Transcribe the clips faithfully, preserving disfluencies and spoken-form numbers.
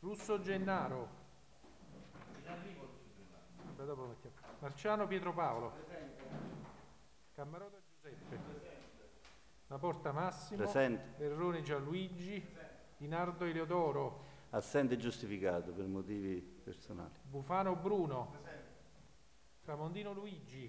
Russo Gennaro. Marciano Pietro Paolo. Cammarota Giuseppe. La Porta Massimo. Presente. Erroni Gianluigi. Di Nardo Eleodoro. Assente giustificato per motivi personali. Bufano Bruno. Presente. Tramondino Luigi.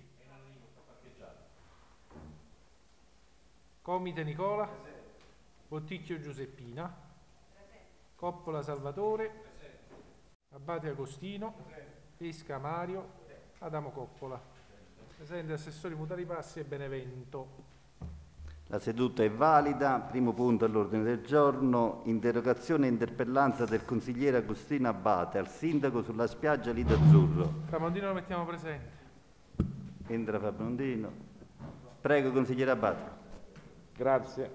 Comite Nicola. Presente. Botticchio Giuseppina. Presente. Coppola Salvatore. Presente. Abbate Agostino. Presente. Pesca Mario. Presente. Adamo Coppola. Presente. Assessori Mutali Passi e Benevento. La seduta è valida. Primo punto all'ordine del giorno, interrogazione e interpellanza del consigliere Agostino Abbate al sindaco sulla spiaggia Lido Azzurro. Tramondino lo mettiamo presente. Entra Fabbrondino. Prego, consigliere Abbate. Grazie.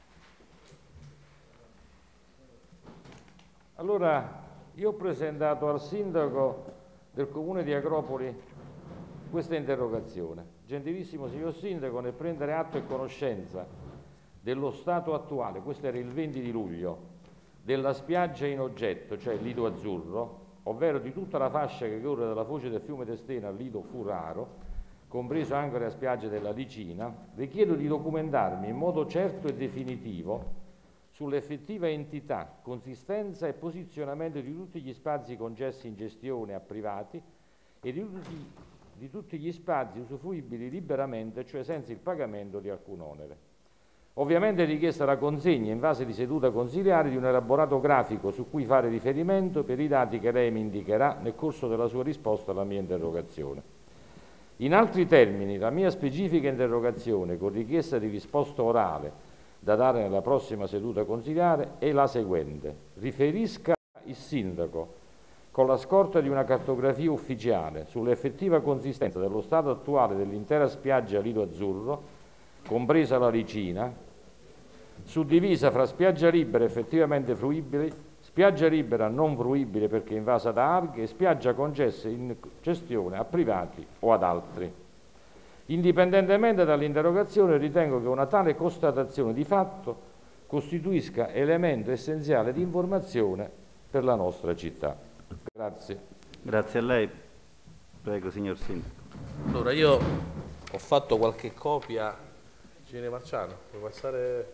Allora, io ho presentato al sindaco del comune di Agropoli questa interrogazione. Gentilissimo signor sindaco, nel prendere atto e conoscenza dello stato attuale, questo era il venti di luglio, della spiaggia in oggetto, cioè il Lido Azzurro, ovvero di tutta la fascia che corre dalla foce del fiume Testena al Lido Furaro, compreso anche le spiagge della Licina, richiedo di documentarmi in modo certo e definitivo sull'effettiva entità, consistenza e posizionamento di tutti gli spazi concessi in gestione a privati e di tutti, di tutti gli spazi usufruibili liberamente, cioè senza il pagamento di alcun onere. Ovviamente è richiesta la consegna in fase di seduta consiliare di un elaborato grafico su cui fare riferimento per i dati che lei mi indicherà nel corso della sua risposta alla mia interrogazione. In altri termini, la mia specifica interrogazione con richiesta di risposta orale da dare nella prossima seduta consiliare è la seguente. Riferisca il sindaco con la scorta di una cartografia ufficiale sull'effettiva consistenza dello stato attuale dell'intera spiaggia Lido Azzurro, compresa la Licina, suddivisa fra spiaggia libera effettivamente fruibile, spiaggia libera non fruibile perché invasa da alghe e spiaggia concessa in gestione a privati o ad altri. Indipendentemente dall'interrogazione, ritengo che una tale constatazione di fatto costituisca elemento essenziale di informazione per la nostra città. Grazie. Grazie a lei. Prego, signor sindaco. Allora, io ho fatto qualche copia. Ingegnere Marciano, puoi passare?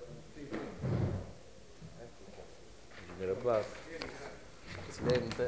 Ingegnere Abbate, Presidente.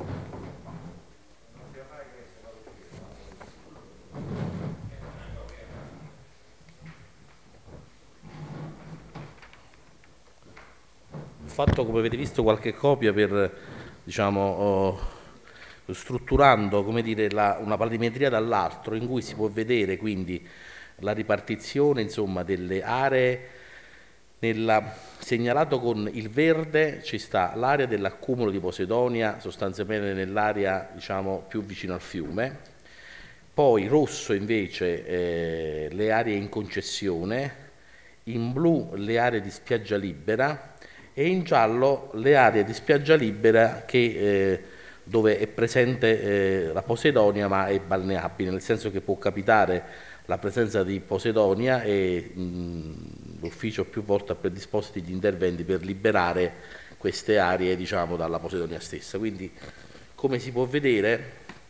Ho fatto, come avete visto, qualche copia per, diciamo, oh, strutturando, come dire, la, una planimetria dall'altro in cui si può vedere quindi la ripartizione, insomma, delle aree. Nella, segnalato con il verde ci sta l'area dell'accumulo di Posidonia, sostanzialmente nell'area, diciamo, più vicino al fiume, poi rosso invece eh, le aree in concessione, in blu le aree di spiaggia libera e in giallo le aree di spiaggia libera che, eh, dove è presente eh, la Posidonia ma è balneabile, nel senso che può capitare la presenza di Posidonia e l'ufficio più volte ha predisposto gli interventi per liberare queste aree, diciamo, dalla Posidonia stessa. Quindi, come si può vedere,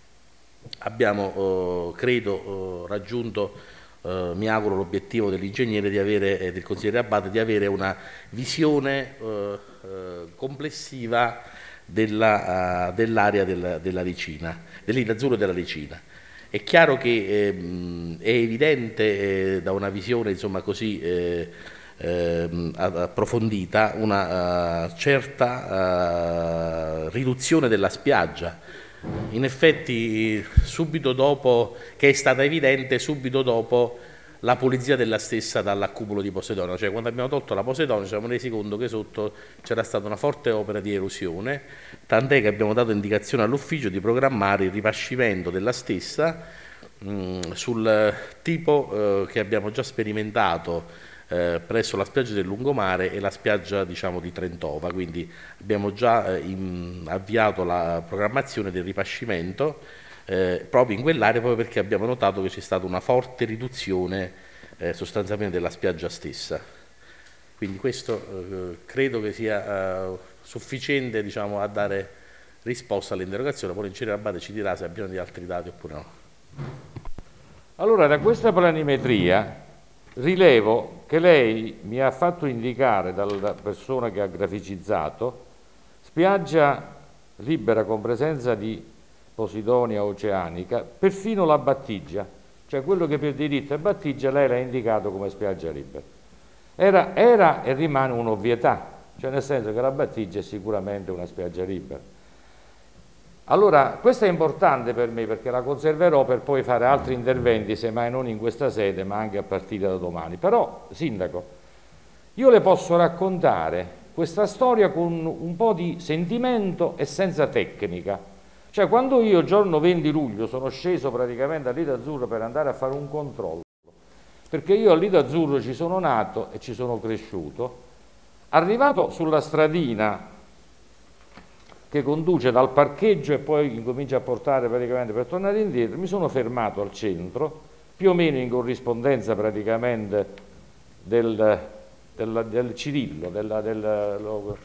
abbiamo, eh, credo, eh, raggiunto, eh, mi auguro, l'obiettivo dell'ingegnere di avere, eh, del consigliere Abbate, di avere una visione eh, eh, complessiva della, uh, dell'area della, della Licina, dell'Lido Azzurro della Licina. È chiaro che ehm, è evidente eh, da una visione, insomma, così eh, eh, approfondita una uh, certa uh, riduzione della spiaggia. In effetti, subito dopo, che è stata evidente subito dopo la pulizia della stessa dall'accumulo di Posidonia, cioè quando abbiamo tolto la Posidonia ci siamo resi conto che sotto c'era stata una forte opera di erosione, tant'è che abbiamo dato indicazione all'ufficio di programmare il ripascimento della stessa mh, sul tipo eh, che abbiamo già sperimentato eh, presso la spiaggia del Lungomare e la spiaggia, diciamo, di Trentova, quindi abbiamo già eh, in, avviato la programmazione del ripascimento Eh, proprio in quell'area, proprio perché abbiamo notato che c'è stata una forte riduzione eh, sostanzialmente della spiaggia stessa. Quindi questo eh, credo che sia eh, sufficiente, diciamo, a dare risposta all'interrogazione. Poi l'ingegnere Abbate ci dirà se abbiamo di altri dati oppure no. Allora, da questa planimetria rilevo che lei mi ha fatto indicare, dalla persona che ha graficizzato, spiaggia libera con presenza di posidonia oceanica, perfino la Battigia, cioè quello che per diritto è Battigia, lei l'ha indicato come spiaggia libera. Era, era e rimane un'ovvietà, cioè nel senso che la Battigia è sicuramente una spiaggia libera. Allora, questo è importante per me perché la conserverò per poi fare altri interventi, semmai non in questa sede, ma anche a partire da domani. Però, Sindaco, io le posso raccontare questa storia con un po' di sentimento e senza tecnica. Cioè, quando io il giorno venti luglio sono sceso praticamente a Lido Azzurro per andare a fare un controllo, perché io a Lido Azzurro ci sono nato e ci sono cresciuto, arrivato sulla stradina che conduce dal parcheggio e poi incomincia a portare praticamente per tornare indietro, mi sono fermato al centro, più o meno in corrispondenza praticamente del, del, del Cirillo, della, del, lo,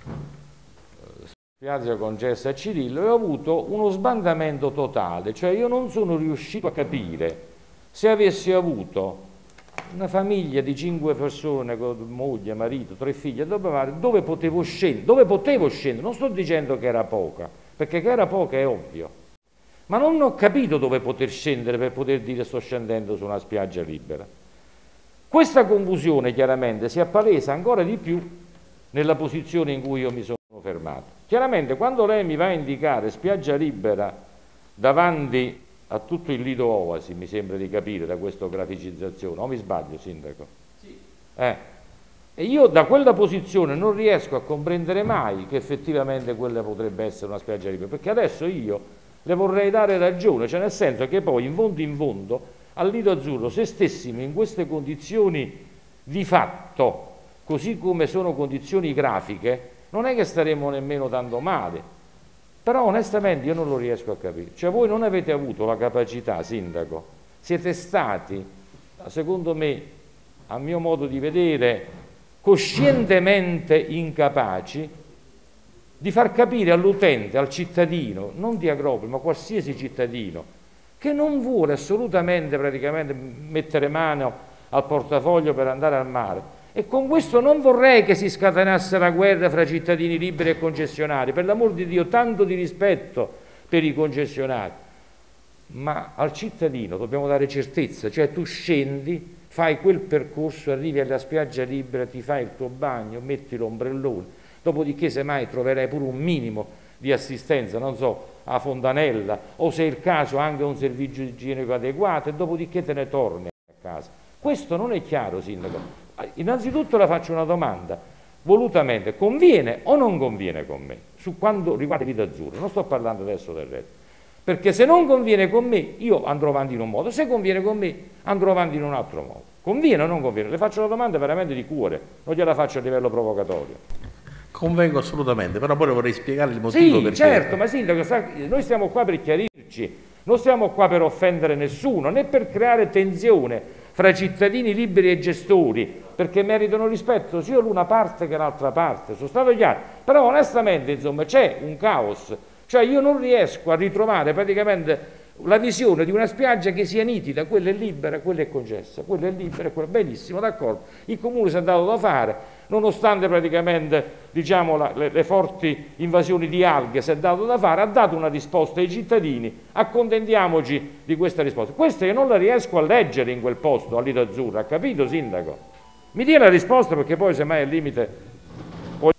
spiaggia concessa a Cirillo, e ho avuto uno sbandamento totale, cioè io non sono riuscito a capire se avessi avuto una famiglia di cinque persone con moglie, marito, tre figli, dove potevo scendere, dove potevo scendere, non sto dicendo che era poca, perché che era poca è ovvio, ma non ho capito dove poter scendere per poter dire sto scendendo su una spiaggia libera. Questa confusione chiaramente si appalesa ancora di più nella posizione in cui io mi sono fermato. Chiaramente quando lei mi va a indicare spiaggia libera davanti a tutto il Lido Oasi, mi sembra di capire da questa graficizzazione, o mi sbaglio, Sindaco? Sì. Eh. E io da quella posizione non riesco a comprendere mai che effettivamente quella potrebbe essere una spiaggia libera, perché adesso io le vorrei dare ragione, cioè nel senso che poi in fondo in fondo al Lido Azzurro, se stessimo in queste condizioni di fatto, così come sono condizioni grafiche, non è che staremo nemmeno tanto male. Però onestamente io non lo riesco a capire. Cioè voi non avete avuto la capacità, Sindaco, siete stati, secondo me, a mio modo di vedere, coscientemente incapaci di far capire all'utente, al cittadino, non di Agropoli, ma qualsiasi cittadino, che non vuole assolutamente praticamente mettere mano al portafoglio per andare al mare. E con questo non vorrei che si scatenasse la guerra fra cittadini liberi e concessionari, per l'amor di Dio, tanto di rispetto per i concessionari, ma al cittadino dobbiamo dare certezza, cioè tu scendi, fai quel percorso, arrivi alla spiaggia libera, ti fai il tuo bagno, metti l'ombrellone, dopodiché semmai troverai pure un minimo di assistenza, non so, a fontanella, o se è il caso anche un servizio igienico adeguato, e dopodiché te ne torni a casa. Questo non è chiaro, Sindaco. Innanzitutto le faccio una domanda, volutamente, conviene o non conviene con me, su quanto riguarda Lido Azzurro, non sto parlando adesso del resto, perché se non conviene con me io andrò avanti in un modo, se conviene con me andrò avanti in un altro modo. Conviene o non conviene? Le faccio una domanda veramente di cuore, non gliela faccio a livello provocatorio. Convengo assolutamente, però poi vorrei spiegare il motivo. Sì, perché... certo, ma Sindaco, sa, noi stiamo qua per chiarirci, non stiamo qua per offendere nessuno, né per creare tensione fra cittadini liberi e gestori, perché meritano rispetto sia l'una parte che l'altra parte, sono stato chiaro, però onestamente insomma c'è un caos, cioè io non riesco a ritrovare praticamente la visione di una spiaggia che sia nitida, quella è libera, quella è concessa, quella è libera, quella benissimo, d'accordo, il comune si è dato da fare, nonostante praticamente diciamo la, le, le forti invasioni di alghe si è dato da fare, ha dato una risposta ai cittadini, accontentiamoci di questa risposta. Questa io non la riesco a leggere in quel posto a Lido Azzurro, ha capito, Sindaco? Mi dia la risposta, perché poi semmai al limite poi...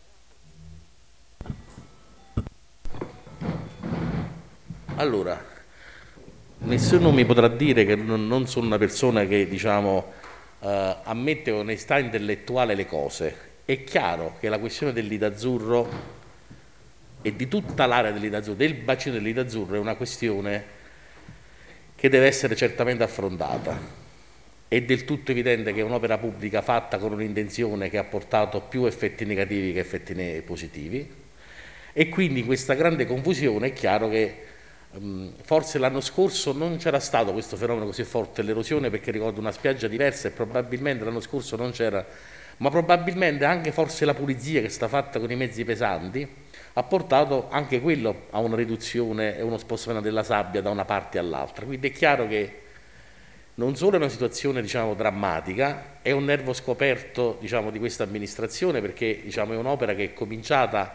Allora, nessuno mi potrà dire che non sono una persona che, diciamo, eh, ammette con onestà intellettuale le cose. È chiaro che la questione del Lido Azzurro e di tutta l'area del Lido Azzurro, del bacino del Lido Azzurro, è una questione che deve essere certamente affrontata. È del tutto evidente che è un'opera pubblica fatta con un'intenzione che ha portato più effetti negativi che effetti positivi, e quindi in questa grande confusione è chiaro che um, forse l'anno scorso non c'era stato questo fenomeno così forte, l'erosione, perché ricordo una spiaggia diversa e probabilmente l'anno scorso non c'era, ma probabilmente anche forse la pulizia che sta fatta con i mezzi pesanti ha portato anche quello a una riduzione e uno spostamento della sabbia da una parte all'altra. Quindi è chiaro che non solo è una situazione, diciamo, drammatica, è un nervo scoperto, diciamo, di questa amministrazione, perché, diciamo, è un'opera che è cominciata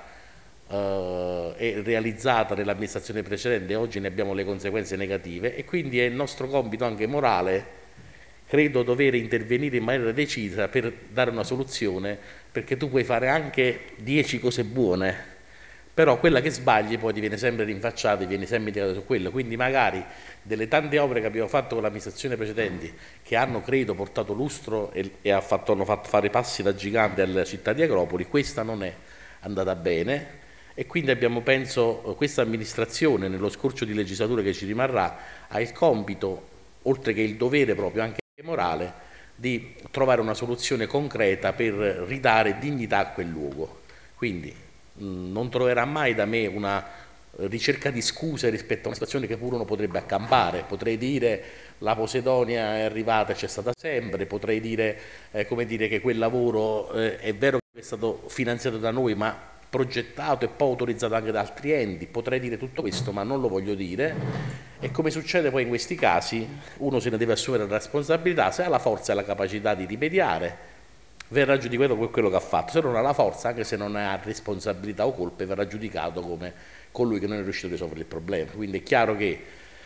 eh, e realizzata nell'amministrazione precedente e oggi ne abbiamo le conseguenze negative, e quindi è il nostro compito anche morale, credo, dover intervenire in maniera decisa per dare una soluzione, perché tu puoi fare anche dieci cose buone, però quella che sbagli poi ti viene sempre rinfacciata e viene sempre tirato su quello. Quindi magari delle tante opere che abbiamo fatto con l'amministrazione precedenti, che hanno, credo, portato lustro e, e ha fatto, hanno fatto fare passi da gigante alla città di Agropoli, questa non è andata bene, e quindi abbiamo, penso, questa amministrazione nello scorcio di legislatura che ci rimarrà ha il compito, oltre che il dovere proprio anche morale, di trovare una soluzione concreta per ridare dignità a quel luogo. Quindi non troverà mai da me una ricerca di scuse rispetto a una situazione che pure uno potrebbe accampare. Potrei dire la Posidonia è arrivata e c'è stata sempre, potrei dire, eh, come dire che quel lavoro eh, è vero che è stato finanziato da noi, ma progettato e poi autorizzato anche da altri enti. Potrei dire tutto questo, ma non lo voglio dire, e come succede poi in questi casi uno se ne deve assumere la responsabilità. Se ha la forza e la capacità di rimediare, verrà giudicato per quello che ha fatto; se non ha la forza, anche se non ha responsabilità o colpe, verrà giudicato come colui che non è riuscito a risolvere il problema. Quindi è chiaro che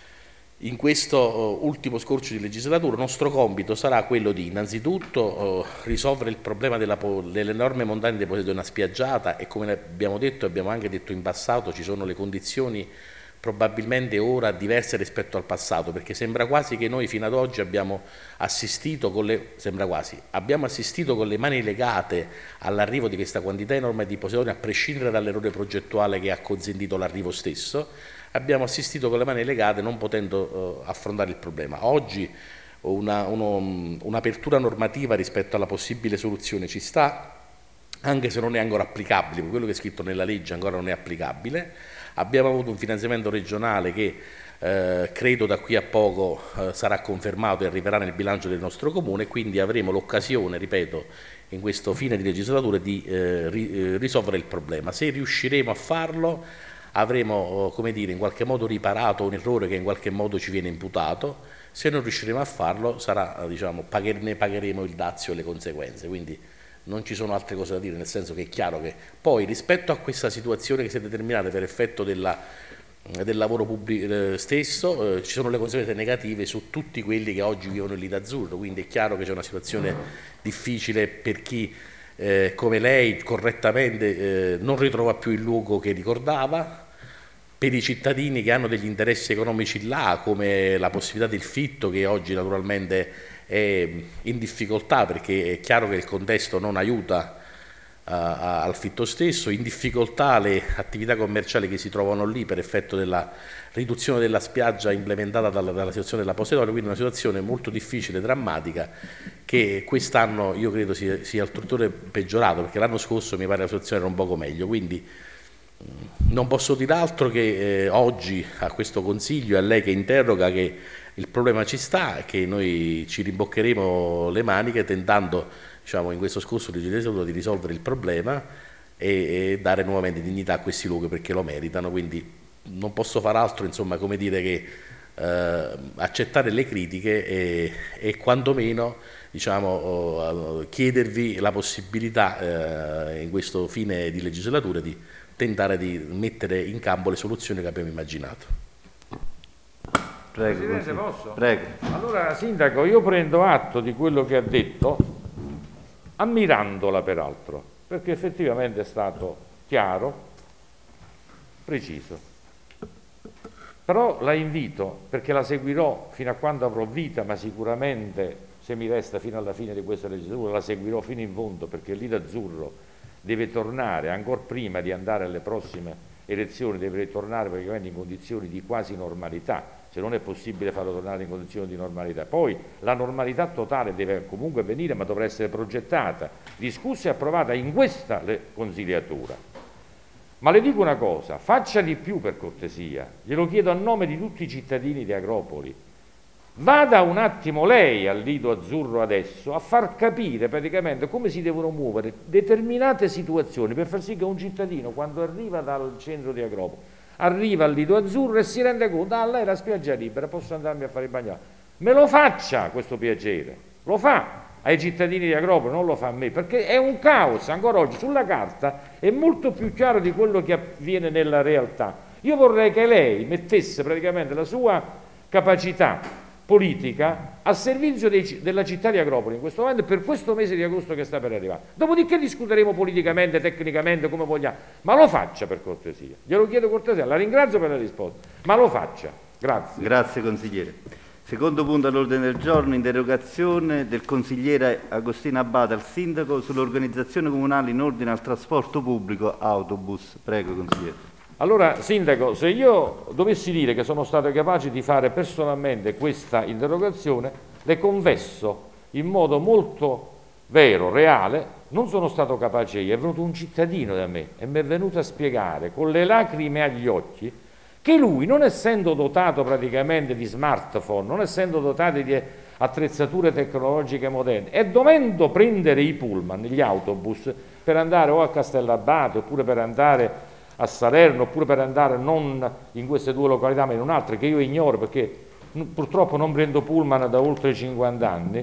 in questo uh, ultimo scorcio di legislatura il nostro compito sarà quello di innanzitutto uh, risolvere il problema della delle enormi montagne di Posidonia spiaggiata, e come abbiamo detto, abbiamo anche detto in passato, ci sono le condizioni probabilmente ora diverse rispetto al passato, perché sembra quasi che noi fino ad oggi abbiamo assistito con le, sembra quasi, abbiamo assistito con le mani legate all'arrivo di questa quantità enorme di Posidonia, a prescindere dall'errore progettuale che ha consentito l'arrivo stesso. Abbiamo assistito con le mani legate, non potendo uh, affrontare il problema. Oggi una, uno, un'apertura normativa rispetto alla possibile soluzione ci sta, anche se non è ancora applicabile, perché quello che è scritto nella legge ancora non è applicabile. Abbiamo avuto un finanziamento regionale che eh, credo da qui a poco eh, sarà confermato e arriverà nel bilancio del nostro comune, quindi avremo l'occasione, ripeto, in questo fine di legislatura di eh, ri, eh, risolvere il problema. Se riusciremo a farlo, avremo, come dire, in qualche modo riparato un errore che in qualche modo ci viene imputato. Se non riusciremo a farlo, sarà, diciamo, pagher- ne pagheremo il dazio e le conseguenze. Quindi non ci sono altre cose da dire, nel senso che è chiaro che poi rispetto a questa situazione che si è determinata per effetto della, del lavoro pubblico eh, stesso, eh, ci sono le conseguenze negative su tutti quelli che oggi vivono il Lido Azzurro. Quindi è chiaro che c'è una situazione difficile per chi eh, come lei correttamente eh, non ritrova più il luogo che ricordava, per i cittadini che hanno degli interessi economici là, come la possibilità del fitto, che oggi naturalmente è in difficoltà perché è chiaro che il contesto non aiuta uh, al fitto stesso, in difficoltà le attività commerciali che si trovano lì per effetto della riduzione della spiaggia implementata dalla, dalla situazione della Posidonia. Quindi una situazione molto difficile, drammatica, che quest'anno io credo sia, sia al tutore peggiorato, perché l'anno scorso mi pare la situazione era un poco meglio. Quindi non posso dire altro che eh, oggi a questo Consiglio e a lei che interroga che il problema ci sta, che noi ci rimboccheremo le maniche tentando, diciamo, in questo scorso di legislatura di risolvere il problema e, e dare nuovamente dignità a questi luoghi, perché lo meritano. Quindi non posso far altro, insomma, come dire, che eh, accettare le critiche e, e quantomeno, diciamo, oh, chiedervi la possibilità eh, in questo fine di legislatura di tentare di mettere in campo le soluzioni che abbiamo immaginato. Prego, Presidente, posso? Prego. Allora, Sindaco, io prendo atto di quello che ha detto, ammirandola peraltro, perché effettivamente è stato chiaro, preciso. Però la invito, perché la seguirò fino a quando avrò vita, ma sicuramente, se mi resta fino alla fine di questa legislatura, la seguirò fino in fondo, perché il Lido Azzurro deve tornare, ancora prima di andare alle prossime elezioni, deve tornare praticamente in condizioni di quasi normalità, se non è possibile farlo tornare in condizioni di normalità. Poi la normalità totale deve comunque venire, ma dovrà essere progettata, discussa e approvata in questa consigliatura. Ma le dico una cosa, faccia di più per cortesia, glielo chiedo a nome di tutti i cittadini di Agropoli, Vada un attimo lei al Lido Azzurro adesso a far capire praticamente come si devono muovere determinate situazioni per far sì che un cittadino, quando arriva dal centro di Agropoli, arriva al Lido Azzurro e si rende conto, ah, lei è la spiaggia libera, posso andarmi a fare il bagno. Me lo faccia questo piacere, lo fa ai cittadini di Agropoli, non lo fa a me, perché è un caos, ancora oggi sulla carta è molto più chiaro di quello che avviene nella realtà. Io vorrei che lei mettesse praticamente la sua capacità politica a servizio dei, della città di Agropoli in questo momento, per questo mese di agosto che sta per arrivare. Dopodiché discuteremo politicamente, tecnicamente, come vogliamo, ma lo faccia per cortesia, glielo chiedo cortesia, la ringrazio per la risposta, ma lo faccia. Grazie. Grazie consigliere. Secondo punto all'ordine del giorno, interrogazione del consigliere Agostino Abate al sindaco sull'organizzazione comunale in ordine al trasporto pubblico autobus. Prego consigliere. Allora, Sindaco, se io dovessi dire che sono stato capace di fare personalmente questa interrogazione, le confesso in modo molto vero, reale, non sono stato capace io, è venuto un cittadino da me e mi è venuto a spiegare con le lacrime agli occhi che lui, non essendo dotato praticamente di smartphone, non essendo dotato di attrezzature tecnologiche moderne e dovendo prendere i pullman, gli autobus, per andare o a Castellabate oppure per andare a Salerno oppure per andare non in queste due località ma in un'altra che io ignoro perché purtroppo non prendo pullman da oltre cinquanta anni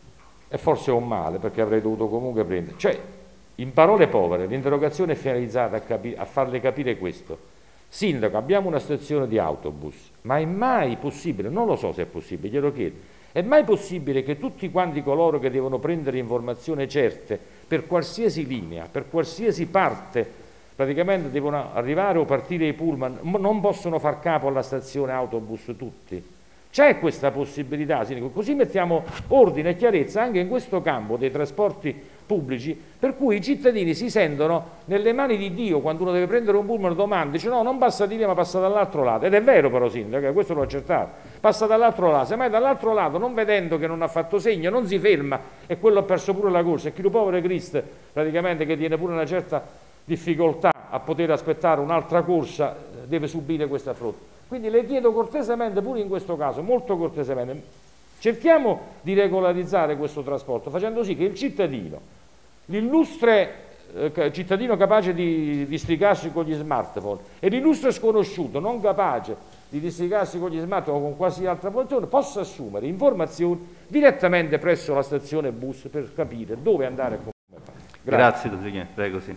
e forse è un male perché avrei dovuto comunque prendere. Cioè, in parole povere, l'interrogazione è finalizzata a, capi- a farle capire questo. Sindaco, abbiamo una stazione di autobus, ma è mai possibile, non lo so se è possibile, glielo chiedo, è mai possibile che tutti quanti coloro che devono prendere informazioni certe per qualsiasi linea, per qualsiasi parte, praticamente devono arrivare o partire i pullman, non possono far capo alla stazione autobus tutti? C'è questa possibilità, Sindaco? Così mettiamo ordine e chiarezza anche in questo campo dei trasporti pubblici, per cui i cittadini si sentono nelle mani di Dio quando uno deve prendere un pullman, domanda, dice no, non passa di lì ma passa dall'altro lato, ed è vero però Sindaco, questo l'ho accertato, passa dall'altro lato, semmai dall'altro lato non vedendo che non ha fatto segno, non si ferma e quello ha perso pure la corsa, e chi lo povero Cristo praticamente che tiene pure una certa difficoltà a poter aspettare un'altra corsa deve subire questa affronta. Quindi le chiedo cortesemente, pure in questo caso, molto cortesemente, cerchiamo di regolarizzare questo trasporto facendo sì che il cittadino, l'illustre eh, cittadino capace di districarsi con gli smartphone e l'illustre sconosciuto non capace di districarsi con gli smartphone o con qualsiasi altra funzione possa assumere informazioni direttamente presso la stazione bus per capire dove andare e come fare. Grazie, Grazie prego sì.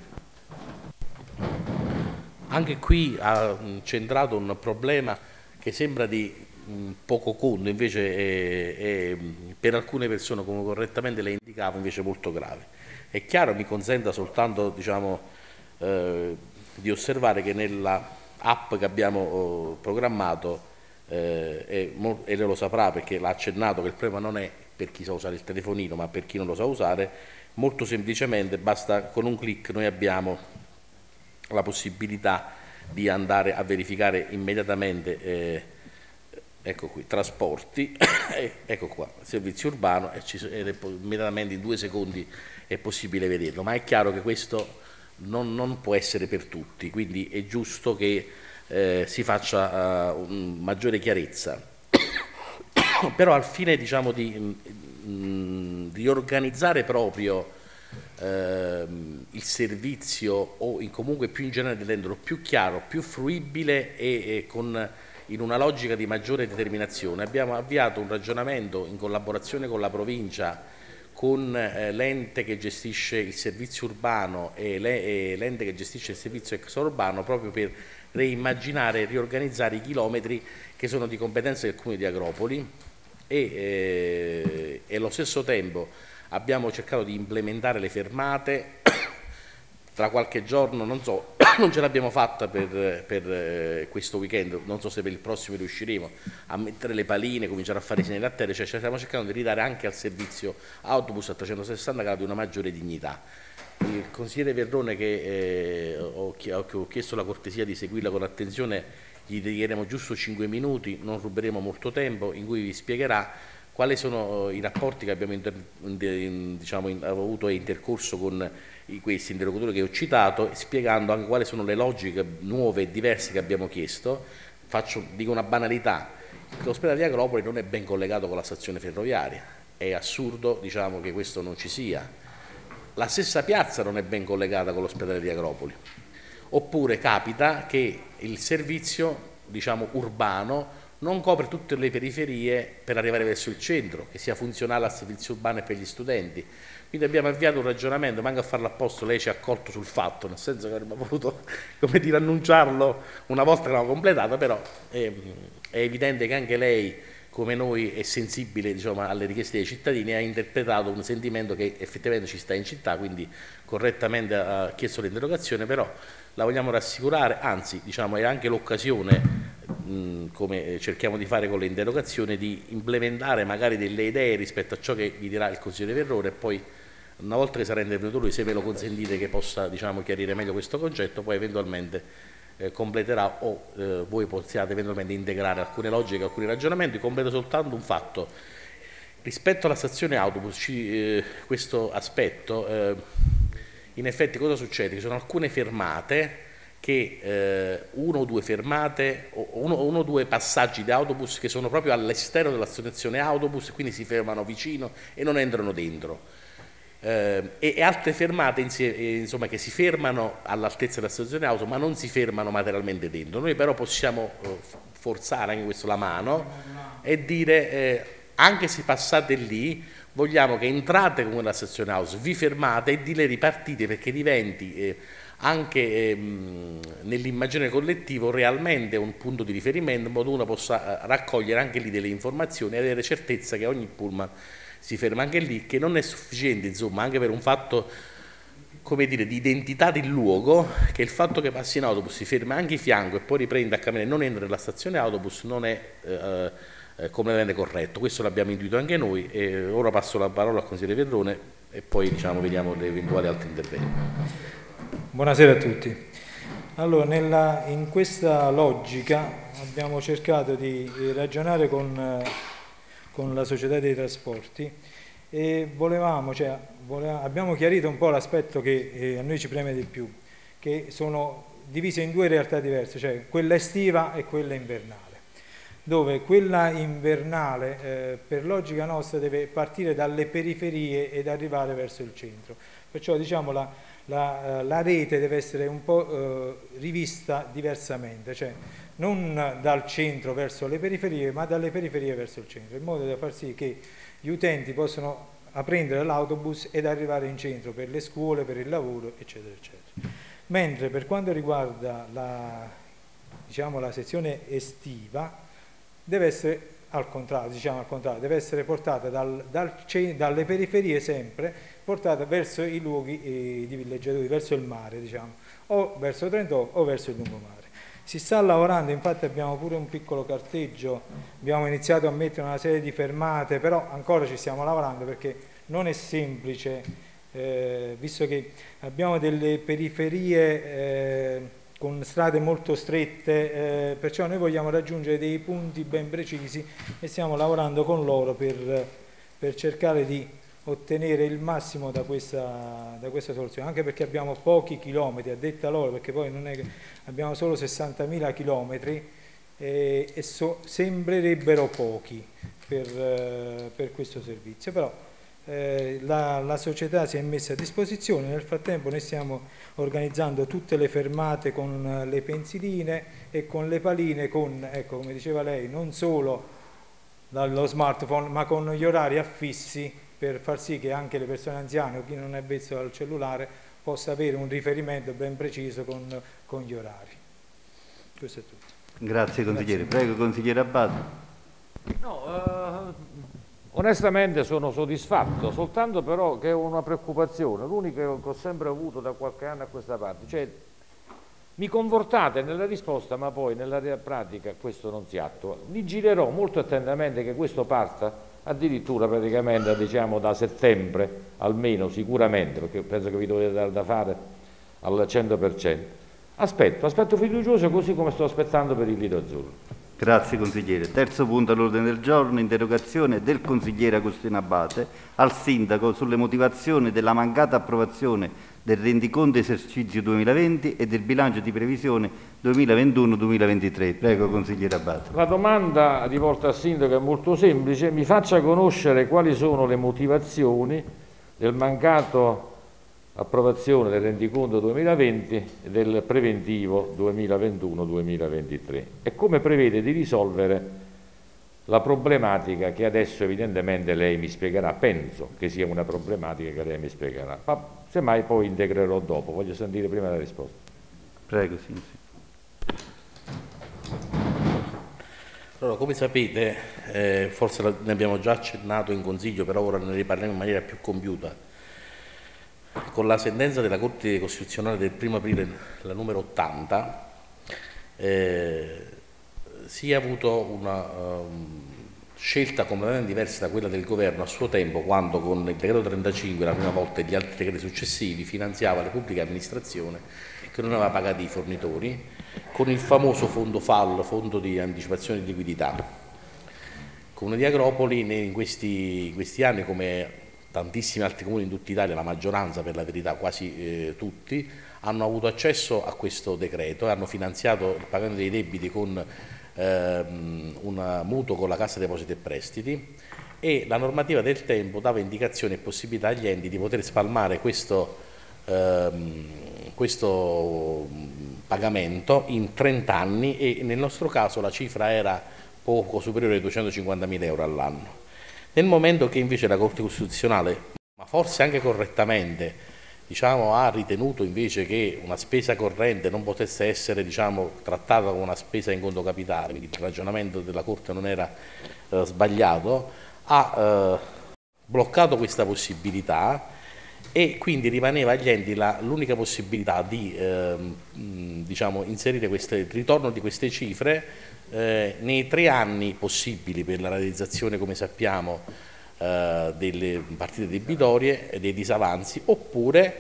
Anche qui ha centrato un problema che sembra di mh, poco conto, invece è, è, per alcune persone, come correttamente le indicavo, invece molto grave. È chiaro, mi consenta soltanto diciamo, eh, di osservare che nella app che abbiamo oh, programmato, eh, è, e lei lo saprà perché l'ha accennato che il problema non è per chi sa usare il telefonino, ma per chi non lo sa usare, molto semplicemente basta con un clic noi abbiamo la possibilità di andare a verificare immediatamente eh, ecco qui, trasporti ecco qua, servizio urbano e ci, ed è, immediatamente in due secondi è possibile vederlo, ma è chiaro che questo non, non può essere per tutti, quindi è giusto che eh, si faccia uh, un maggiore chiarezza però al fine diciamo di, mh, di organizzare proprio Ehm, il servizio o in comunque più in generale di renderlo più chiaro, più fruibile e, e con, in una logica di maggiore determinazione. Abbiamo avviato un ragionamento in collaborazione con la provincia, con eh, l'ente che gestisce il servizio urbano e l'ente che gestisce il servizio extraurbano proprio per reimmaginare e riorganizzare i chilometri che sono di competenza del Comune di Agropoli e, eh, e allo stesso tempo abbiamo cercato di implementare le fermate, tra qualche giorno, non so, non ce l'abbiamo fatta per, per questo weekend, non so se per il prossimo riusciremo a mettere le paline, cominciare a fare i segnali a terra, cioè stiamo cercando di ridare anche al servizio autobus a trecentosessanta gradi una maggiore dignità. Il consigliere Verrone che eh, ho, ho chiesto la cortesia di seguirla con attenzione, gli dedicheremo giusto cinque minuti, non ruberemo molto tempo, in cui vi spiegherà quali sono i rapporti che abbiamo inter, diciamo, avuto e intercorso con i, questi interlocutori che ho citato, spiegando anche quali sono le logiche nuove e diverse che abbiamo chiesto. Faccio, dico una banalità, l'ospedale di Agropoli non è ben collegato con la stazione ferroviaria, è assurdo, diciamo, che questo non ci sia. La stessa piazza non è ben collegata con l'ospedale di Agropoli, oppure capita che il servizio, diciamo, urbano non copre tutte le periferie per arrivare verso il centro, che sia funzionale al servizio urbano e per gli studenti. Quindi abbiamo avviato un ragionamento, manca a farlo apposta, lei ci ha accolto sul fatto, nel senso che avremmo voluto, come dire, annunciarlo una volta che l'abbiamo completato, però è, è evidente che anche lei, come noi, è sensibile, diciamo, alle richieste dei cittadini e ha interpretato un sentimento che effettivamente ci sta in città, quindi correttamente ha chiesto l'interrogazione, però la vogliamo rassicurare, anzi, diciamo, è anche l'occasione, come cerchiamo di fare con le interrogazioni, di implementare magari delle idee rispetto a ciò che vi dirà il consigliere Verrone, e poi una volta che sarà intervenuto lui, se me lo consentite, che possa, diciamo, chiarire meglio questo concetto, poi eventualmente eh, completerà o eh, voi possiate eventualmente integrare alcune logiche, alcuni ragionamenti. Completo soltanto un fatto: rispetto alla stazione autobus, ci, eh, questo aspetto, eh, in effetti cosa succede? Ci sono alcune fermate che eh, uno o due fermate, o uno, uno o due passaggi di autobus che sono proprio all'esterno della stazione autobus, quindi si fermano vicino e non entrano dentro. Eh, e, e altre fermate insomma, che si fermano all'altezza della stazione auto ma non si fermano materialmente dentro. Noi però possiamo eh, forzare anche questo la mano e dire eh, anche se passate lì, vogliamo che entrate con la stazione house, vi fermate e di lì ripartite, perché diventi eh, anche ehm, nell'immagine collettivo realmente un punto di riferimento, in modo che uno possa eh, raccogliere anche lì delle informazioni e avere certezza che ogni pullman si ferma anche lì, che non è sufficiente, insomma, anche per un fatto, come dire, di identità del luogo, che il fatto che passi in autobus, si ferma anche di fianco e poi riprende a camminare e non entra nella stazione autobus non è eh, eh, completamente corretto. Questo l'abbiamo intuito anche noi, e ora passo la parola al consigliere Verrone e poi, diciamo, vediamo le eventuali altri interventi. Buonasera a tutti. Allora, nella, in questa logica abbiamo cercato di ragionare con, con la società dei trasporti e volevamo, cioè, volevamo, abbiamo chiarito un po' l'aspetto che eh, a noi ci preme di più, che sono divise in due realtà diverse, cioè quella estiva e quella invernale, dove quella invernale eh, per logica nostra deve partire dalle periferie ed arrivare verso il centro. Perciò, diciamo, la La, la rete deve essere un po' eh, rivista diversamente, cioè non dal centro verso le periferie, ma dalle periferie verso il centro, in modo da far sì che gli utenti possano prendere l'autobus ed arrivare in centro per le scuole, per il lavoro, eccetera, eccetera. Mentre per quanto riguarda la, diciamo, la sezione estiva, deve essere al contrario, diciamo al contrario, deve essere portata dal, dal, dalle periferie sempre, portata verso i luoghi eh, di villeggiatori, verso il mare, diciamo, o verso Trentino o verso il lungomare. Si sta lavorando, infatti abbiamo pure un piccolo carteggio, abbiamo iniziato a mettere una serie di fermate, però ancora ci stiamo lavorando perché non è semplice, eh, visto che abbiamo delle periferie eh, con strade molto strette, eh, perciò noi vogliamo raggiungere dei punti ben precisi e stiamo lavorando con loro per, per cercare di ottenere il massimo da questa, da questa soluzione, anche perché abbiamo pochi chilometri, a detta loro, perché poi non è che abbiamo solo sessantamila chilometri e, e so, sembrerebbero pochi per, eh, per questo servizio, però eh, la, la società si è messa a disposizione. Nel frattempo noi stiamo organizzando tutte le fermate con le pensiline e con le paline, con, ecco, come diceva lei, non solo dallo smartphone ma con gli orari affissi, per far sì che anche le persone anziane o chi non è avvezzo al cellulare possa avere un riferimento ben preciso con, con gli orari. Questo è tutto. Grazie consigliere. Grazie. Prego consigliere Abbate. No, eh, onestamente sono soddisfatto, soltanto però che ho una preoccupazione, l'unica che ho sempre avuto da qualche anno a questa parte, cioè mi confortate nella risposta ma poi nella pratica questo non si attua. Vigilerò molto attentamente che questo parta addirittura praticamente, diciamo, da settembre almeno, sicuramente, perché penso che vi dovete dare da fare al cento per cento. Aspetto, aspetto fiducioso, così come sto aspettando per il Lido Azzurro. Grazie consigliere. Terzo punto all'ordine del giorno, interrogazione del consigliere Agostino Abbate al sindaco sulle motivazioni della mancata approvazione del rendiconto esercizio duemilaventi e del bilancio di previsione duemilaventuno duemilaventitré. Prego, consigliere Abbate. La domanda rivolta al Sindaco è molto semplice: mi faccia conoscere quali sono le motivazioni del mancato approvazione del rendiconto duemilaventi e del preventivo duemilaventuno duemilaventitré e come prevede di risolvere la problematica che adesso evidentemente lei mi spiegherà. Penso che sia una problematica che lei mi spiegherà, ma semmai poi integrerò dopo, voglio sentire prima la risposta. Prego, sì, sì. Allora, come sapete, eh, forse ne abbiamo già accennato in Consiglio, però ora ne riparliamo in maniera più compiuta. Con la sentenza della Corte Costituzionale del primo aprile, la numero ottanta, eh, si è avuto una um, scelta completamente diversa da quella del governo a suo tempo, quando con il decreto trentacinque la prima volta e gli altri decreti successivi finanziava le pubbliche amministrazioni che non aveva pagati i fornitori con il famoso fondo F A L, fondo di anticipazione di liquidità. Il Comune di Agropoli in questi, in questi anni, come tantissimi altri comuni in tutta Italia, la maggioranza per la verità, quasi eh, tutti, hanno avuto accesso a questo decreto e hanno finanziato il pagamento dei debiti con un mutuo con la Cassa Depositi e Prestiti, e la normativa del tempo dava indicazioni e possibilità agli enti di poter spalmare questo, ehm, questo pagamento in trenta anni, e nel nostro caso la cifra era poco superiore ai duecentocinquantamila euro all'anno. Nel momento che invece la Corte Costituzionale, ma forse anche correttamente, diciamo, ha ritenuto invece che una spesa corrente non potesse essere, diciamo, trattata come una spesa in conto capitale, quindi il ragionamento della Corte non era eh, sbagliato, ha eh, bloccato questa possibilità, e quindi rimaneva agli enti l'unica possibilità di eh, diciamo, inserire queste, il ritorno di queste cifre eh, nei tre anni possibili per la realizzazione, come sappiamo, Uh, delle partite debitorie e dei disavanzi, oppure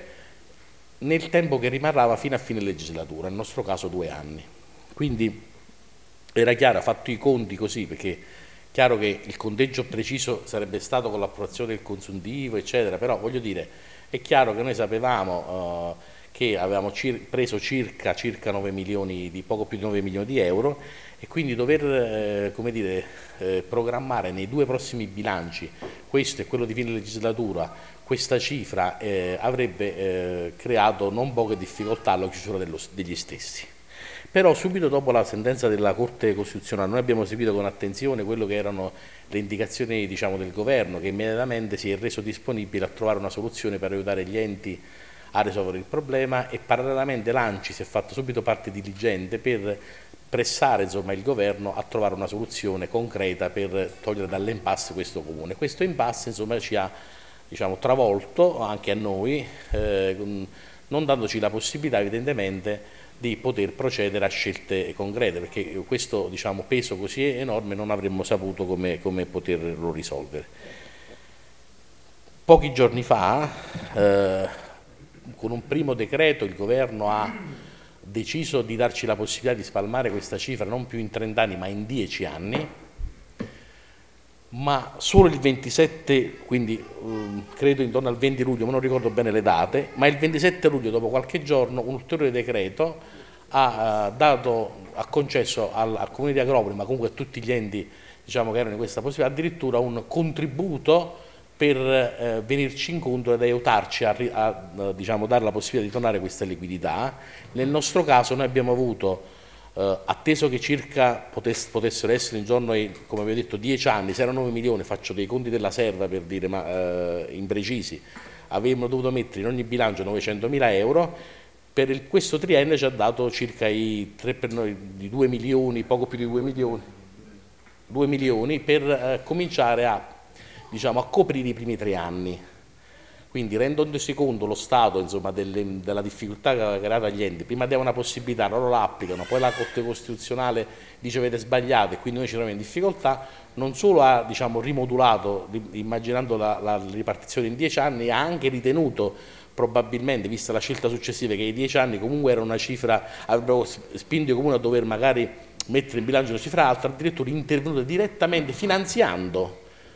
nel tempo che rimarrava fino a fine legislatura, nel nostro caso due anni. Quindi era chiaro, fatto i conti così, perché è chiaro che il conteggio preciso sarebbe stato con l'approvazione del consuntivo, eccetera, però voglio dire, è chiaro che noi sapevamo uh, che avevamo cir preso circa, circa nove milioni, di poco più di nove milioni di euro, e quindi dover eh, come dire, eh, programmare nei due prossimi bilanci, questo e quello di fine legislatura, questa cifra eh, avrebbe eh, creato non poche difficoltà alla chiusura dello, degli stessi. Però subito dopo la sentenza della Corte Costituzionale noi abbiamo seguito con attenzione quello che erano le indicazioni, diciamo, del governo, che immediatamente si è reso disponibile a trovare una soluzione per aiutare gli enti a risolvere il problema, e parallelamente l'ANCI si è fatto subito parte diligente per pressare, insomma, il governo a trovare una soluzione concreta per togliere dall'impasse questo comune. Questo impasse, insomma, ci ha, diciamo, travolto anche a noi, eh, non dandoci la possibilità evidentemente di poter procedere a scelte concrete, perché questo, diciamo, peso così enorme non avremmo saputo come, come poterlo risolvere. Pochi giorni fa, eh, con un primo decreto, il governo ha deciso di darci la possibilità di spalmare questa cifra non più in trenta anni ma in dieci anni, ma solo il ventisette, quindi um, credo intorno al venti luglio, ma non ricordo bene le date, ma il ventisette luglio, dopo qualche giorno, un ulteriore decreto ha, uh, dato, ha concesso al, al Comune di Agropoli, ma comunque a tutti gli enti, diciamo, che erano in questa possibilità, addirittura un contributo per eh, venirci incontro ed aiutarci a, a, a diciamo, dare la possibilità di tornare questa liquidità. Nel nostro caso noi abbiamo avuto, eh, atteso che circa potess potessero essere intorno ai, come avevo detto, dieci anni, se erano nove milioni, faccio dei conti della serva per dire, ma eh, imprecisi, avremmo dovuto mettere in ogni bilancio novecentomila euro, per il, questo triennio ci ha dato circa i tre per noi, di due milioni, poco più di due milioni, due milioni per eh, cominciare a, diciamo, a coprire i primi tre anni. Quindi, rendendosi conto lo Stato, insomma, delle, della difficoltà che aveva creato agli enti, prima diamo una possibilità, loro la applicano, poi la Corte Costituzionale dice avete sbagliato e quindi noi ci troviamo in difficoltà, non solo ha, diciamo, rimodulato, immaginando la, la ripartizione in dieci anni, ha anche ritenuto, probabilmente, vista la scelta successiva, che i dieci anni comunque era una cifra, avrebbero spinto i comuni a dover magari mettere in bilancio una cifra alta, addirittura intervenuto direttamente finanziando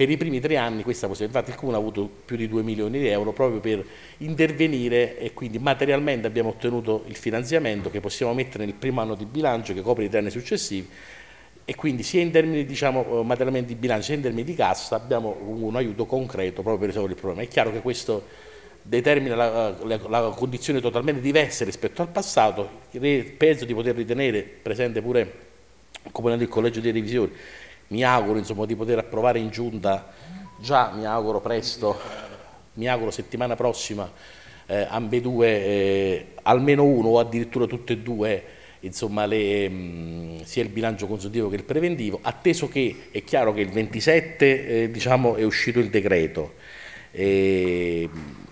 per i primi tre anni questa possibilità. Infatti il Comune ha avuto più di due milioni di euro proprio per intervenire e quindi materialmente abbiamo ottenuto il finanziamento che possiamo mettere nel primo anno di bilancio che copre i tre anni successivi e quindi sia in termini diciamo, materialmente di bilancio sia in termini di cassa abbiamo un aiuto concreto proprio per risolvere il problema. È chiaro che questo determina la, la, la condizione totalmente diversa rispetto al passato, penso di poter ritenere presente pure come il collegio di revisioni, mi auguro insomma, di poter approvare in giunta già, mi auguro presto, mi auguro settimana prossima, eh, ambedue, eh, almeno uno o addirittura tutte e due, insomma, le, mh, sia il bilancio consuntivo che il preventivo, atteso che è chiaro che il ventisette eh, diciamo, è uscito il decreto. Eh,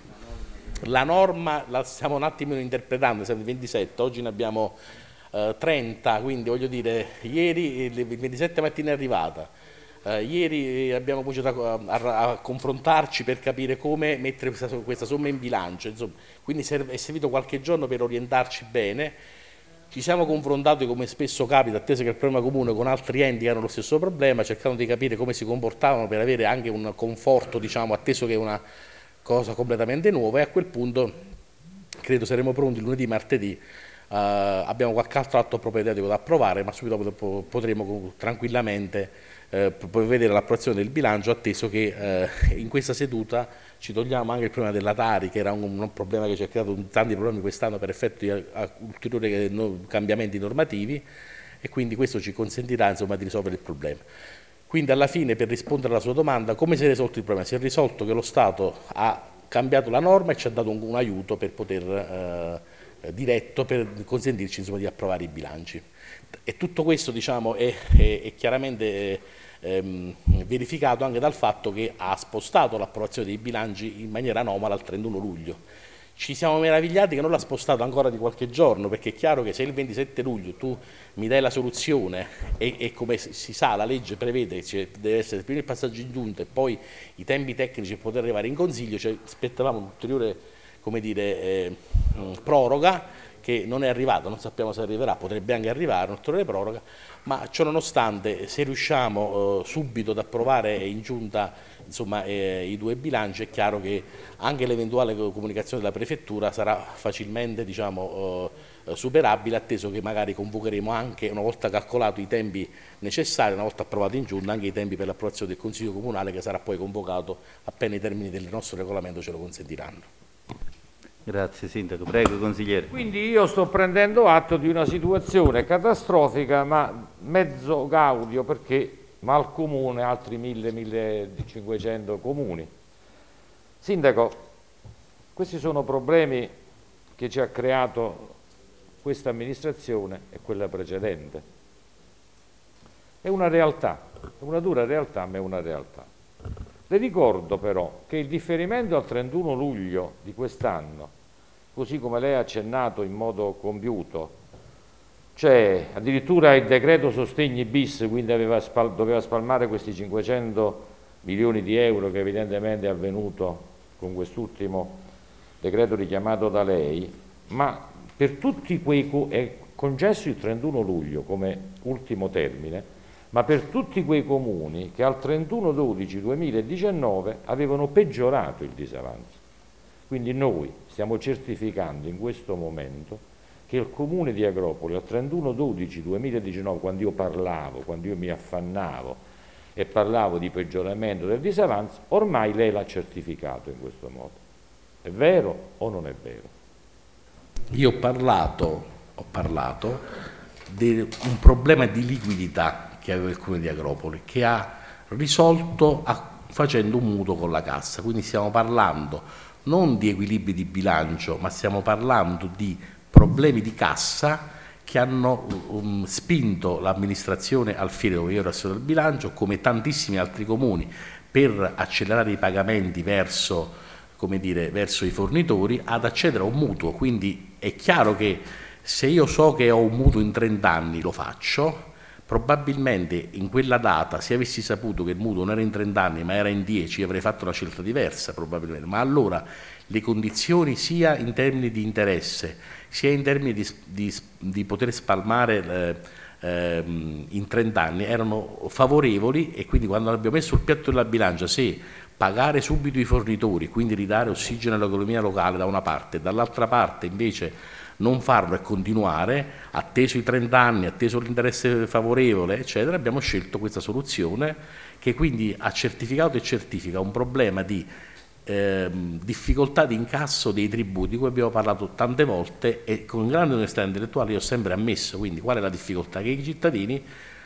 la norma la stiamo un attimo interpretando, siamo il ventisette, oggi ne abbiamo eh, trenta, quindi voglio dire, ieri il ventisette mattina è arrivata, eh, ieri abbiamo cominciato a, a, a confrontarci per capire come mettere questa, questa somma in bilancio, insomma, quindi serve, è servito qualche giorno per orientarci bene. Ci siamo confrontati, come spesso capita, atteso che il problema comune, con altri enti che hanno lo stesso problema, cercando di capire come si comportavano per avere anche un conforto, diciamo, atteso che è una cosa completamente nuova, e a quel punto credo saremo pronti lunedì, martedì, uh, abbiamo qualche altro atto proprietario da approvare, ma subito dopo potremo tranquillamente uh, vedere l'approvazione del bilancio, atteso che uh, in questa seduta ci togliamo anche il problema della Tari, che era un, un problema che ci ha creato tanti problemi quest'anno per effetto di ulteriori no, cambiamenti normativi, e quindi questo ci consentirà insomma, di risolvere il problema. Quindi alla fine, per rispondere alla sua domanda, come si è risolto il problema? Si è risolto che lo Stato ha cambiato la norma e ci ha dato un, un aiuto per poter, eh, diretto per consentirci insomma, di approvare i bilanci. E tutto questo diciamo, è, è, è chiaramente ehm, verificato anche dal fatto che ha spostato l'approvazione dei bilanci in maniera anomala al trentuno luglio. Ci siamo meravigliati che non l'ha spostato ancora di qualche giorno, perché è chiaro che se il ventisette luglio tu mi dai la soluzione e, e come si sa la legge prevede che deve essere prima il passaggio in giunta e poi i tempi tecnici per poter arrivare in consiglio, cioè aspettavamo un'ulteriore come dire, eh, proroga che non è arrivata, non sappiamo se arriverà, potrebbe anche arrivare un'ulteriore proroga, ma ciò nonostante se riusciamo eh, subito ad approvare in giunta insomma, eh, i due bilanci, è chiaro che anche l'eventuale comunicazione della prefettura sarà facilmente diciamo, eh, superabile, atteso che magari convocheremo anche, una volta calcolato i tempi necessari, una volta approvato in giunta, anche i tempi per l'approvazione del Consiglio Comunale, che sarà poi convocato appena i termini del nostro regolamento ce lo consentiranno. Grazie Sindaco, prego consigliere. Quindi io sto prendendo atto di una situazione catastrofica, ma mezzo gaudio, perché mal comune altri mille millecinquecento comuni. Sindaco, questi sono problemi che ci ha creato questa amministrazione e quella precedente. È una realtà, è una dura realtà, ma è una realtà. Le ricordo però che il differimento al trentuno luglio di quest'anno, così come lei ha accennato in modo compiuto, cioè addirittura il decreto sostegni bis, quindi aveva spal- doveva spalmare questi cinquecento milioni di euro che evidentemente è avvenuto con quest'ultimo decreto richiamato da lei, ma per tutti quei co- è concesso il trentuno luglio come ultimo termine, ma per tutti quei comuni che al trentuno dodici duemiladiciannove avevano peggiorato il disavanzo. Quindi noi stiamo certificando in questo momento che il comune di Agropoli al trentuno dodici duemiladiciannove, quando io parlavo, quando io mi affannavo e parlavo di peggioramento del disavanzo, ormai lei l'ha certificato in questo modo. È vero o non è vero? Io ho parlato, ho parlato di un problema di liquidità che aveva il comune di Agropoli, che ha risolto a, facendo un mutuo con la cassa. Quindi stiamo parlando non di equilibri di bilancio, ma stiamo parlando di problemi di cassa che hanno um, spinto l'amministrazione Alfiere, dove io ero assessore del bilancio, come tantissimi altri comuni, per accelerare i pagamenti verso, come dire, verso i fornitori, ad accedere a un mutuo. Quindi è chiaro che se io so che ho un mutuo in trenta anni lo faccio. Probabilmente in quella data, se avessi saputo che il mutuo non era in trenta anni ma era in dieci, avrei fatto una scelta diversa probabilmente, ma allora le condizioni sia in termini di interesse sia in termini di, di, di poter spalmare ehm, in trenta anni erano favorevoli, e quindi quando abbiamo messo il piatto della bilancia se pagare subito i fornitori, quindi ridare ossigeno all'economia locale da una parte, e dall'altra parte invece non farlo e continuare, atteso i trenta anni, atteso l'interesse favorevole, eccetera, abbiamo scelto questa soluzione che quindi ha certificato e certifica un problema di eh, difficoltà di incasso dei tributi, di cui abbiamo parlato tante volte, e con grande onestà intellettuale io ho sempre ammesso. Quindi qual è la difficoltà? Che i cittadini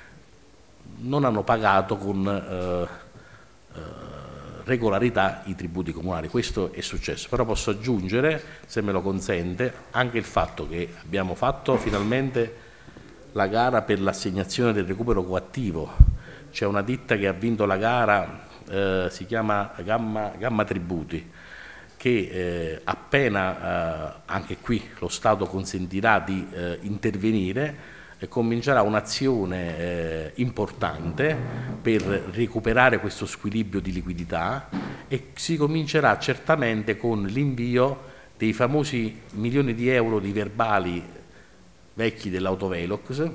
non hanno pagato con eh, eh, regolarità i tributi comunali. Questo è successo. Però posso aggiungere, se me lo consente, anche il fatto che abbiamo fatto finalmente la gara per l'assegnazione del recupero coattivo. C'è una ditta che ha vinto la gara, eh, si chiama Gamma, Gamma Tributi, che eh, appena eh, anche qui lo Stato consentirà di eh, intervenire, e comincerà un'azione eh, importante per recuperare questo squilibrio di liquidità, e si comincerà certamente con l'invio dei famosi milioni di euro di verbali vecchi dell'Autovelox,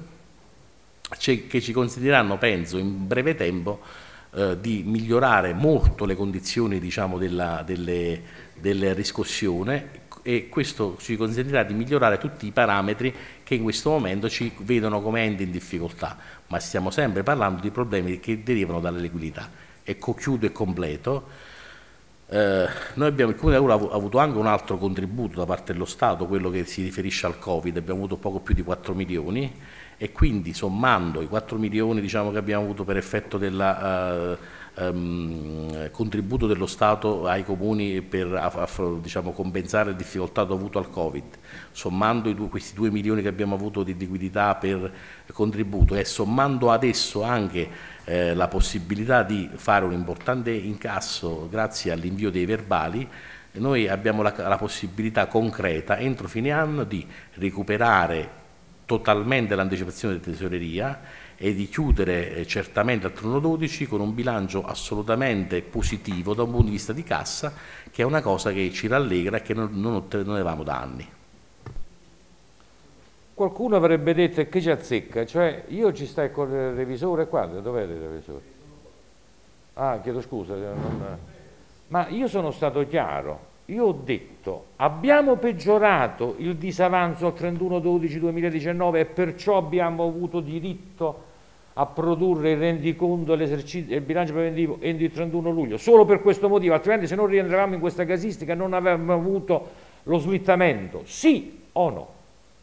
che ci consentiranno, penso, in breve tempo eh, di migliorare molto le condizioni, diciamo, della, delle, delle riscossione, e questo ci consentirà di migliorare tutti i parametri che in questo momento ci vedono come enti in difficoltà, ma stiamo sempre parlando di problemi che derivano dalla liquidità. Ecco, chiudo e completo. Eh, noi abbiamo, il Comune di Agro ha avuto anche un altro contributo da parte dello Stato, quello che si riferisce al Covid. Abbiamo avuto poco più di quattro milioni, e quindi sommando i quattro milioni, diciamo, che abbiamo avuto per effetto del uh, um, contributo dello Stato ai comuni per a, a, diciamo, compensare le difficoltà dovute al Covid, sommando i due, questi due milioni che abbiamo avuto di liquidità per contributo, e sommando adesso anche eh, la possibilità di fare un importante incasso grazie all'invio dei verbali, noi abbiamo la, la possibilità concreta entro fine anno di recuperare totalmente l'anticipazione di tesoreria e di chiudere eh, certamente al trentuno dodici con un bilancio assolutamente positivo da un punto di vista di cassa, che è una cosa che ci rallegra e che non, non, non avevamo da anni. Qualcuno avrebbe detto che ci azzecca, cioè io ci stai con il revisore qua, dov'è il revisore? Ah, chiedo scusa, non... ma io sono stato chiaro. Io ho detto, abbiamo peggiorato il disavanzo al trentuno dodici duemiladiciannove e perciò abbiamo avuto diritto a produrre il rendiconto e il bilancio preventivo entro il trentuno luglio, solo per questo motivo, altrimenti se non rientravamo in questa casistica non avremmo avuto lo slittamento, sì o no?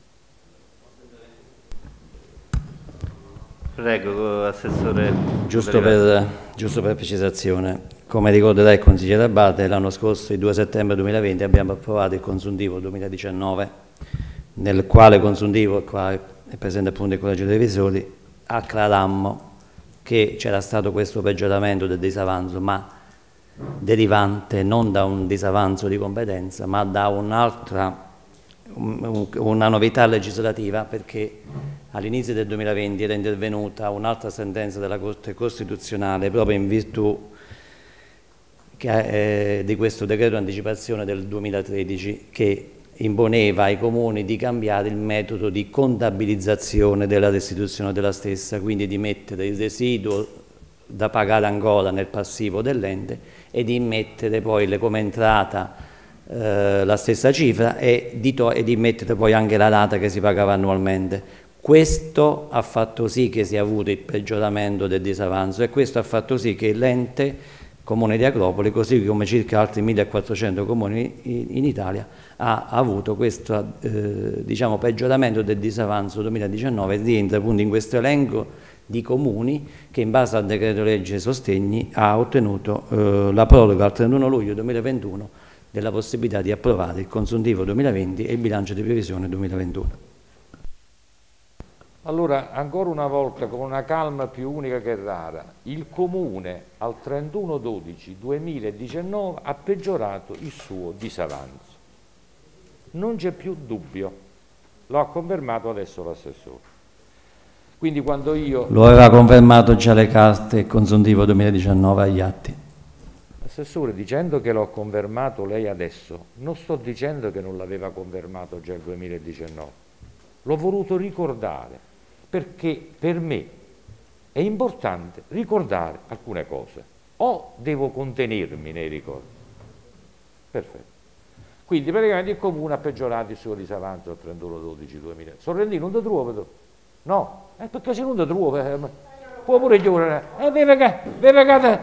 Prego, Assessore. Giusto per, giusto per precisazione. Come ricorderà il consigliere Abate, l'anno scorso, il due settembre duemilaventi, abbiamo approvato il consuntivo duemiladiciannove, nel quale consuntivo, qua è presente appunto il Collegio dei Revisori, acclarammo che c'era stato questo peggioramento del disavanzo, ma derivante non da un disavanzo di competenza, ma da un'altra, un, una novità legislativa, perché all'inizio del duemilaventi era intervenuta un'altra sentenza della Corte Costituzionale proprio in virtù Che, eh, di questo decreto di anticipazione del duemilatredici, che imponeva ai comuni di cambiare il metodo di contabilizzazione della restituzione della stessa, quindi di mettere il residuo da pagare ancora nel passivo dell'ente e di mettere poi come entrata eh, la stessa cifra e di, e di mettere poi anche la rata che si pagava annualmente. Questo ha fatto sì che si sia avuto il peggioramento del disavanzo, e questo ha fatto sì che l'ente Comune di Agropoli, così come circa altri millequattrocento comuni in Italia, ha avuto questo eh, diciamo, peggioramento del disavanzo duemiladiciannove e rientra appunto in questo elenco di comuni che in base al decreto legge sostegni ha ottenuto eh, la proroga al trentuno luglio duemilaventuno della possibilità di approvare il consuntivo duemilaventi e il bilancio di previsione duemilaventuno. Allora, ancora una volta, con una calma più unica che rara, il Comune al trentuno dodici duemiladiciannove ha peggiorato il suo disavanzo. Non c'è più dubbio, lo ha confermato adesso l'assessore. Quindi quando io... Lo aveva confermato già le carte consuntivo duemiladiciannove agli atti. Assessore, dicendo che l'ho confermato lei adesso, non sto dicendo che non l'aveva confermato già il duemiladiciannove. L'ho voluto ricordare, perché per me è importante ricordare alcune cose, o devo contenermi nei ricordi. Perfetto. Quindi praticamente il Comune ha peggiorato il suo disavanzo al trentuno dodici duemila. Sorrentino non ti trovo? No, eh, perché se non ti trovo, eh, può pure chiudere. Eh, vi pagate, vi pagate,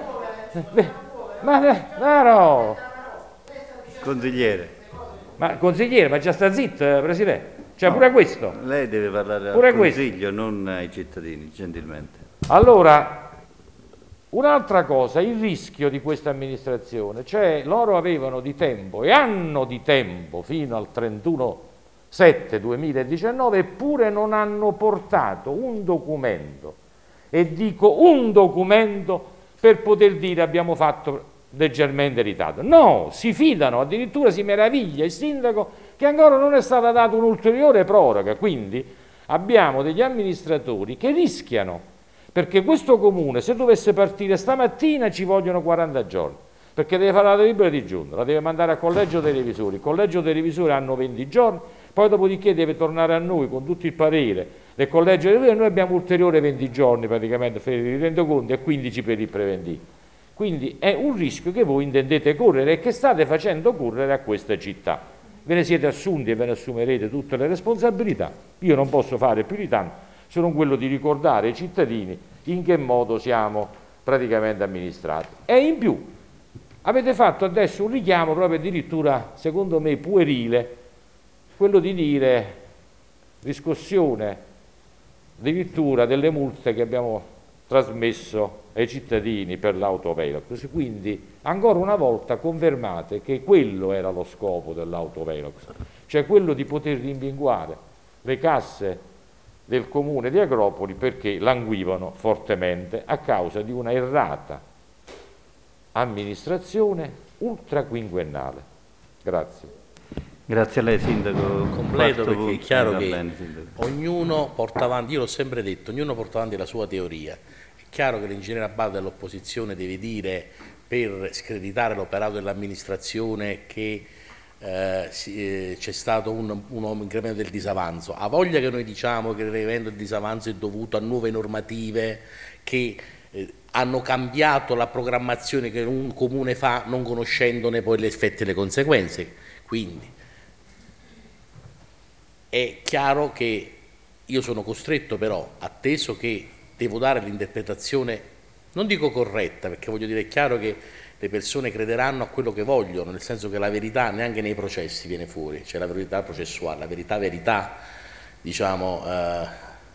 ma, ma no. Consigliere. Ma consigliere, ma già sta zitto, eh, Presidente. Cioè no, pure questo. Lei deve parlare pure al Consiglio, questo. Non ai cittadini, gentilmente. Allora, un'altra cosa, il rischio di questa amministrazione, cioè loro avevano di tempo e hanno di tempo fino al trentuno sette duemiladiciannove, eppure non hanno portato un documento, e dico un documento, per poter dire abbiamo fatto leggermente ritardo. No, si fidano, addirittura si meraviglia il sindaco che ancora non è stata data un'ulteriore proroga, quindi abbiamo degli amministratori che rischiano, perché questo comune se dovesse partire stamattina ci vogliono quaranta giorni, perché deve fare la delibera di giunta, la deve mandare al collegio dei revisori, il collegio dei revisori hanno venti giorni, poi dopodiché deve tornare a noi con tutto il parere del collegio dei revisori, noi abbiamo ulteriori venti giorni praticamente per il rendiconto e quindici per il preventivo. Quindi è un rischio che voi intendete correre e che state facendo correre a questa città. Ve ne siete assunti e ve ne assumerete tutte le responsabilità. Io non posso fare più di tanto, se non quello di ricordare ai cittadini in che modo siamo praticamente amministrati. E in più avete fatto adesso un richiamo proprio addirittura, secondo me, puerile, quello di dire riscossione addirittura delle multe che abbiamo trasmesso ai cittadini per l'autovelox. Quindi ancora una volta confermate che quello era lo scopo dell'autovelox, cioè quello di poter rimpinguare le casse del comune di Agropoli perché languivano fortemente a causa di una errata amministrazione ultraquinquennale. Grazie. Grazie a lei, Sindaco. Completo, perché è chiaro che bene, ognuno porta avanti, io l'ho sempre detto, ognuno porta avanti la sua teoria. È chiaro che l'ingegnere Abbate dell'opposizione deve dire, per screditare l'operato dell'amministrazione, che eh, eh, c'è stato un, un incremento del disavanzo. Ha voglia che noi diciamo che l'incremento del disavanzo è dovuto a nuove normative che eh, hanno cambiato la programmazione che un comune fa non conoscendone poi gli effetti e le conseguenze. Quindi è chiaro che io sono costretto però, atteso che devo dare l'interpretazione, non dico corretta, perché voglio dire, è chiaro che le persone crederanno a quello che vogliono, nel senso che la verità neanche nei processi viene fuori, c'è la verità processuale, la verità verità, diciamo, eh,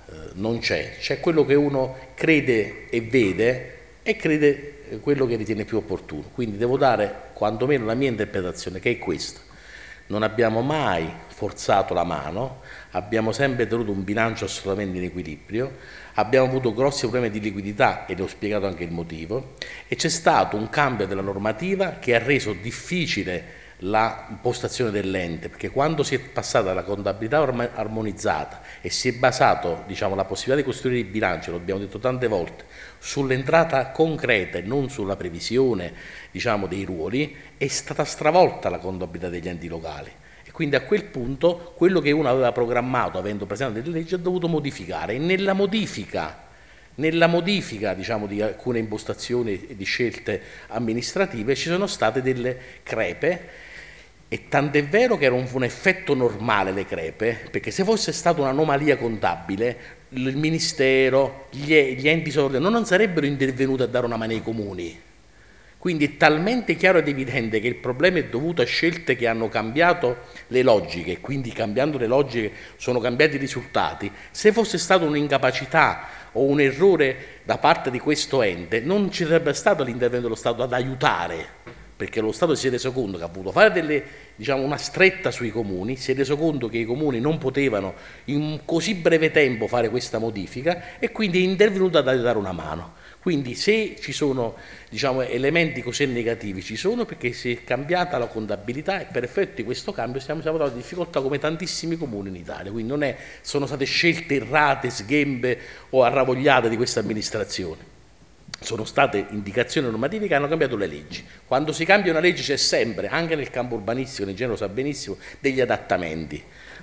non c'è, c'è quello che uno crede e vede e crede quello che ritiene più opportuno, quindi devo dare quantomeno la mia interpretazione, che è questa. Non abbiamo mai forzato la mano, abbiamo sempre tenuto un bilancio assolutamente in equilibrio, abbiamo avuto grossi problemi di liquidità e le ho spiegato anche il motivo, e c'è stato un cambio della normativa che ha reso difficile la impostazione dell'ente, perché quando si è passata dalla contabilità armonizzata e si è basato, diciamo, la possibilità di costruire il bilancio, lo abbiamo detto tante volte, sull'entrata concreta e non sulla previsione, diciamo, dei ruoli, è stata stravolta la contabilità degli enti locali. E quindi a quel punto quello che uno aveva programmato, avendo presentato delle leggi, ha dovuto modificare, e nella modifica Nella modifica, diciamo, di alcune impostazioni e di scelte amministrative ci sono state delle crepe, e tant'è vero che era un, un effetto normale le crepe, perché se fosse stata un'anomalia contabile il Ministero, gli, gli enti sovranazionali non sarebbero intervenuti a dare una mano ai comuni. Quindi è talmente chiaro ed evidente che il problema è dovuto a scelte che hanno cambiato le logiche, e quindi cambiando le logiche sono cambiati i risultati. Se fosse stata un'incapacità o un errore da parte di questo ente, non ci sarebbe stato l'intervento dello Stato ad aiutare, perché lo Stato si è reso conto che ha voluto fare delle, diciamo, una stretta sui comuni, si è reso conto che i comuni non potevano in così breve tempo fare questa modifica, e quindi è intervenuto ad aiutare una mano. Quindi se ci sono, diciamo, elementi così negativi, ci sono perché si è cambiata la contabilità, e per effetto di questo cambio siamo stati in difficoltà come tantissimi comuni in Italia. Quindi non è, sono state scelte errate, sghembe o arravogliate di questa amministrazione. Sono state indicazioni normative che hanno cambiato le leggi. Quando si cambia una legge c'è sempre, anche nel campo urbanistico, l'ingegnere lo sa benissimo, degli adattamenti.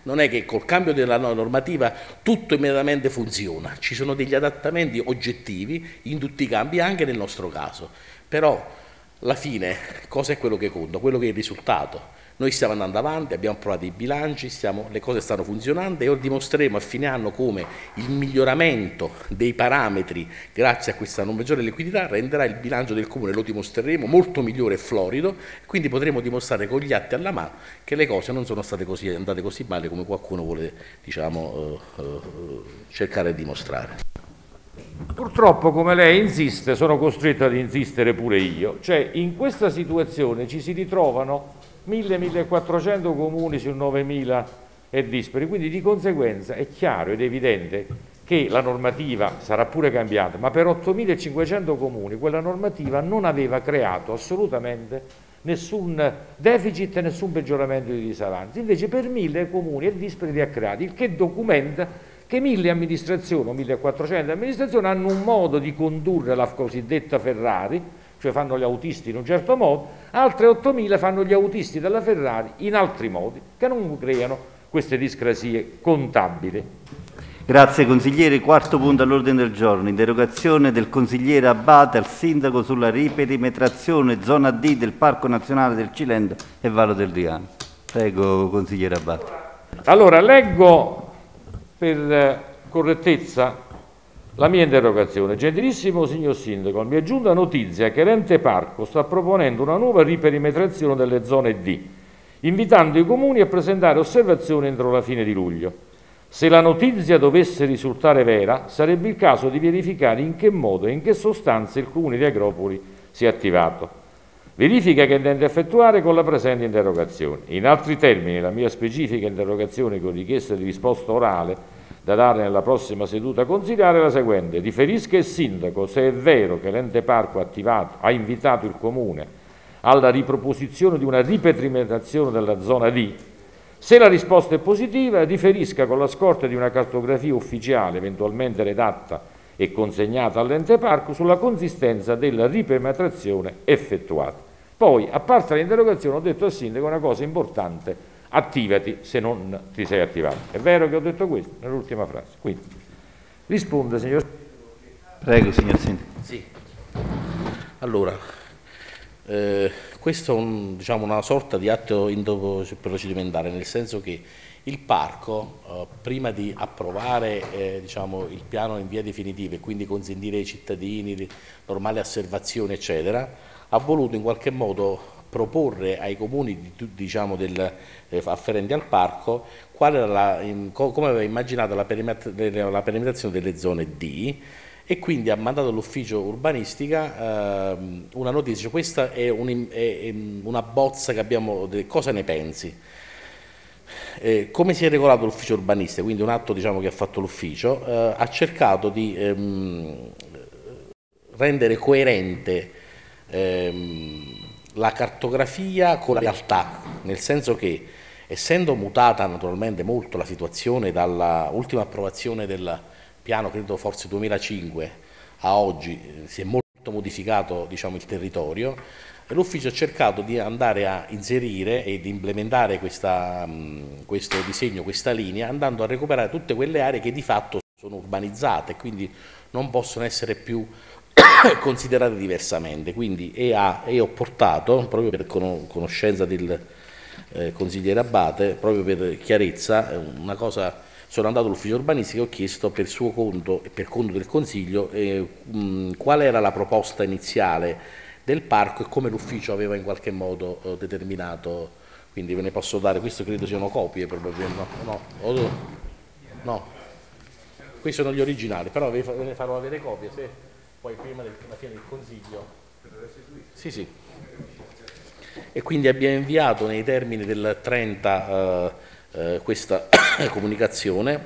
non è che col cambio della normativa tutto immediatamente funziona, ci sono degli adattamenti oggettivi in tutti i campi, anche nel nostro caso, però alla fine cosa è quello che conta? Quello che è il risultato. Noi stiamo andando avanti, abbiamo approvato i bilanci, stiamo, le cose stanno funzionando e ora dimostreremo a fine anno come il miglioramento dei parametri grazie a questa maggiore liquidità renderà il bilancio del Comune, lo dimostreremo, molto migliore e florido, quindi potremo dimostrare con gli atti alla mano che le cose non sono state così, andate così male come qualcuno vuole, diciamo, eh, eh, cercare di dimostrare. Purtroppo, come lei insiste, sono costretto ad insistere pure io, cioè in questa situazione ci si ritrovano mille millequattrocento comuni su novemila e dispari, quindi di conseguenza è chiaro ed evidente che la normativa sarà pure cambiata, ma per ottomilacinquecento comuni quella normativa non aveva creato assolutamente nessun deficit e nessun peggioramento di disavanzi, invece per mille comuni e dispari li ha creati, il che documenta che mille amministrazioni o millequattrocento amministrazioni hanno un modo di condurre la cosiddetta Ferrari, cioè fanno gli autisti in un certo modo, altre ottomila fanno gli autisti della Ferrari in altri modi, che non creano queste discrasie contabili. Grazie consigliere. Quarto punto all'ordine del giorno, interrogazione del consigliere Abbate al sindaco sulla riperimetrazione zona D del Parco Nazionale del Cilento e Vallo del Diano. Prego consigliere Abbate. Allora, leggo per correttezza la mia interrogazione. Gentilissimo signor Sindaco, mi è giunta notizia che l'ente parco sta proponendo una nuova riperimetrazione delle zone D, invitando i comuni a presentare osservazioni entro la fine di luglio. Se la notizia dovesse risultare vera, sarebbe il caso di verificare in che modo e in che sostanza il comune di Agropoli si è attivato. Verifica che intende effettuare con la presente interrogazione. In altri termini, la mia specifica interrogazione con richiesta di risposta orale da dare nella prossima seduta consigliare è la seguente. Riferisca il sindaco se è vero che l'ente parco ha, attivato, ha invitato il comune alla riproposizione di una riperimetrazione della zona D. Se la risposta è positiva, riferisca con la scorta di una cartografia ufficiale eventualmente redatta e consegnata all'ente parco sulla consistenza della riperimetrazione effettuata. Poi, a parte l'interrogazione, ho detto al sindaco una cosa importante: attivati se non ti sei attivato. È vero che ho detto questo nell'ultima frase. Quindi risponde, signor. Prego, signor Sindaco. Sì. Allora, eh, questo è un, diciamo, una sorta di atto procedimentale, nel senso che il parco, eh, prima di approvare eh, diciamo, il piano in via definitiva e quindi consentire ai cittadini normali osservazioni, eccetera, ha voluto in qualche modo proporre ai comuni di, diciamo, del, eh, afferenti al parco qual era la, in, co, come aveva immaginato la, perimet la perimetrazione delle zone D, e quindi ha mandato all'ufficio urbanistica eh, una notizia. Questa è, un, è, è una bozza che abbiamo, cosa ne pensi? Eh, come si è regolato l'ufficio urbanistica, quindi un atto, diciamo, che ha fatto l'ufficio, eh, ha cercato di ehm, rendere coerente ehm, la cartografia con la realtà, nel senso che, essendo mutata naturalmente molto la situazione dalla ultima approvazione del piano, credo forse duemilacinque, a oggi eh, si è molto modificato, diciamo, il territorio, l'ufficio ha cercato di andare a inserire e di implementare questa, mh, questo disegno, questa linea, andando a recuperare tutte quelle aree che di fatto sono urbanizzate e quindi non possono essere più considerate diversamente. Quindi e, ha, e ho portato, proprio per conoscenza del eh, consigliere Abbate, proprio per chiarezza, una cosa, sono andato all'ufficio urbanistico e ho chiesto per suo conto e per conto del Consiglio eh, mh, qual era la proposta iniziale del parco e come l'ufficio aveva in qualche modo eh, determinato, quindi ve ne posso dare, questo credo siano copie probabilmente, no, no, no, no. Questi sono gli originali, però ve ne farò avere copie se poi prima della fine del Consiglio. Sì, sì. E quindi abbiamo inviato nei termini del trenta eh, eh, questa comunicazione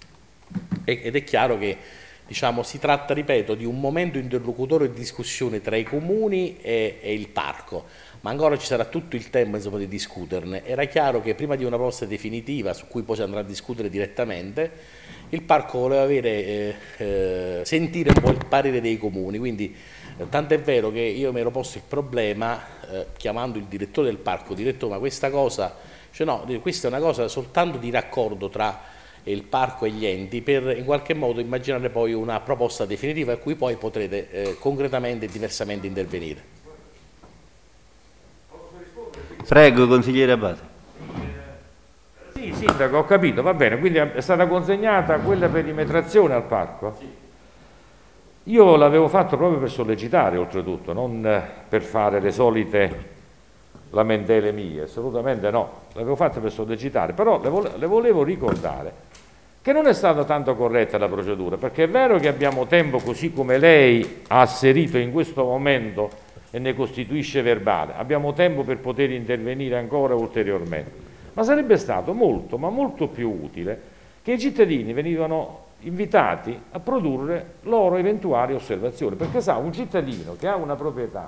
ed è chiaro che, diciamo, si tratta, ripeto, di un momento interlocutorio di discussione tra i comuni e, e il parco, ma ancora ci sarà tutto il tempo, insomma, di discuterne. Era chiaro che prima di una proposta definitiva su cui poi si andrà a discutere direttamente, il parco voleva avere, eh, eh, sentire un po' il parere dei comuni, quindi eh, tant'è vero che io mi ero posto il problema, eh, chiamando il direttore del parco, ho detto: ma questa cosa Cioè no, questa è una cosa soltanto di raccordo tra il parco e gli enti per in qualche modo immaginare poi una proposta definitiva a cui poi potrete eh, concretamente e diversamente intervenire. Prego, consigliere Abbate. Sì, sindaco, ho capito, va bene, quindi è stata consegnata quella perimetrazione al parco? Sì. Io l'avevo fatto proprio per sollecitare, oltretutto, non per fare le solite lamentele mie, assolutamente no, l'avevo fatto per sollecitare, però le, vo le volevo ricordare che non è stata tanto corretta la procedura, perché è vero che abbiamo tempo, così come lei ha asserito in questo momento e ne costituisce verbale, abbiamo tempo per poter intervenire ancora ulteriormente, ma sarebbe stato molto, ma molto più utile che i cittadini venivano invitati a produrre loro eventuali osservazioni, perché sa, un cittadino che ha una proprietà.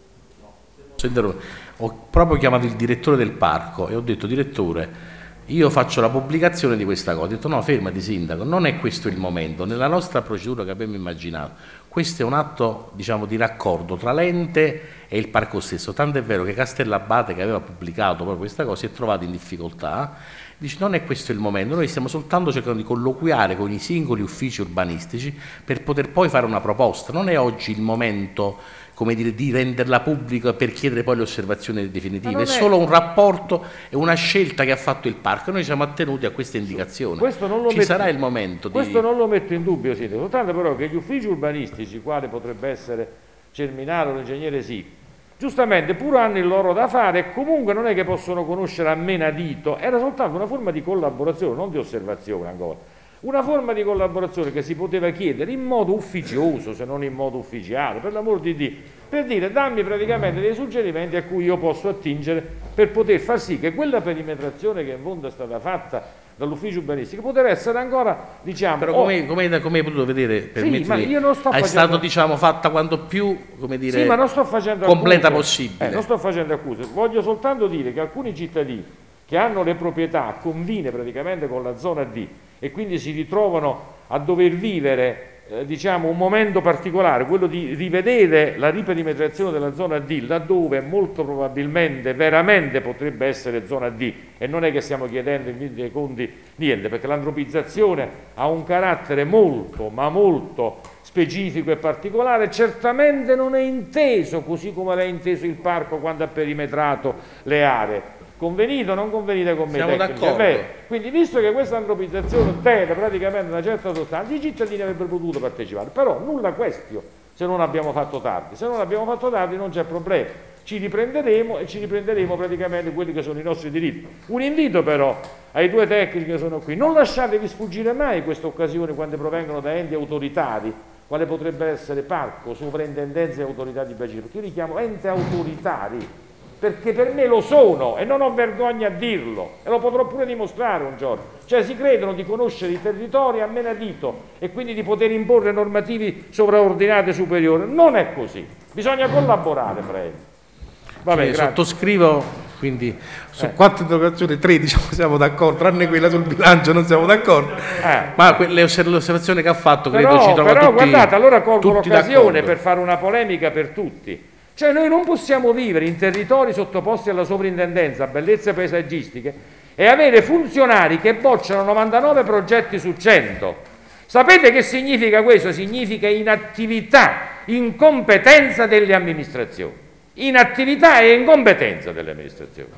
Ho proprio chiamato il direttore del parco e ho detto: direttore, io faccio la pubblicazione di questa cosa. Ho detto: no, fermati sindaco, non è questo il momento, nella nostra procedura che abbiamo immaginato, questo è un atto, diciamo, di raccordo tra l'ente e il parco stesso, tanto è vero che Castellabate, che aveva pubblicato proprio questa cosa, si è trovato in difficoltà. Dice: non è questo il momento, noi stiamo soltanto cercando di colloquiare con i singoli uffici urbanistici per poter poi fare una proposta, non è oggi il momento, come dire, di renderla pubblica per chiedere poi le osservazioni definitive, è, è solo un rapporto e una scelta che ha fatto il parco, noi siamo attenuti a questa indicazione. Questo non lo ci metto, sarà il momento questo di... non lo metto in dubbio, sì, soltanto però che gli uffici urbanistici, quale potrebbe essere Cerminaro, l'ingegnere Sì, giustamente pur hanno il loro da fare e comunque non è che possono conoscere a menadito, era soltanto una forma di collaborazione, non di osservazione ancora, una forma di collaborazione che si poteva chiedere in modo ufficioso, se non in modo ufficiale, per l'amor di Dio, per dire: dammi praticamente dei suggerimenti a cui io posso attingere per poter far sì che quella perimetrazione che in fondo è stata fatta dall'ufficio urbanistico poteva essere ancora, diciamo... Però come, come, come hai potuto vedere, sì, ma io non sto è facendo... stato, diciamo, fatta quanto più, come dire, sì, ma non sto facendo completa accuse. possibile. Eh, non sto facendo accuse, voglio soltanto dire che alcuni cittadini che hanno le proprietà a confine praticamente con la zona D e quindi si ritrovano a dover vivere eh, diciamo un momento particolare, quello di rivedere la riperimetrazione della zona D, laddove molto probabilmente veramente potrebbe essere zona D, e non è che stiamo chiedendo in fin dei conti niente, perché l'antropizzazione ha un carattere molto ma molto specifico e particolare, certamente non è inteso così come l'ha inteso il parco quando ha perimetrato le aree. Convenito o non convenite con me? Siamo d'accordo. Quindi, visto che questa antropizzazione tende praticamente una certa sostanza, i cittadini avrebbero potuto partecipare, però nulla questio se non abbiamo fatto tardi. Se non abbiamo fatto tardi non c'è problema, ci riprenderemo e ci riprenderemo praticamente quelli che sono i nostri diritti. Un invito però ai due tecnici che sono qui: non lasciatevi sfuggire mai queste occasioni quando provengono da enti autoritari, quale potrebbe essere parco, sovrintendenza e autorità di bacino, perché io li chiamo enti autoritari, perché per me lo sono e non ho vergogna a dirlo, e lo potrò pure dimostrare un giorno. Cioè si credono di conoscere i territori a menadito e quindi di poter imporre normativi sovraordinati superiori. Non è così, bisogna collaborare fra elli. Vabbè, sì, sottoscrivo, quindi su eh. quattro interrogazioni, tre diciamo siamo d'accordo, tranne quella sul bilancio non siamo d'accordo, eh. ma le osservazioni che ha fatto credo però, ci trova però tutti, guardate, allora colgo l'occasione per d'accordo. fare una polemica per tutti. Cioè noi non possiamo vivere in territori sottoposti alla sovrintendenza a bellezze paesaggistiche e avere funzionari che bocciano novantanove progetti su cento. Sapete che significa questo? Significa inattività, incompetenza delle amministrazioni. Inattività e incompetenza delle amministrazioni.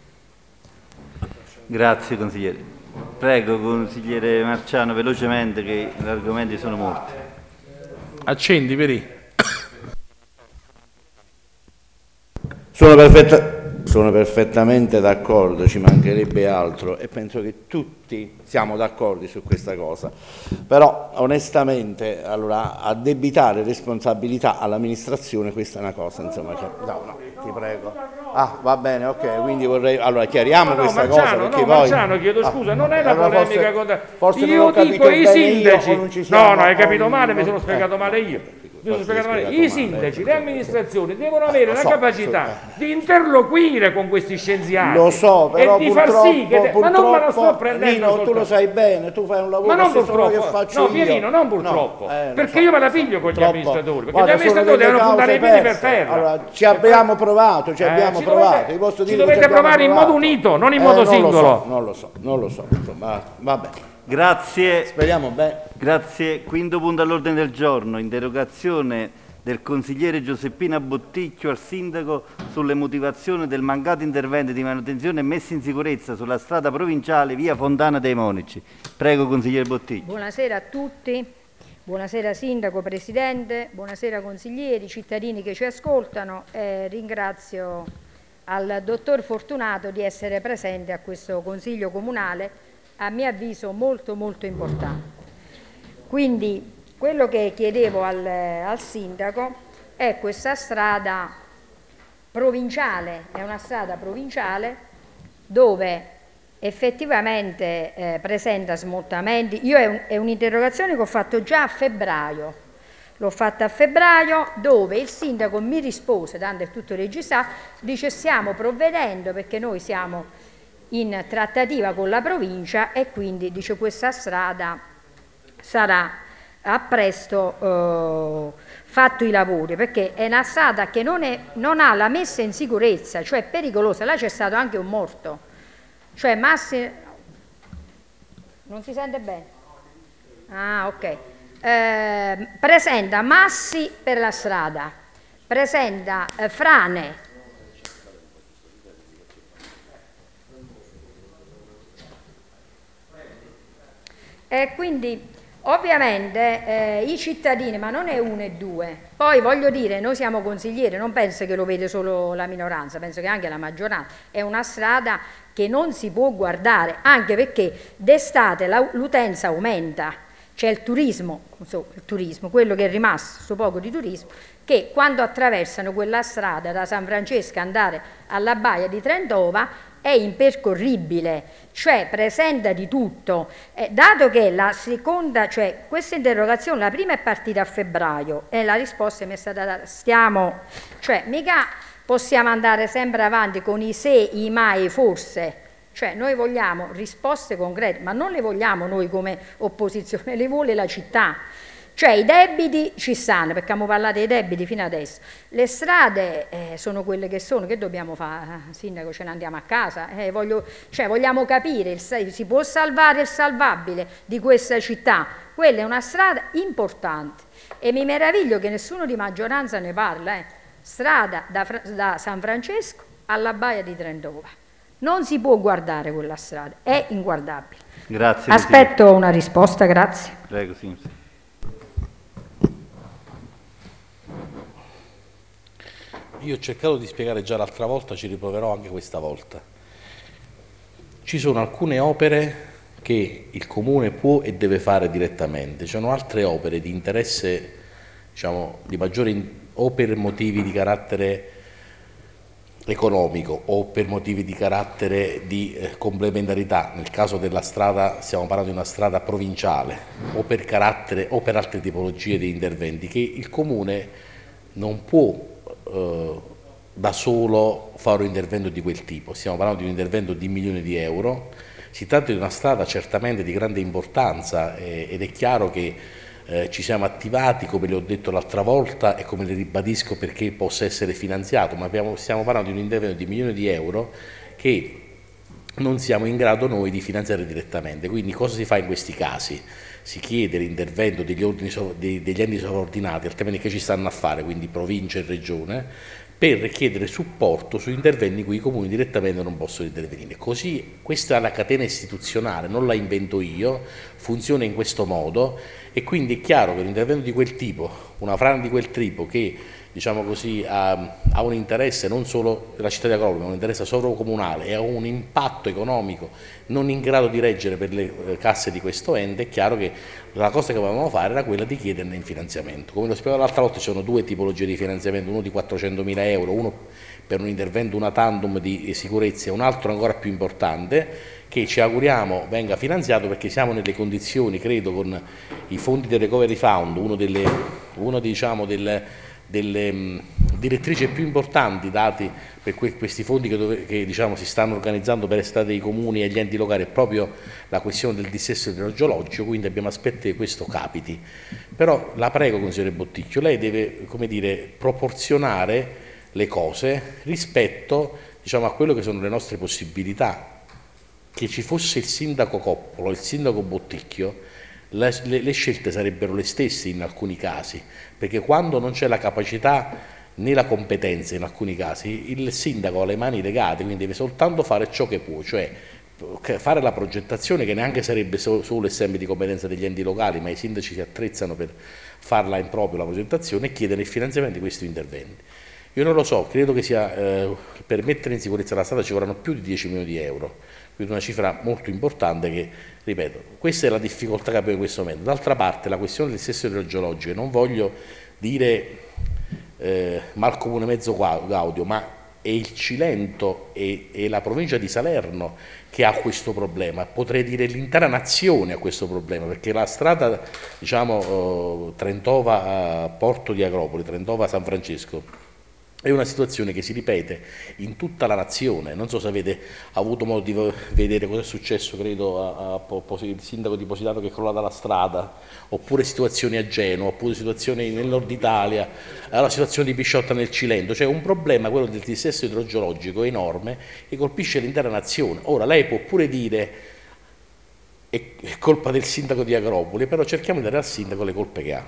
Grazie consigliere. Prego consigliere Marciano velocemente, che gli argomenti sono molti. Accendi Peri. Sono, perfetta, sono perfettamente d'accordo, ci mancherebbe altro, e penso che tutti siamo d'accordo su questa cosa, però onestamente allora addebitare responsabilità all'amministrazione, questa è una cosa, insomma, che, no, no, ti prego. Ah, va bene, ok, quindi vorrei, allora chiariamo no, no, questa Marciano, cosa, perché no, poi... Marciano, chiedo scusa, ah, non è una allora polemica forse, con... forse io non ho dico i sindaci, io, non ci siamo, no, no, hai capito male, non... mi sono spiegato eh, male io. Io Forse sto hai I spiegato sindaci, male. le amministrazioni devono avere lo la so, capacità so. di interloquire con questi scienziati. Lo so, però e di far purtroppo, sì che... Ma non me lo sto purtroppo, prendendo Nino, tu soltanto. lo sai bene, tu fai un lavoro Ma non stesso quello che purtroppo, faccio no io. Pierino, non purtroppo, No, eh, lo perché so, io me la lo so. piglio con gli Purtroppo, amministratori, perché guarda, gli amministratori sono delle devono puntare i cause piedi per perse. terra. Allora, ci E abbiamo poi- provato, ci Eh, abbiamo ci provato. dovete- Vi posso ci dire dovete che ci abbiamo provare in provato. modo unito, non in Eh, modo non lo singolo. so, non lo so, non lo so, insomma, vabbè. Grazie. Speriamo bene. Grazie. Quinto punto all'ordine del giorno, interrogazione del consigliere Giuseppina Botticchio al sindaco sulle motivazioni del mancato intervento di manutenzione e messa in sicurezza sulla strada provinciale via Fontana dei Monici. Prego, consigliere Botticchio. Buonasera a tutti, buonasera sindaco, presidente, buonasera consiglieri, cittadini che ci ascoltano. Eh, ringrazio al dottor Fortunato di essere presente a questo consiglio comunale, a mio avviso molto molto importante. Quindi quello che chiedevo al, al sindaco è questa strada provinciale, è una strada provinciale dove effettivamente eh, presenta smottamenti. Io è, un, è un'interrogazione che ho fatto già a febbraio, l'ho fatta a febbraio dove il sindaco mi rispose, tanto è tutto registrato, dice stiamo provvedendo perché noi siamo in trattativa con la provincia e quindi dice questa strada sarà a presto eh, fatto i lavori, perché è una strada che non, è, non ha la messa in sicurezza, cioè è pericolosa. Là c'è stato anche un morto, cioè massi... non si sente bene? Ah, ok. Eh, presenta massi per la strada, presenta eh, frane, e quindi ovviamente eh, i cittadini, ma non è uno e due, poi voglio dire, noi siamo consiglieri, non penso che lo vede solo la minoranza, penso che anche la maggioranza, è una strada che non si può guardare, anche perché d'estate l'utenza aumenta, c'è il turismo, so, il turismo, quello che è rimasto, questo poco di turismo, che quando attraversano quella strada da San Francesco andare alla baia di Trentova è impercorribile, cioè presenta di tutto. Eh, dato che la seconda, cioè questa interrogazione, la prima è partita a febbraio e la risposta mi è stata data, stiamo, cioè mica possiamo andare sempre avanti con i se, i ma e i forse, cioè noi vogliamo risposte concrete, ma non le vogliamo noi come opposizione, le vuole la città. Cioè i debiti ci stanno, perché abbiamo parlato dei debiti fino adesso, le strade eh, sono quelle che sono, che dobbiamo fare? Sindaco, ce ne andiamo a casa? Eh, voglio, cioè, vogliamo capire, il, si può salvare il salvabile di questa città? Quella è una strada importante e mi meraviglio che nessuno di maggioranza ne parla, eh. Strada da, da San Francesco alla baia di Trentova. Non si può guardare quella strada, è inguardabile. Grazie. Aspetto consigliere. Una risposta, grazie. Prego, signor. Io ho cercato di spiegare già l'altra volta, ci riproverò anche questa volta. Ci sono alcune opere che il Comune può e deve fare direttamente, ci sono altre opere di interesse, diciamo, di maggiore in, o per motivi di carattere economico o per motivi di carattere di eh, complementarità, nel caso della strada stiamo parlando di una strada provinciale, o per carattere o per altre tipologie di interventi che il Comune non può eh, da solo fare un intervento di quel tipo. Stiamo parlando di un intervento di milioni di euro, si tratta di una strada certamente di grande importanza eh, ed è chiaro che Eh, ci siamo attivati, come le ho detto l'altra volta e come le ribadisco, perché possa essere finanziato, ma abbiamo, stiamo parlando di un intervento di milioni di euro che non siamo in grado noi di finanziare direttamente. Quindi cosa si fa in questi casi? Si chiede l'intervento degli, ordini, degli enti sovraordinati, altrimenti che ci stanno a fare, quindi provincia e regione, per chiedere supporto su interventi in cui i comuni direttamente non possono intervenire. Così questa è la catena istituzionale, non la invento io, funziona in questo modo e quindi è chiaro che un intervento di quel tipo, una frana di quel tipo che diciamo così, ha, ha un interesse non solo della città di Acropoli, ma un interesse sovracomunale e ha un impatto economico non in grado di reggere per le eh, casse di questo ente, è chiaro che la cosa che volevamo fare era quella di chiederne in finanziamento. Come lo spiegavo l'altra volta, ci sono due tipologie di finanziamento, uno di quattrocentomila euro, uno per un intervento, una tandem di sicurezza e un altro ancora più importante, che ci auguriamo venga finanziato, perché siamo nelle condizioni, credo, con i fondi del Recovery Fund, uno delle, uno, diciamo, del, delle mh, direttrici più importanti dati per que questi fondi che, dove, che diciamo, si stanno organizzando per estate dei comuni e gli enti locali, è proprio la questione del dissesto idrogeologico, quindi abbiamo aspettato che questo capiti. Però la prego, consigliere Botticchio, lei deve, come dire, proporzionare le cose rispetto, diciamo, a quello che sono le nostre possibilità. Che ci fosse il sindaco Coppolo, il sindaco Botticchio, le, le, le scelte sarebbero le stesse in alcuni casi, perché quando non c'è la capacità né la competenza in alcuni casi, il sindaco ha le mani legate, quindi deve soltanto fare ciò che può, cioè fare la progettazione, che neanche sarebbe solo e sempre di competenza degli enti locali, ma i sindaci si attrezzano per farla in proprio la progettazione, e chiedere il finanziamento di questi interventi. Io non lo so, credo che sia, eh, per mettere in sicurezza la strada ci vorranno più di dieci milioni di euro, quindi una cifra molto importante che, ripeto, questa è la difficoltà che abbiamo in questo momento. D'altra parte la questione del dissesto idrogeologico, non voglio dire eh, mal comune mezzo gaudio, ma è il Cilento e, e la provincia di Salerno che ha questo problema, potrei dire l'intera nazione ha questo problema, perché la strada, diciamo, eh, Trentova-Porto di Agropoli, Trentova-San Francesco, è una situazione che si ripete in tutta la nazione. Non so se avete avuto modo di vedere cosa è successo, credo, a, a, il sindaco di Positano che è crollata la strada, oppure situazioni a Genova, oppure situazioni nel nord Italia, la situazione di Pisciotta nel Cilento. Cioè un problema, quello del dissesto idrogeologico, enorme, che colpisce l'intera nazione. Ora lei può pure dire è, è colpa del sindaco di Agropoli, però cerchiamo di dare al sindaco le colpe che ha.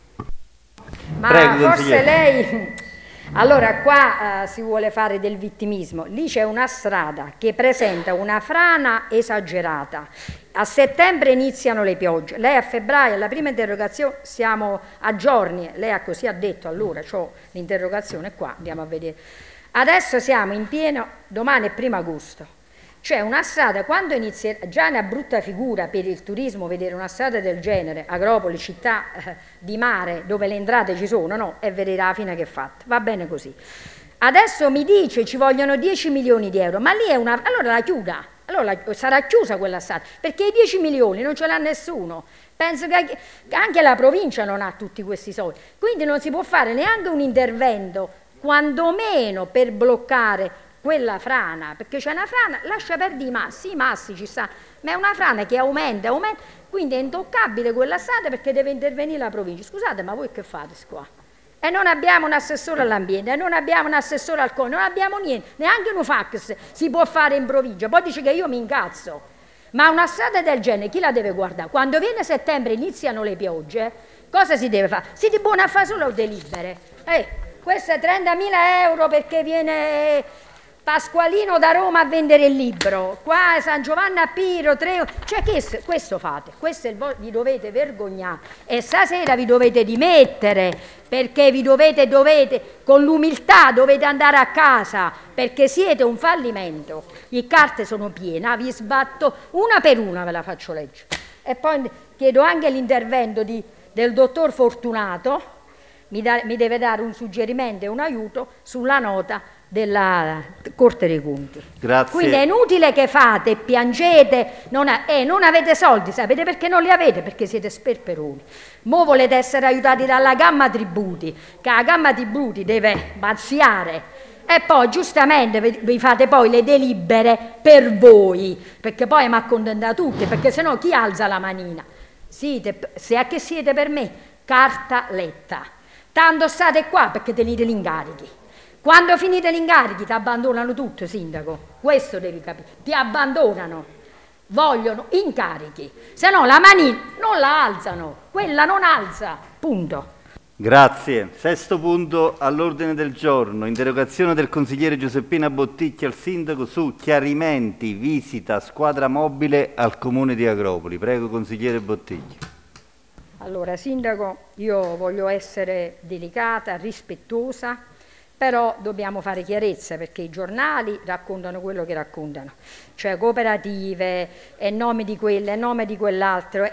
Ma Prego, forse lei... Allora qua uh, si vuole fare del vittimismo. Lì c'è una strada che presenta una frana esagerata. A settembre iniziano le piogge, lei a febbraio, alla prima interrogazione, siamo a giorni, lei ha così ha detto, allora c'ho l'interrogazione qua, andiamo a vedere. Adesso siamo in pieno, domani è primo agosto. C'è una strada, quando inizia, già è una brutta figura per il turismo vedere una strada del genere, Agropoli, città eh, di mare, dove le entrate ci sono, no? E vedere la fine che è fatta, va bene così. Adesso mi dice ci vogliono dieci milioni di euro, ma lì è una... allora la chiuda, allora sarà chiusa quella strada, perché i dieci milioni non ce l'ha nessuno. Penso che anche la provincia non ha tutti questi soldi, quindi non si può fare neanche un intervento, quantomeno per bloccare quella frana, perché c'è una frana, lascia perdere i massi, i massi ci stanno, ma è una frana che aumenta, aumenta, quindi è intoccabile quella strada perché deve intervenire la provincia. Scusate, ma voi che fate qua? E non abbiamo un assessore all'ambiente, e non abbiamo un assessore al comune, non abbiamo niente, neanche un fax si può fare in provincia, poi dice che io mi incazzo. Ma una strada del genere chi la deve guardare? Quando viene settembre iniziano le piogge, cosa si deve fare? Si buona a fare solo delibere. Eh, questo è trentamila euro perché viene... Pasqualino da Roma a vendere il libro, qua San Giovanni a Piro, tre... cioè questo, questo fate, questo è il vi dovete vergognare e stasera vi dovete dimettere perché vi dovete, dovete, con l'umiltà dovete andare a casa perché siete un fallimento, le carte sono piene, vi sbatto una per una, ve la faccio leggere e poi chiedo anche l'intervento del dottor Fortunato, mi, da, mi deve dare un suggerimento e un aiuto sulla nota della Corte dei Conti. Grazie. Quindi è inutile che fate, piangete, non, ha, eh, non avete soldi, sapete perché non li avete? Perché siete sperperoni. Mo volete essere aiutati dalla gamma tributi, che la gamma tributi deve bazziare e poi giustamente vi fate poi le delibere per voi, perché poi mi accontenta tutti, perché sennò chi alza la manina? Siete, se a che siete per me? Carta letta. Tanto state qua perché tenete gli incarichi. Quando finite gli incarichi ti abbandonano tutto, sindaco, questo devi capire, ti abbandonano, vogliono incarichi, se no la manina non la alzano, quella non alza, punto. Grazie. Sesto punto all'ordine del giorno, interrogazione del consigliere Giuseppina Botticchio al sindaco su chiarimenti, visita, squadra mobile al comune di Agropoli. Prego, consigliere Botticchio. Allora, sindaco, io voglio essere delicata, rispettosa, però dobbiamo fare chiarezza perché i giornali raccontano quello che raccontano, cioè cooperative, e nome di quello, e nome di quell'altro.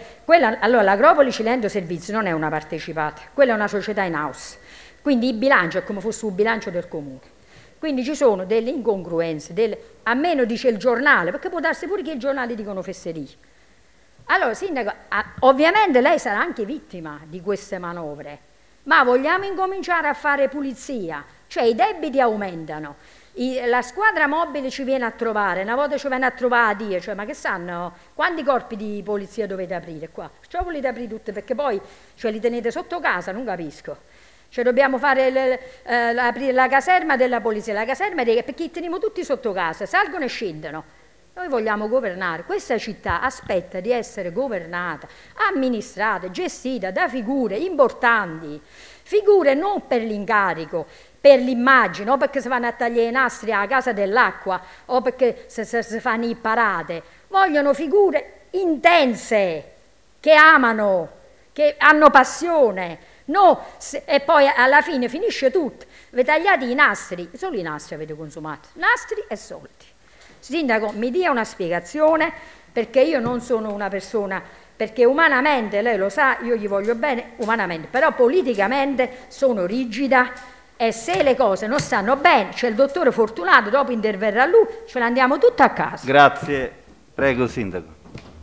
Allora l'Agropoli Cilento Servizi non è una partecipata, quella è una società in house, quindi il bilancio è come fosse un bilancio del comune. Quindi ci sono delle incongruenze, delle, a meno dice il giornale, perché può darsi pure che i giornali dicono fesserie. Allora, Sindaco, ovviamente lei sarà anche vittima di queste manovre, ma vogliamo incominciare a fare pulizia? Cioè i debiti aumentano, I, la squadra mobile ci viene a trovare, una volta ci viene a trovare a dire, cioè, ma che sanno, quanti corpi di polizia dovete aprire qua? Cioè volete aprire tutte perché poi cioè, li tenete sotto casa, non capisco. Cioè dobbiamo fare le, eh, aprire la caserma della polizia, la caserma dei, perché teniamo tutti sotto casa, salgono e scendono. Noi vogliamo governare, questa città aspetta di essere governata, amministrata, gestita da figure importanti, figure non per l'incarico, per l'immagine, o perché si vanno a tagliare i nastri alla casa dell'acqua, o perché si, si, si fanno i parate. Vogliono figure intense, che amano, che hanno passione. No, se, e poi alla fine finisce tutto. Vi tagliate i nastri, solo i nastri avete consumato, nastri e soldi. Sindaco, mi dia una spiegazione, perché io non sono una persona, perché umanamente, lei lo sa, io gli voglio bene umanamente, però politicamente sono rigida e se le cose non stanno bene, c'è il dottore Fortunato, dopo interverrà lui, ce l'andiamo tutto a casa. Grazie, prego Sindaco.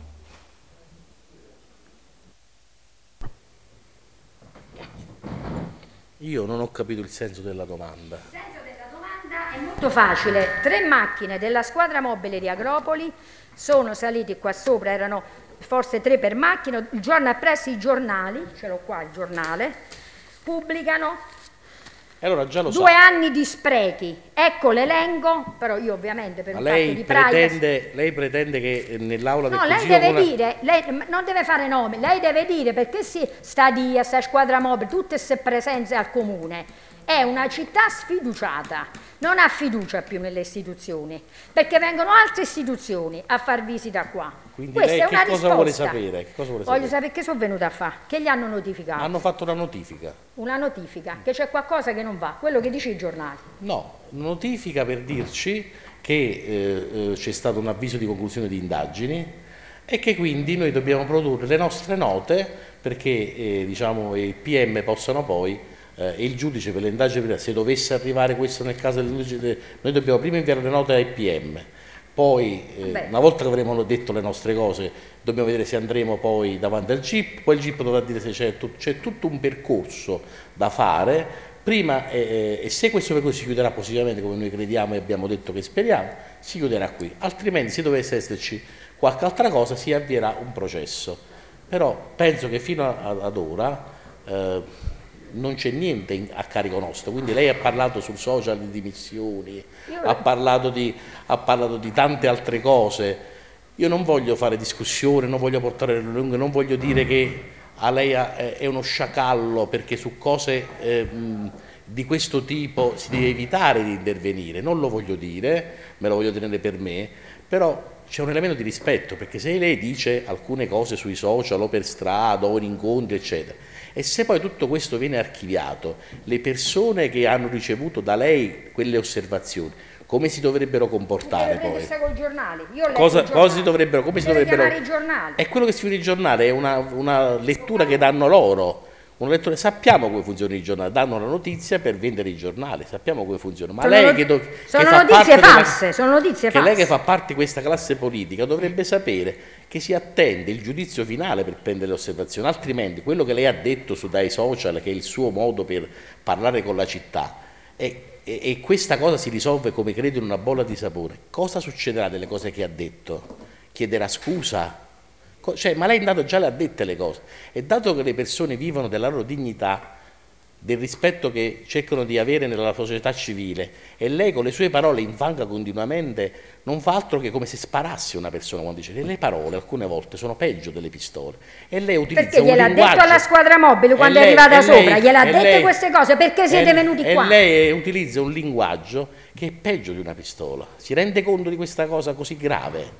Io non ho capito il senso della domanda. Il senso della domanda è molto facile. Tre macchine della squadra mobile di Agropoli sono saliti qua sopra, erano forse tre per macchina. Il giorno appresso i giornali, ce l'ho qua il giornale, pubblicano Allora già lo due sa. anni di sprechi. Ecco l'elenco, però io ovviamente per Ma un lei fatto di privacy... pretende, lei pretende che nell'aula del No, lei Consiglio deve Comunale- dire, lei non deve fare nomi, lei deve dire perché si sta dia, sta squadra mobile, tutte queste presenze al comune. È una città sfiduciata, non ha fiducia più nelle istituzioni, perché vengono altre istituzioni a far visita qua. Quindi Questa lei è che una cosa risposta. vuole sapere? Che cosa vuole Voglio sapere? sapere che sono venuta a fare, che gli hanno notificato. Hanno fatto una notifica. Una notifica, che c'è qualcosa che non va, quello che dice i giornali. No, notifica per dirci che eh, eh, c'è stato un avviso di conclusione di indagini e che quindi noi dobbiamo produrre le nostre note perché eh, diciamo, i P M possano poi eh, e il giudice per le indagini, se dovesse arrivare questo nel caso del giudice, noi dobbiamo prima inviare le note ai P M. Poi, eh, una volta che avremo detto le nostre cose, dobbiamo vedere se andremo poi davanti al G I P, poi il G I P dovrà dire se c'è, tut- c'è tutto un percorso da fare, prima, eh, e se questo percorso si chiuderà positivamente come noi crediamo e abbiamo detto che speriamo, si chiuderà qui, altrimenti se dovesse esserci qualche altra cosa si avvierà un processo. Però penso che fino a, ad ora eh, non c'è niente in, a carico nostro, quindi lei ha parlato sul social di dimissioni, ha parlato di, ha parlato di tante altre cose. Io non voglio fare discussione, non voglio portare lunghe, non voglio dire che a lei è uno sciacallo perché su cose eh, mh, di questo tipo si deve evitare di intervenire, non lo voglio dire, me lo voglio tenere per me, però c'è un elemento di rispetto, perché se lei dice alcune cose sui social o per strada o in incontri eccetera, e se poi tutto questo viene archiviato, le persone che hanno ricevuto da lei quelle osservazioni, come si dovrebbero comportare poi? Con i giornali. Io ho letto Cosa, i giornali. cosa si dovrebbero, come si Deve dovrebbero? chiamare i giornali. È quello che si scrive i giornali, è una, una lettura che danno loro. Una lettura, sappiamo come funzionano i giornali, danno la notizia per vendere i giornali, sappiamo come funziona. Ma Sono lei not- che, do, sono che fa notizie parte false, della, sono notizie che false. lei che fa parte di questa classe politica dovrebbe sapere che si attende il giudizio finale per prendere le osservazioni, altrimenti quello che lei ha detto su dai social, che è il suo modo per parlare con la città, e, e, e questa cosa si risolve come credo in una bolla di sapone. Cosa succederà delle cose che ha detto? Chiederà scusa? Cioè, ma lei intanto già le ha dette le cose, e dato che le persone vivono della loro dignità, del rispetto che cercano di avere nella società civile, e lei con le sue parole infanga continuamente, non fa altro che come se sparasse una persona quando dice le parole alcune volte sono peggio delle pistole, e lei utilizza perché un gliel'ha linguaggio, detto alla squadra mobile quando lei, è arrivata e lei, sopra, gliel'ha e dette lei, queste cose, perché siete e, venuti qua? E lei utilizza un linguaggio che è peggio di una pistola, si rende conto di questa cosa così grave?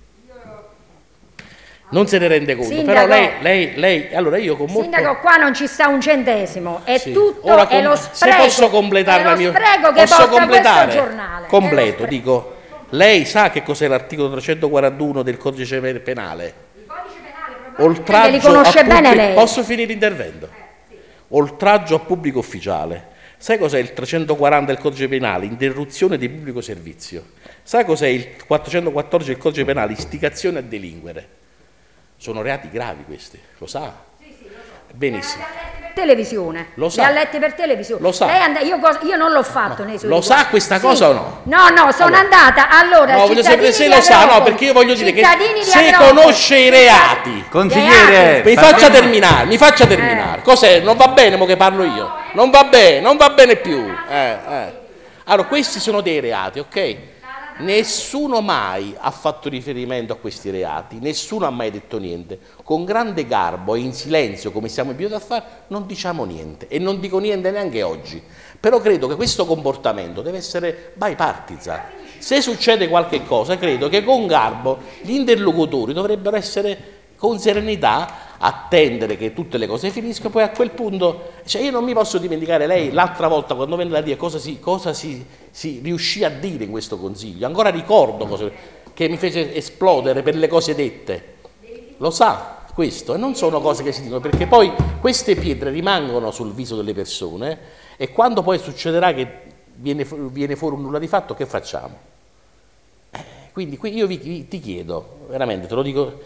Non se ne rende conto, Sindaco, però lei, lei, lei, allora io con molto... Sindaco, qua non ci sta un centesimo, è Sì. tutto, Ora, è com- lo se spreco, posso completare è la lo mia... spreco che posso porta completare? questo giornale. Completo, dico, lei sa che cos'è l'articolo trecentoquarantuno del codice penale? Il codice penale probabilmente Oltraggio li conosce a bene pubblico- lei. Posso finire l'intervento? Oltraggio a pubblico ufficiale, Sai cos'è il trecentoquaranta del codice penale? Interruzione di pubblico servizio. Sai cos'è il quattrocentoquattordici del codice penale? Istigazione a delinquere. Sono reati gravi questi, lo sa? Sì, sì, lo so. Benissimo. Televisione, lo sa. li ha letti per televisione. Lo sa. Lei and- io, cosa, io non l'ho fatto no. nei suoi Lo riguardi. sa questa sì. cosa o no? No, no, sono allora. andata allora. No, voglio sapere se lo sa, no, perché io voglio dire che se conosce i reati. Consigliere, mi faccia terminare, mi faccia terminare. Eh. Cos'è? Non va bene mo che parlo io. Non va bene, non va bene più. Eh, eh. Allora, questi sono dei reati, ok? Nessuno mai ha fatto riferimento a questi reati, nessuno ha mai detto niente. Con grande garbo e in silenzio, come siamo abituati a fare, non diciamo niente e non dico niente neanche oggi. Però credo che questo comportamento deve essere bipartisan. Se succede qualche cosa, credo che con garbo gli interlocutori dovrebbero essere con serenità attendere che tutte le cose finiscano, poi a quel punto, cioè io non mi posso dimenticare lei l'altra volta quando venne da dire cosa si, cosa si, si riuscì a dire in questo consiglio, ancora ricordo cosa, che mi fece esplodere per le cose dette, lo sa questo, e non sono cose che si dicono, perché poi queste pietre rimangono sul viso delle persone e quando poi succederà che viene, viene fuori un nulla di fatto, che facciamo? Eh, quindi qui io vi, ti chiedo, veramente te lo dico,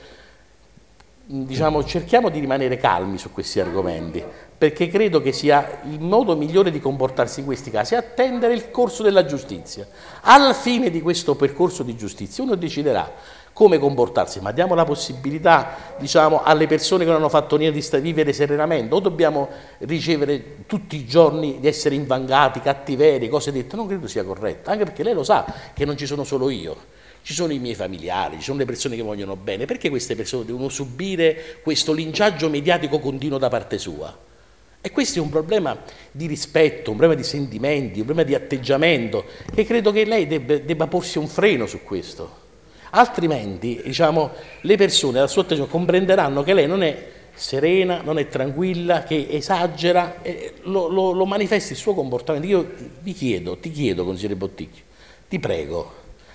diciamo, cerchiamo di rimanere calmi su questi argomenti, perché credo che sia il modo migliore di comportarsi in questi casi, attendere il corso della giustizia. Alla fine di questo percorso di giustizia uno deciderà come comportarsi, ma diamo la possibilità, diciamo, alle persone che non hanno fatto niente di vivere serenamente, o dobbiamo ricevere tutti i giorni di essere invangati, cattiverie, cose dette? Non credo sia corretto, anche perché lei lo sa che non ci sono solo io. Ci sono i miei familiari, ci sono le persone che vogliono bene, perché queste persone devono subire questo linciaggio mediatico continuo da parte sua? E questo è un problema di rispetto, un problema di sentimenti, un problema di atteggiamento, che credo che lei debba, debba porsi un freno su questo. Altrimenti, diciamo, le persone dal suo atteggiamento comprenderanno che lei non è serena, non è tranquilla, che esagera, e lo, lo, lo manifesti il suo comportamento. Io vi chiedo, ti chiedo, consigliere Botticchio, ti prego,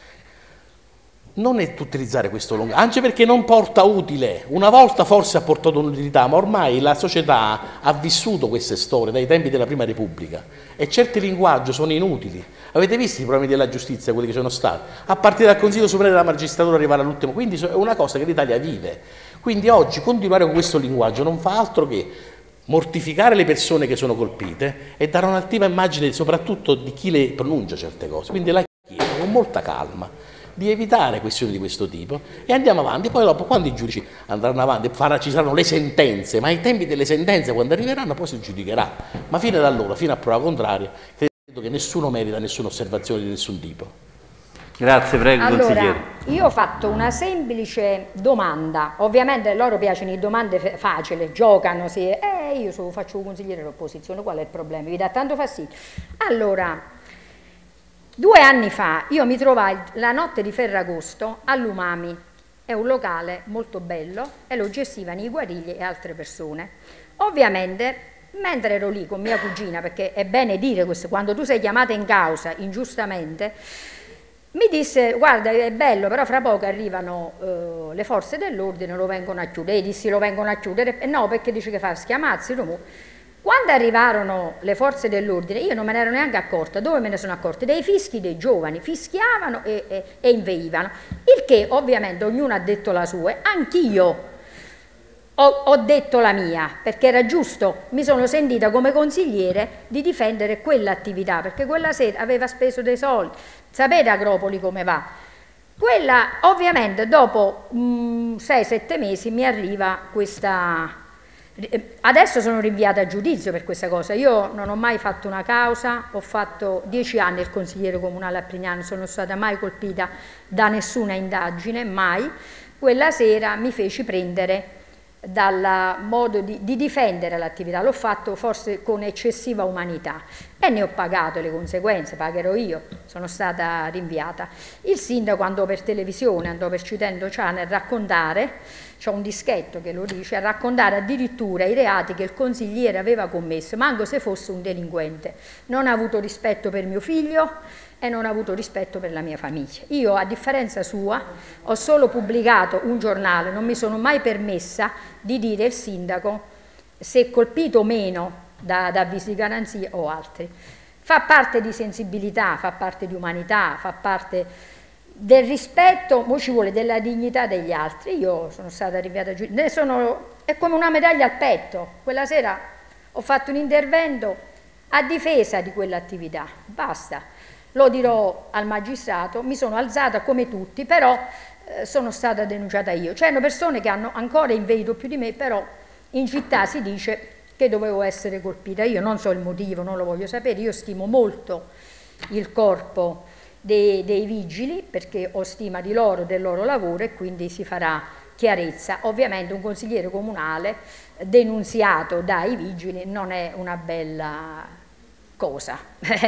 non è utilizzare questo lungo, anche perché non porta utile. Una volta forse ha portato un'utilità, ma ormai la società ha vissuto queste storie dai tempi della Prima Repubblica e certi linguaggi sono inutili. Avete visto i problemi della giustizia, quelli che sono stati? A partire dal Consiglio Supremo della Magistratura arrivare all'ultimo, quindi è una cosa che l'Italia vive. Quindi oggi continuare con questo linguaggio non fa altro che mortificare le persone che sono colpite e dare un'attiva immagine soprattutto di chi le pronuncia certe cose. Quindi la chiedo con molta calma di evitare questioni di questo tipo e andiamo avanti. Poi dopo, quando i giudici andranno avanti, farà, ci saranno le sentenze, ma ai tempi delle sentenze, quando arriveranno, poi si giudicherà. Ma fino ad allora, fino a prova contraria, credo che nessuno merita nessuna osservazione di nessun tipo. Grazie, prego, allora, consigliere. Io ho fatto una semplice domanda, ovviamente a loro piacciono le domande facili, giocano, sì. eh, io so, faccio un consigliere dell'opposizione, qual è il problema? Vi dà tanto fastidio. Allora, due anni fa io mi trovai la notte di Ferragosto all'Umami, è un locale molto bello e lo gestivano i Guarigli e altre persone. Ovviamente, mentre ero lì con mia cugina, perché è bene dire questo, quando tu sei chiamata in causa ingiustamente, mi disse, guarda è bello, però fra poco arrivano uh, le forze dell'ordine, lo vengono a chiudere. E dissi lo vengono a chiudere? E no, perché dice che fa schiamazzi. Quando arrivarono le forze dell'ordine io non me ne ero neanche accorta. Dove me ne sono accorta? Dei fischi dei giovani, fischiavano e, e, e inveivano. Il che ovviamente ognuno ha detto la sua, anch'io ho, ho detto la mia, perché era giusto, mi sono sentita come consigliere di difendere quell'attività, perché quella sera aveva speso dei soldi. Sapete Agropoli come va? Quella, ovviamente, dopo sei sette mesi mi arriva questa... Adesso sono rinviata a giudizio per questa cosa. Io non ho mai fatto una causa, ho fatto dieci anni il consigliere comunale a Prignano, non sono stata mai colpita da nessuna indagine, mai. Quella sera mi feci prendere dal modo di, di difendere l'attività, l'ho fatto forse con eccessiva umanità e ne ho pagato le conseguenze, pagherò io, sono stata rinviata. Il sindaco andò per televisione, andò per Citendo Channel a raccontare, c'è un dischetto che lo dice, a raccontare addirittura i reati che il consigliere aveva commesso, manco se fosse un delinquente. Non ha avuto rispetto per mio figlio e non ha avuto rispetto per la mia famiglia. Io, a differenza sua, ho solo pubblicato un giornale, non mi sono mai permessa di dire al sindaco se colpito o meno da, da avvisi di garanzia o altri. Fa parte di sensibilità, fa parte di umanità, fa parte del rispetto, mo ci vuole, della dignità degli altri. Io sono stata rinviata giù, ne sono, è come una medaglia al petto. Quella sera ho fatto un intervento a difesa di quell'attività, basta. Lo dirò al magistrato, mi sono alzata come tutti, però eh, sono stata denunciata io. C'erano persone che hanno ancora inveito più di me, però in città si dice che dovevo essere colpita. Io non so il motivo, non lo voglio sapere, io stimo molto il corpo dei, dei vigili, perché ho stima di loro, del loro lavoro, e quindi si farà chiarezza. Ovviamente un consigliere comunale denunziato dai vigili non è una bella cosa.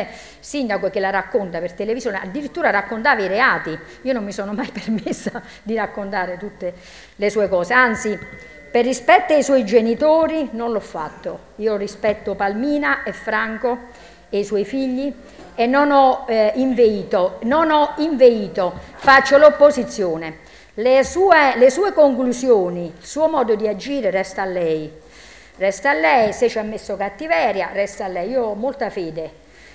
Sindaco che la racconta per televisione, addirittura raccontava i reati, io non mi sono mai permessa di raccontare tutte le sue cose, anzi per rispetto ai suoi genitori non l'ho fatto. Io rispetto Palmina e Franco e i suoi figli e non ho eh, inveito, non ho inveito, faccio l'opposizione. Le sue, le sue conclusioni, il suo modo di agire resta a lei, resta a lei, se ci ha messo cattiveria resta a lei. Io ho molta fede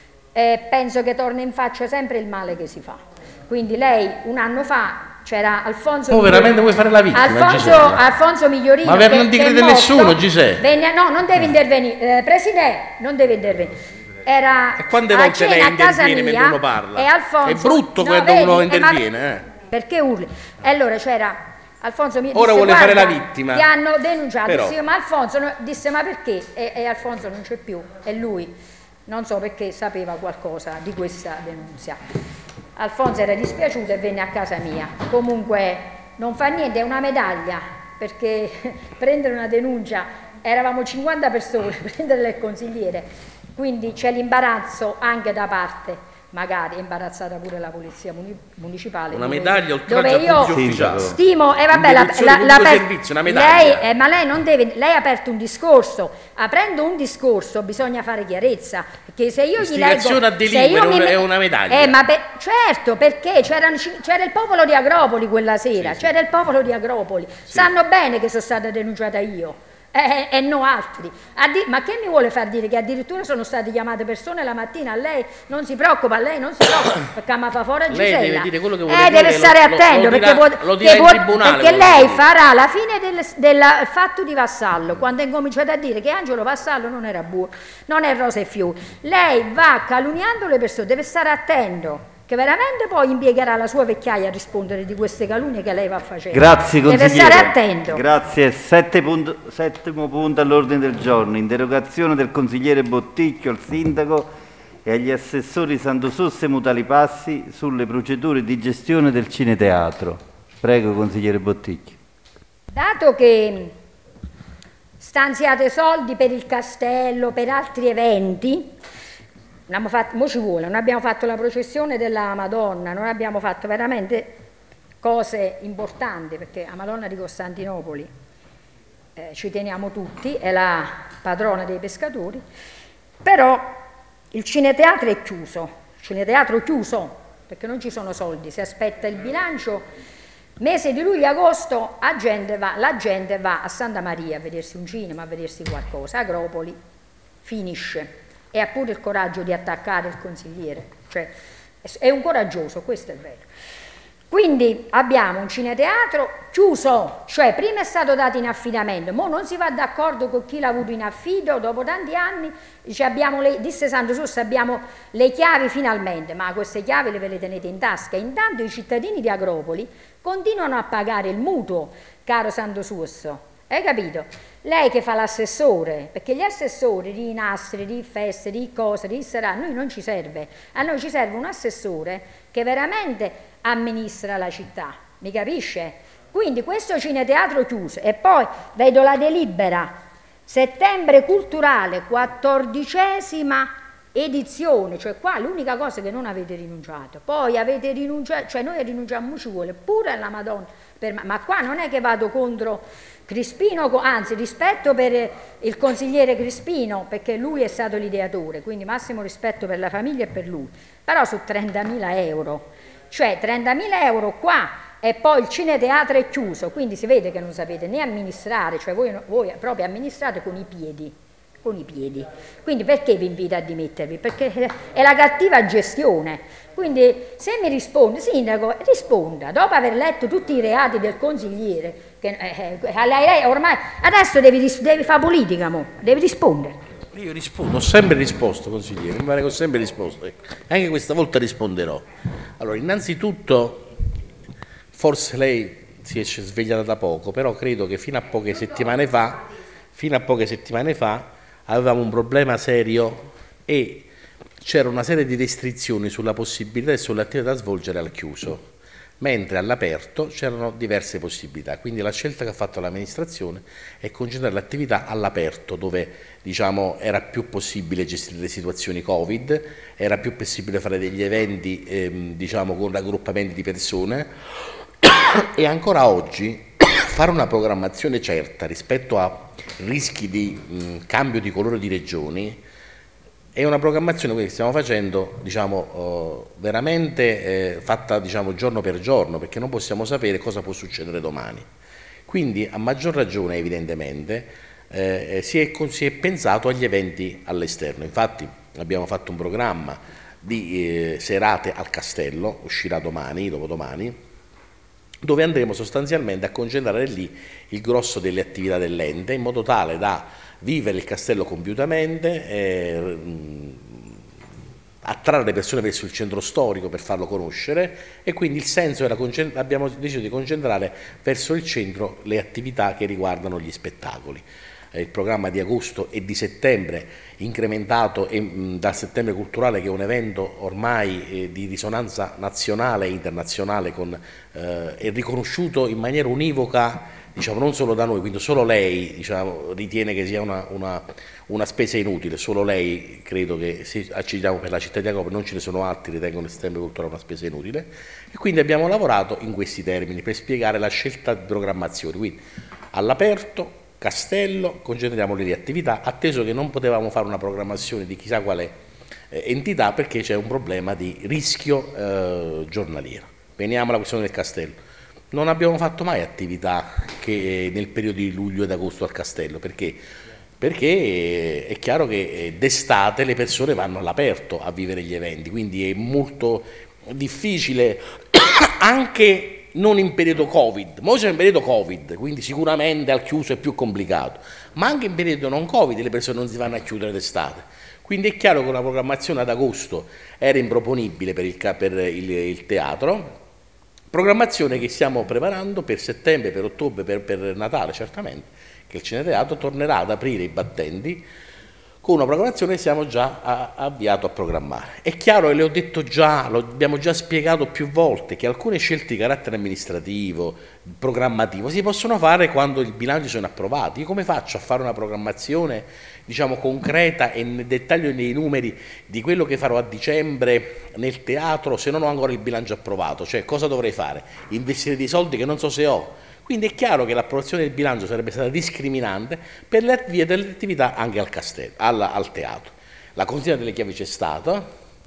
e penso che torna in faccia sempre il male che si fa. Quindi lei un anno fa c'era Alfonso. Oh, veramente vuoi fare la vittima? Alfonso, Alfonso Migliorino. Ma per non ti crede nessuno, Gisè. Venne, no, non deve intervenire, eh, Presidente, non deve intervenire. Era e quante volte lei interviene mentre uno parla? E Alfonso, è brutto no, quando vedi, uno eh, interviene. ma, eh. Perché urli? E allora c'era Alfonso mi Ora disse, vuole fare la guarda, vittima. Ti hanno denunciato, Però. Sì, ma Alfonso no, disse ma perché? E, e Alfonso non c'è più, e lui non so perché sapeva qualcosa di questa denunzia. Alfonso era dispiaciuto e venne a casa mia. Comunque non fa niente, è una medaglia, perché prendere una denuncia, eravamo cinquanta persone, prendere il consigliere, quindi c'è l'imbarazzo anche da parte, magari è imbarazzata pure la polizia municipale. Una dove, medaglia dove oltraggio io pubblico ufficiale. Stimo, e eh, vabbè, la, la, la, la servizio, una medaglia. lei, eh, ma lei non deve, lei ha aperto un discorso, aprendo un discorso bisogna fare chiarezza, perché se io gli leggo, a delinquere mi, è una medaglia. Eh, ma per, certo, perché c'era il popolo di Agropoli quella sera, sì, c'era sì. il popolo di Agropoli, sì. Sanno bene che sono stata denunciata io. E eh, eh, no altri. Ma che mi vuole far dire che addirittura sono state chiamate persone la mattina? A lei non si preoccupa, a lei non si preoccupa perché mi fa fuori a Gisella. Lei deve dire quello che vuole eh, dire, deve stare lo, attento lo, lo perché, dirà, può, lo dirà può, tribunale, perché lei dire. farà la fine del, del fatto di Vassallo quando è incominciato a dire che Angelo Vassallo non era buono, non è rosa e fiori. Lei va calunniando le persone, deve stare attento, che veramente poi impiegherà la sua vecchiaia a rispondere di queste calunnie che lei va facendo. Grazie consigliere. Deve stare attento. Grazie. Sette punto, settimo punto all'ordine del giorno, interrogazione del consigliere Botticchio al sindaco e agli assessori Santososse e Mutalipassi sulle procedure di gestione del cineteatro. Prego consigliere Botticchio. Dato che stanziate soldi per il castello, per altri eventi, Fatto, mo ci vuole, non abbiamo fatto la processione della Madonna, non abbiamo fatto veramente cose importanti, perché la Madonna di Costantinopoli eh, ci teniamo tutti, è la patrona dei pescatori, però il cineteatro è chiuso, il cineteatro è chiuso perché non ci sono soldi, si aspetta il bilancio, mese di luglio-agosto la gente va, la gente va a Santa Maria a vedersi un cinema, a vedersi qualcosa, Agropoli finisce. E ha pure il coraggio di attaccare il consigliere, cioè è un coraggioso, questo è vero. Quindi abbiamo un cineteatro chiuso, cioè prima è stato dato in affidamento, ma non si va d'accordo con chi l'ha avuto in affido, dopo tanti anni, dice, abbiamo le, disse Santososse, abbiamo le chiavi finalmente, ma queste chiavi le ve le tenete in tasca. Intanto i cittadini di Agropoli continuano a pagare il mutuo, caro Santososse. Hai capito? Lei che fa l'assessore, perché gli assessori di nastri, di feste, di cose, di serate, a noi non ci serve. A noi ci serve un assessore che veramente amministra la città, mi capisce? Quindi questo cineteatro chiuso, e poi vedo la delibera, settembre culturale, quattordicesima edizione, cioè qua l'unica cosa che non avete rinunciato, poi avete rinunciato, cioè noi rinunciamo, ci vuole pure alla Madonna, per, ma qua non è che vado contro Crispino, anzi rispetto per il consigliere Crispino perché lui è stato l'ideatore, quindi massimo rispetto per la famiglia e per lui, però su trentamila euro, cioè trentamila euro qua e poi il cineteatro è chiuso, quindi si vede che non sapete né amministrare, cioè voi, voi proprio amministrate con i piedi, con i piedi. Quindi perché vi invito a dimettervi? Perché è la cattiva gestione. Quindi se mi risponde, sindaco, risponda, dopo aver letto tutti i reati del consigliere, che eh, lei ormai adesso devi, devi fare politica, mo, devi rispondere. Io rispondo, ho sempre risposto, consigliere, mi pare che ho sempre risposto, ecco. Anche questa volta risponderò. Allora, innanzitutto, forse lei si è svegliata da poco, però credo che fino a poche settimane fa, fino a poche settimane fa, avevamo un problema serio e c'era una serie di restrizioni sulla possibilità e sulle attività da svolgere al chiuso, mentre all'aperto c'erano diverse possibilità. Quindi la scelta che ha fatto l'amministrazione è concentrare l'attività all'aperto, dove diciamo, era più possibile gestire le situazioni Covid, era più possibile fare degli eventi ehm, diciamo, con raggruppamenti di persone e ancora oggi fare una programmazione certa rispetto a rischi di mh, cambio di colore di regioni è una programmazione che stiamo facendo diciamo, uh, veramente eh, fatta diciamo, giorno per giorno, perché non possiamo sapere cosa può succedere domani. Quindi a maggior ragione evidentemente eh, si, è, si è pensato agli eventi all'esterno. Infatti abbiamo fatto un programma di eh, serate al castello, uscirà domani, dopodomani, dove andremo sostanzialmente a concentrare lì il grosso delle attività dell'ente, in modo tale da vivere il castello compiutamente, eh, attrarre le persone verso il centro storico per farlo conoscere, e quindi il senso era, abbiamo deciso di concentrare verso il centro le attività che riguardano gli spettacoli. Il programma di agosto e di settembre incrementato e, mh, dal Settembre Culturale, che è un evento ormai eh, di risonanza nazionale e internazionale, con, eh, è riconosciuto in maniera univoca, diciamo, non solo da noi, quindi solo lei diciamo, ritiene che sia una, una, una spesa inutile, solo lei credo che se ci diamo per la città di Agropoli, non ce ne sono altri, ritengono il Settembre Culturale una spesa inutile, e quindi abbiamo lavorato in questi termini per spiegare la scelta di programmazione, quindi all'aperto, castello, concentriamo le attività, atteso che non potevamo fare una programmazione di chissà quale eh, entità, perché c'è un problema di rischio eh, giornaliero. Veniamo alla questione del castello. Non abbiamo fatto mai attività che nel periodo di luglio ed agosto al castello, perché? Perché è chiaro che d'estate le persone vanno all'aperto a vivere gli eventi, quindi è molto difficile anche non in periodo Covid, ma siamo in periodo Covid, quindi sicuramente al chiuso è più complicato, ma anche in periodo non Covid le persone non si vanno a chiudere d'estate, quindi è chiaro che una programmazione ad agosto era improponibile per il, per il, il teatro, programmazione che stiamo preparando per settembre, per ottobre, per, per Natale certamente, che il Cineteatro tornerà ad aprire i battenti con una programmazione che siamo già a, avviato a programmare. È chiaro, e le ho detto già, lo abbiamo già spiegato più volte, che alcune scelte di carattere amministrativo, programmativo, si possono fare quando i bilanci sono approvati. Io come faccio a fare una programmazione, diciamo, concreta e nel dettaglio nei numeri di quello che farò a dicembre nel teatro se non ho ancora il bilancio approvato? Cioè, cosa dovrei fare? Investire dei soldi che non so se ho. Quindi è chiaro che l'approvazione del bilancio sarebbe stata discriminante per le avvie delle attività anche al, castello, al, al teatro. La consegna delle chiavi c'è stata.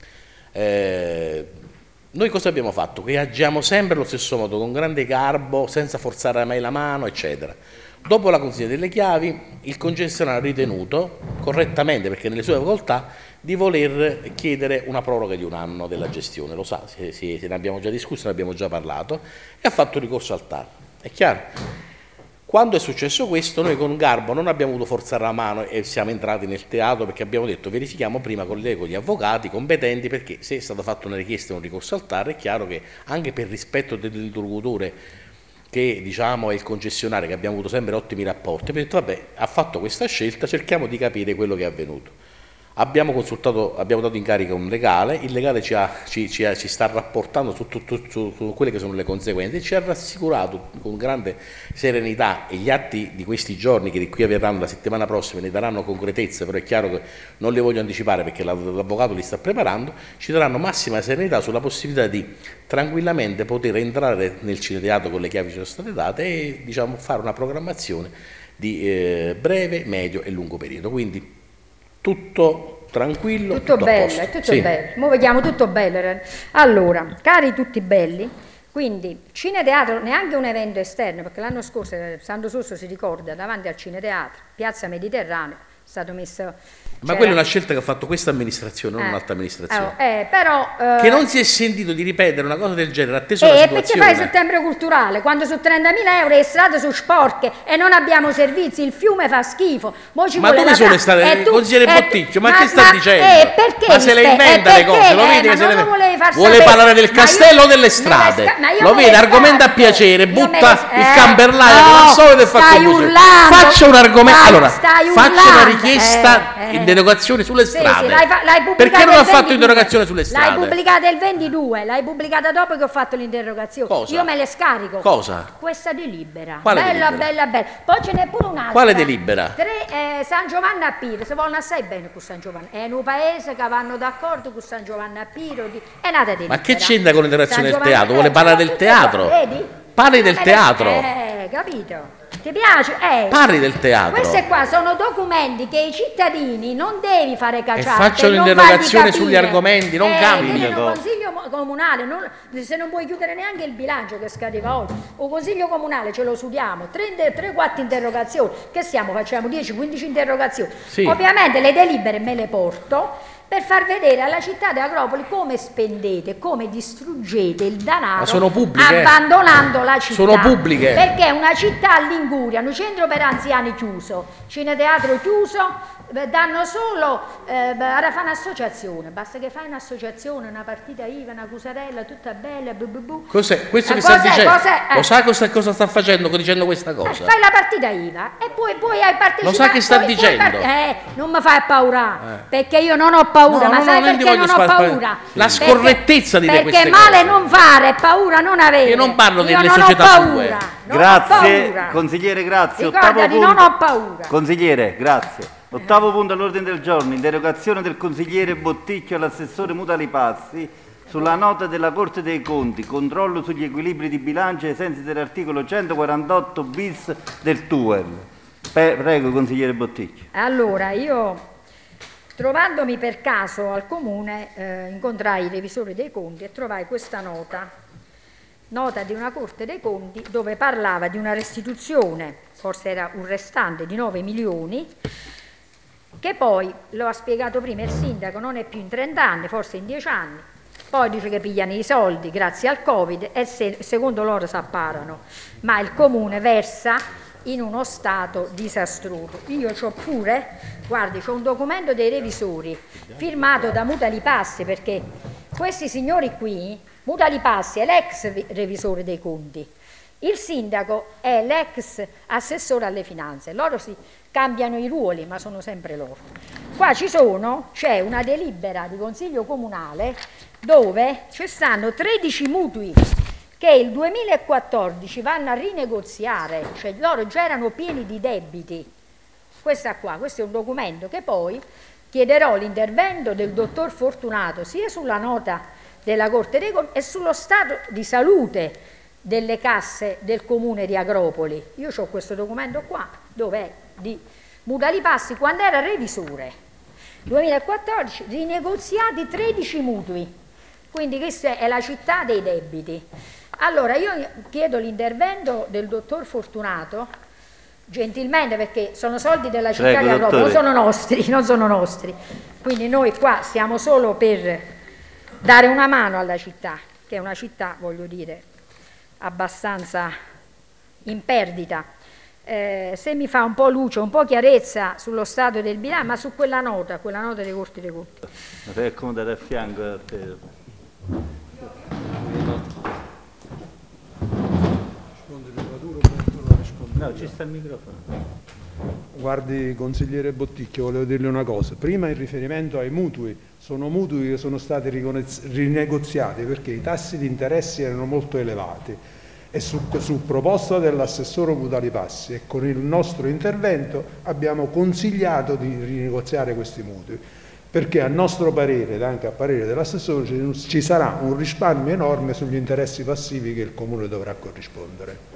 Eh, noi cosa abbiamo fatto? Che agiamo sempre allo stesso modo, con grande garbo, senza forzare mai la mano, eccetera. Dopo la consegna delle chiavi, il concessionario ha ritenuto, correttamente, perché nelle sue facoltà, di voler chiedere una proroga di un anno della gestione. Lo sa, se, se, se ne abbiamo già discusso, ne abbiamo già parlato, e ha fatto ricorso al T A R. È chiaro? Quando è successo questo, noi con garbo non abbiamo voluto forzare la mano e siamo entrati nel teatro, perché abbiamo detto verifichiamo prima con le, con gli avvocati competenti, perché se è stata fatta una richiesta e un ricorso al T A R è chiaro che anche per rispetto dell'interlocutore, che diciamo è il concessionario, che abbiamo avuto sempre ottimi rapporti, abbiamo detto vabbè, ha fatto questa scelta, cerchiamo di capire quello che è avvenuto. Abbiamo consultato, abbiamo dato in carica un legale, il legale ci, ha, ci, ci, ha, ci sta rapportando su, su, su, su quelle che sono le conseguenze, ci ha rassicurato con grande serenità, e gli atti di questi giorni che di qui avverranno la settimana prossima ne daranno concretezza, però è chiaro che non le voglio anticipare perché l'avvocato li sta preparando, ci daranno massima serenità sulla possibilità di tranquillamente poter entrare nel Cineteatro con le chiavi che ci sono state date e diciamo, fare una programmazione di eh, breve, medio e lungo periodo. Quindi tutto tranquillo, tutto, tutto bello, è tutto sì. bello. Mo vediamo tutto bello. Allora, cari tutti belli, quindi Cineteatro, neanche un evento esterno, perché l'anno scorso Sandro Sosso si ricorda davanti al Cineteatro, Piazza Mediterraneo, stato messo... Ma quella è una scelta che ha fatto questa amministrazione, non eh, un'altra amministrazione. Eh, eh, però, eh, che non si è sentito di ripetere una cosa del genere, atteso eh, la situazione. E perché fai il situazione. settembre culturale? Quando su trentamila euro le strade sono sporche e non abbiamo servizi, il fiume fa schifo. Mo ci Ma vuole dove la sono fra- le strade? e tu- Consigliere e- Botticcio, ma, ma che sta ma- dicendo? eh, perché ma se le mi stai- inventa eh, le cose, perché, lo eh, vedi ma che se non le... lo volevi far vuole sapere. parlare del Ma io- castello o delle me le strade? sca- ma io Lo me vede, le argomenta a scarto. piacere, Io me le butta sc- il eh, camberlaio no, come al solito e fa stai confusione. urlando. Faccia un argomento, Stai- allora, stai faccia una urlando. richiesta Eh, eh. in derogazione sulle Sì, strade. sì, l'hai fa- l'hai pubblicata Perché non il ha fatto ventidue. interrogazione sulle strade? L'hai pubblicata il ventidue, l'hai pubblicata dopo che ho fatto l'interrogazione. Cosa? Io me le scarico. Cosa? Questa delibera. Quale bella, delibera? bella, bella. Poi ce n'è pure un'altra. Quale delibera? Tre, eh, San Giovanni a Piro, si vogliono assai bene con San Giovanni. È un paese che vanno d'accordo con San Giovanni a Piro. Di... È nata delibera. Ma che c'entra con l'interazione San del Giovanni- teatro? Vuole eh, parlare ce del l'ho tutte qua, teatro? Vedi? Parli Io del me le- teatro. Eh, capito? Ti piace? Eh. Parli del teatro. Queste qua sono documenti che i cittadini non devi fare cacciare. faccia un'interrogazione sugli argomenti, non eh, cambi. tieni un consiglio mo- comunale, non- se non vuoi chiudere neanche il bilancio che scadeva oggi, un consiglio comunale ce lo sudiamo, tre quattro interrogazioni, che stiamo? Facciamo dieci quindici interrogazioni. Sì. Ovviamente le delibere me le porto per far vedere alla città di Agropoli come spendete, come distruggete il denaro. Ma sono pubbliche? Abbandonando la città. Sono pubbliche? Perché è una città all'Inguria, un centro per anziani chiuso, cineteatro chiuso, beh, danno solo, eh, beh, ora fa un'associazione, basta che fai un'associazione, una partita I V A, una cusarella, tutta bella, bu bu bu. Cos'è? Questo Eh, che sta cos'è? dicendo? Cos'è? Eh. Lo sa cosa, cosa sta facendo dicendo questa Eh, cosa? fai la partita I V A e poi, poi hai partecipato. Lo sa che sta poi- poi dicendo? part- eh, non mi fai paura, Eh. perché io non ho paura, No, ma no, sai no, non ti perché voglio non ho spar- paura? La Perché- scorrettezza di dire Perché queste male cose. non fare, paura non avere. Io non parlo Io delle non ho società paura, sue. non ho Grazie, paura. consigliere, grazie. Ricordati, Ottavo non punto. ho paura. Consigliere, grazie. Ottavo punto all'ordine del giorno, interrogazione del consigliere Botticchio all'assessore Mutali Passi sulla nota della Corte dei Conti, controllo sugli equilibri di bilancio ai sensi dell'articolo centoquarantotto bis del T U E L. Pe- prego, consigliere Botticchio. Allora, io trovandomi per caso al comune, eh, incontrai i revisori dei conti e trovai questa nota, nota di una Corte dei Conti dove parlava di una restituzione, forse era un restante di nove milioni, che poi, lo ha spiegato prima il sindaco, non è più in trenta anni, forse in dieci anni, poi dice che pigliano i soldi grazie al Covid e se, secondo loro si apparano, ma il comune versa in uno stato disastroso. Io c'ho pure, guardi, c'ho un documento dei revisori firmato da Mutali Passi, perché questi signori qui, Mutali Passi è l'ex revisore dei conti, il sindaco è l'ex assessore alle finanze, loro si cambiano i ruoli ma sono sempre loro. Qua ci sono, c'è una delibera di consiglio comunale dove ci stanno tredici mutui che il duemilaquattordici vanno a rinegoziare, cioè loro già erano pieni di debiti. Questa qua, questo è un documento che poi chiederò l'intervento del dottor Fortunato sia sulla nota della Corte dei Conti e sullo stato di salute delle casse del comune di Agropoli. Io ho questo documento qua, dove è di Mutali Passi, quando era revisore. duemilaquattordici, rinegoziati tredici mutui, quindi questa è la città dei debiti. Allora io chiedo l'intervento del dottor Fortunato, gentilmente, perché sono soldi della città Prego, di Agropoli, non dottore. sono nostri, non sono nostri. Quindi noi qua stiamo solo per dare una mano alla città, che è una città, voglio dire, abbastanza in perdita. Eh, se mi fa un po' luce, un po' chiarezza sullo stato del bilancio, ma su quella nota, quella nota dei Corti dei Conti. Mi fai accomodare a fianco a te. No, ci sta il microfono. Guardi, consigliere Botticchio, volevo dirle una cosa. Prima in riferimento ai mutui, sono mutui che sono stati rinegoziati perché i tassi di interessi erano molto elevati e su, su proposta dell'assessore Mutali Passi e con il nostro intervento abbiamo consigliato di rinegoziare questi mutui perché a nostro parere ed anche a parere dell'assessore ci, ci sarà un risparmio enorme sugli interessi passivi che il Comune dovrà corrispondere.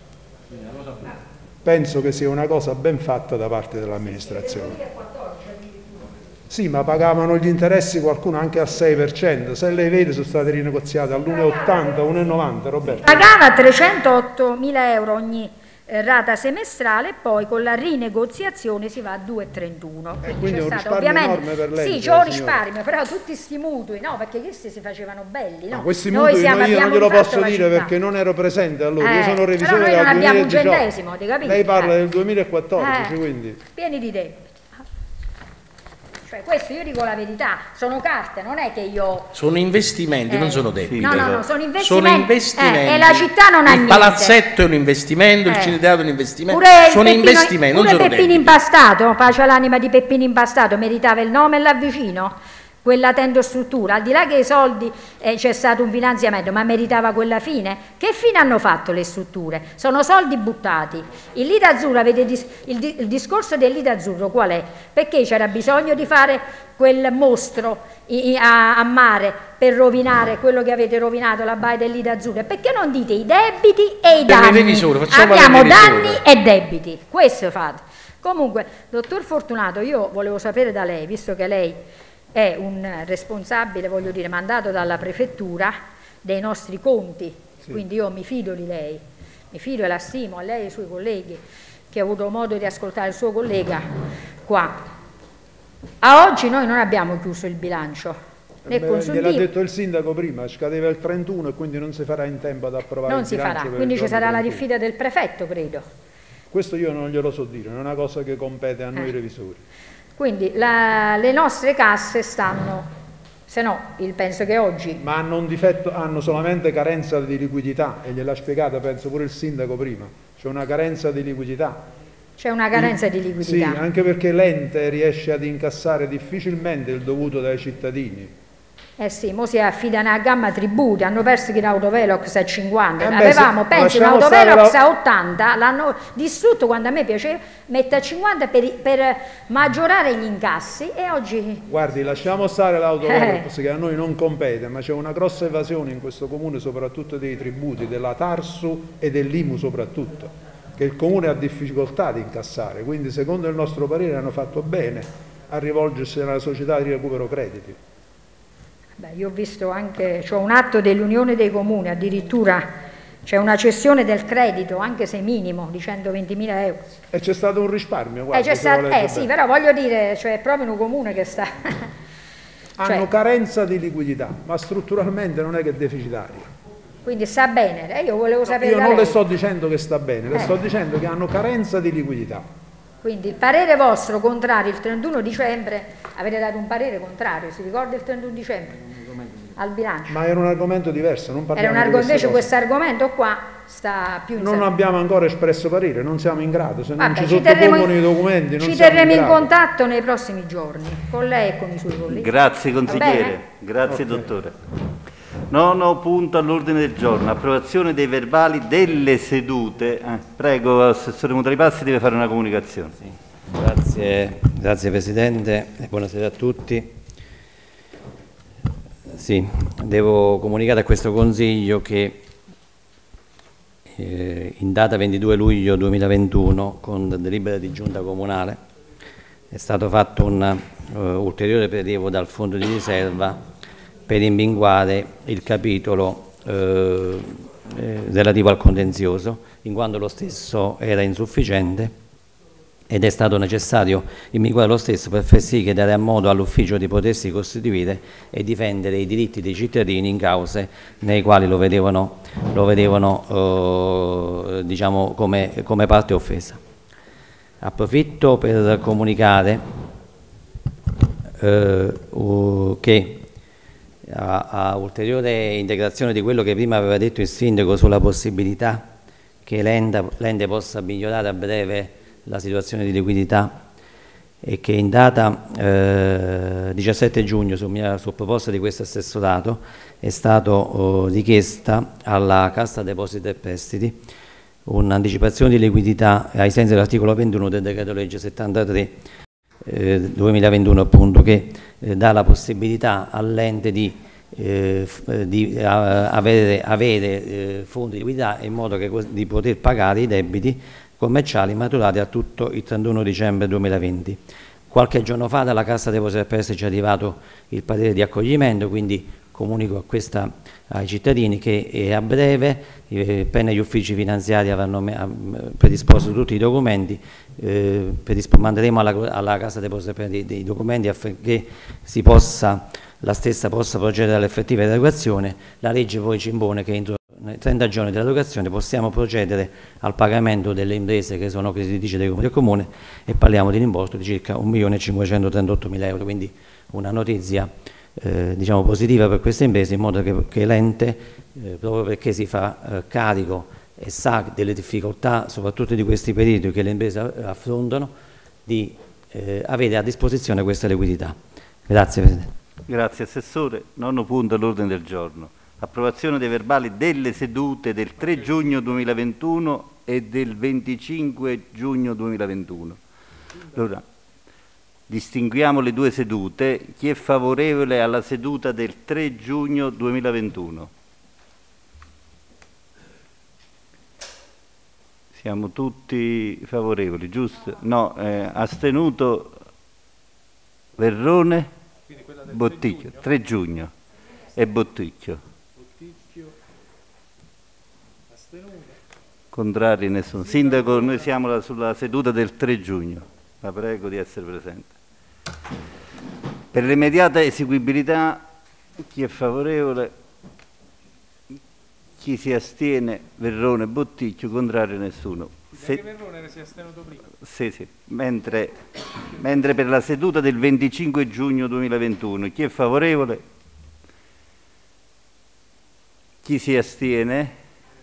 Penso che sia una cosa ben fatta da parte dell'amministrazione. Sì, ma pagavano gli interessi qualcuno anche al sei per cento. Se lei vede sono state rinegoziate all'uno virgola ottanta, uno virgola novanta, Roberto. Pagava trecentottomila euro ogni eh, rata semestrale, e poi con la rinegoziazione si va a due virgola trentuno. Quindi, quindi c'è è un stato, risparmio ovviamente, enorme per lei. sì, c'è un risparmio, però tutti sti mutui, no, perché questi si facevano belli, no? Ma questi Noi mutui siamo, no, io non glielo posso dire città. perché non ero presente allora, Eh, io sono revisore però noi non dal abbiamo un duemiladiciotto. centesimo, ti capisci? Lei parla Eh. del duemilaquattordici, Eh, quindi... pieni di debiti. Cioè, questo io dico la verità, sono carte, non è che io... Sono investimenti, Eh. non sono debiti. No, no, no, sono investimenti. Sono investimenti. Eh, e la città non ha il niente. palazzetto è un investimento, il Eh. cineteatro è un investimento. Pure il sono Peppino- investimenti, non pure sono Peppino debiti. Impastato, pace all'anima di Peppino Impastato, meritava il nome e l'avvicino, quella tendostruttura, al di là che i soldi eh, c'è stato un finanziamento, ma meritava quella fine. Che fine hanno fatto le strutture? Sono soldi buttati. Il Lida Azzurro, avete dis- il, di- il discorso del Lida Azzurro qual è? Perché c'era bisogno di fare quel mostro i- i- a, a mare per rovinare quello che avete rovinato, la baia del Lida Azzurro? Perché non dite i debiti e i Per il danni? revisore, facciamo Abbiamo il revisore. danni e debiti, questo fate. Comunque, dottor Fortunato, io volevo sapere da lei, visto che lei è un responsabile, voglio dire, mandato dalla prefettura dei nostri conti, sì. Quindi io mi fido di lei, mi fido e la stimo a lei e ai suoi colleghi, che ho avuto modo di ascoltare il suo collega qua. A oggi noi non abbiamo chiuso il bilancio, né Beh, consuntivo. gliel'ha detto il sindaco prima, scadeva il trentuno e quindi non si farà in tempo ad approvare Non il si bilancio. farà, per quindi il ci giorno sarà la trentuno. diffida del prefetto, credo. Questo io non glielo so dire, non è una cosa che compete a noi Eh. revisori. Quindi la- le nostre casse stanno, se no, il, penso che oggi... Ma hanno un difetto, hanno solamente carenza di liquidità e gliel'ha spiegato, penso pure il sindaco prima, c'è una carenza di liquidità. C'è una carenza Il- di liquidità. Sì, anche perché l'ente riesce ad incassare difficilmente il dovuto dai cittadini. Eh sì, mo si affidano a gamma tributi, hanno perso che l'autovelox a cinquanta, Eh beh, avevamo, se- penso, un lasciamo stare autovelox la- a ottanta, l'hanno distrutto quando a me piaceva, mette a cinquanta per, per maggiorare gli incassi e oggi... Guardi, lasciamo stare l'autovelox Eh. che a noi non compete, ma c'è una grossa evasione in questo comune, soprattutto dei tributi, della Tarsu e dell'I M U soprattutto, che il comune ha difficoltà di incassare, quindi secondo il nostro parere hanno fatto bene a rivolgersi alla società di recupero crediti. Beh, io ho visto anche, c'ho un atto dell'Unione dei Comuni, addirittura c'è una cessione del credito, anche se minimo, di centoventimila euro. E c'è stato un risparmio, Eh, guarda, c'è se stato, volete eh sì, bene. però voglio dire, cioè, è proprio un comune che sta... Hanno cioè, carenza di liquidità, ma strutturalmente non è che è deficitario. quindi sta bene, eh, io volevo sapere Io da non lei. le sto dicendo che sta bene, le Eh. sto dicendo che hanno carenza di liquidità. Quindi il parere vostro contrario il trentuno dicembre, avete dato un parere contrario, si ricorda il trentuno dicembre? Al bilancio. Ma era un argomento diverso, non Era parliamo un di argomento, queste invece cose. questo argomento qua sta più in Non serio. abbiamo ancora espresso parere, non siamo in grado, se non Vabbè, ci ci terremo, sottopongono i documenti non ci siamo terremo in grado. contatto nei prossimi giorni, con lei e con i suoi colleghi. Grazie Va consigliere, bene? grazie Ok. dottore. Nono punto all'ordine del giorno, approvazione dei verbali delle sedute. Eh, prego, Assessore Mutalipassi deve fare una comunicazione. Grazie, grazie Presidente e buonasera a tutti. Sì, devo comunicare a questo Consiglio che eh, in data ventidue luglio duemilaventuno, con delibera di Giunta Comunale, è stato fatto un uh, ulteriore prelievo dal Fondo di riserva per rimpinguare il capitolo eh, eh, relativo al contenzioso, in quanto lo stesso era insufficiente ed è stato necessario rimpinguare lo stesso per far sì che dare a modo all'ufficio di potersi costituire e difendere i diritti dei cittadini in cause nei quali lo vedevano, lo vedevano eh, diciamo come, come parte offesa. Approfitto per comunicare eh, uh, che a, a ulteriore integrazione di quello che prima aveva detto il Sindaco sulla possibilità che l'ente possa migliorare a breve la situazione di liquidità, e che in data eh, diciassette giugno, su, mia, su proposta di questo assessorato, è stato oh, richiesta alla Cassa Depositi e Prestiti un'anticipazione di liquidità ai sensi dell'articolo ventuno del decreto legge settantatré eh, duemilaventuno, appunto, che eh, dà la possibilità all'ente di, eh, di a, avere, avere eh, fondi di liquidità in modo che, di poter pagare i debiti commerciali maturati a tutto il trentuno dicembre duemilaventi. Qualche giorno fa dalla Cassa Depositi e Prestiti ci è arrivato il parere di accoglimento, quindi comunico a questa, ai cittadini che eh, a breve, eh, appena gli uffici finanziari avranno predisposto tutti i documenti, eh, manderemo alla, alla Cassa Depositoria dei, dei documenti affinché si possa, la stessa possa procedere all'effettiva erogazione. La legge poi ci impone che entro trenta giorni dell'erogazione possiamo procedere al pagamento delle imprese che sono creditrici dei comuni del comune, e parliamo di un importo di circa un milione cinquecentotrentottomila euro, quindi una notizia eh, diciamo positiva per queste imprese, in modo che, che l'ente, eh, proprio perché si fa eh, carico e sa delle difficoltà, soprattutto di questi periodi che le imprese affrontano, di eh, avere a disposizione questa liquidità. Grazie Presidente. Grazie Assessore. Nono punto all'ordine del giorno. Approvazione dei verbali delle sedute del tre giugno duemilaventuno e del venticinque giugno duemilaventuno. Allora, distinguiamo le due sedute. Chi è favorevole alla seduta del tre giugno duemilaventuno? Siamo tutti favorevoli, giusto? No, eh, astenuto Verrone, Botticchio, tre giugno e Botticchio. Contrari nessuno. Sindaco, noi siamo sulla seduta del tre giugno, la prego di essere presente. Per l'immediata eseguibilità, chi è favorevole? Chi si astiene? Verrone, Botticchio, contrario nessuno. Se... Verrone si è astenuto prima. Sì, sì. Mentre, mentre per la seduta del venticinque giugno duemilaventuno, chi è favorevole? Chi si astiene?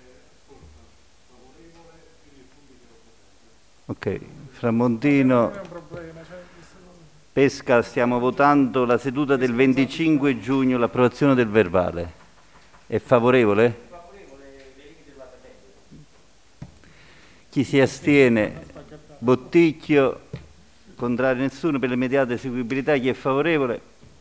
Ok, Framontino, Pesca, stiamo votando la seduta del venticinque giugno, l'approvazione del verbale. È favorevole? Chi si astiene? Botticchio, contrario nessuno. Per l'immediata eseguibilità, chi è favorevole?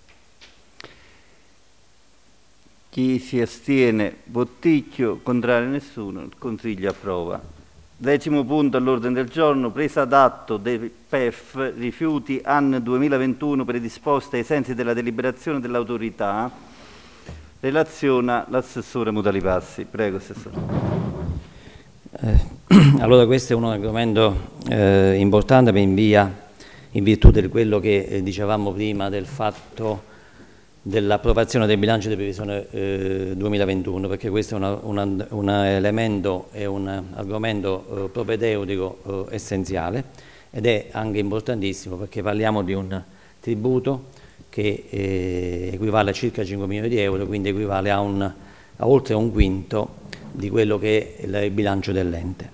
Chi si astiene? Botticchio, contrario nessuno. Il Consiglio approva. Decimo punto all'ordine del giorno, presa d'atto del P E F rifiuti anno duemilaventuno predisposta ai sensi della deliberazione dell'autorità. Relaziona l'assessore Mutalipassi. Prego, Assessore. Eh, allora questo è un argomento eh, importante in via, in virtù di quello che eh, dicevamo prima del fatto dell'approvazione del bilancio di previsione eh, duemilaventuno, perché questo è una, una, un elemento e un argomento eh, propedeutico eh, essenziale, ed è anche importantissimo perché parliamo di un tributo che eh, equivale a circa cinque milioni di euro, quindi equivale a, un, a oltre un quinto di quello che è il bilancio dell'ente.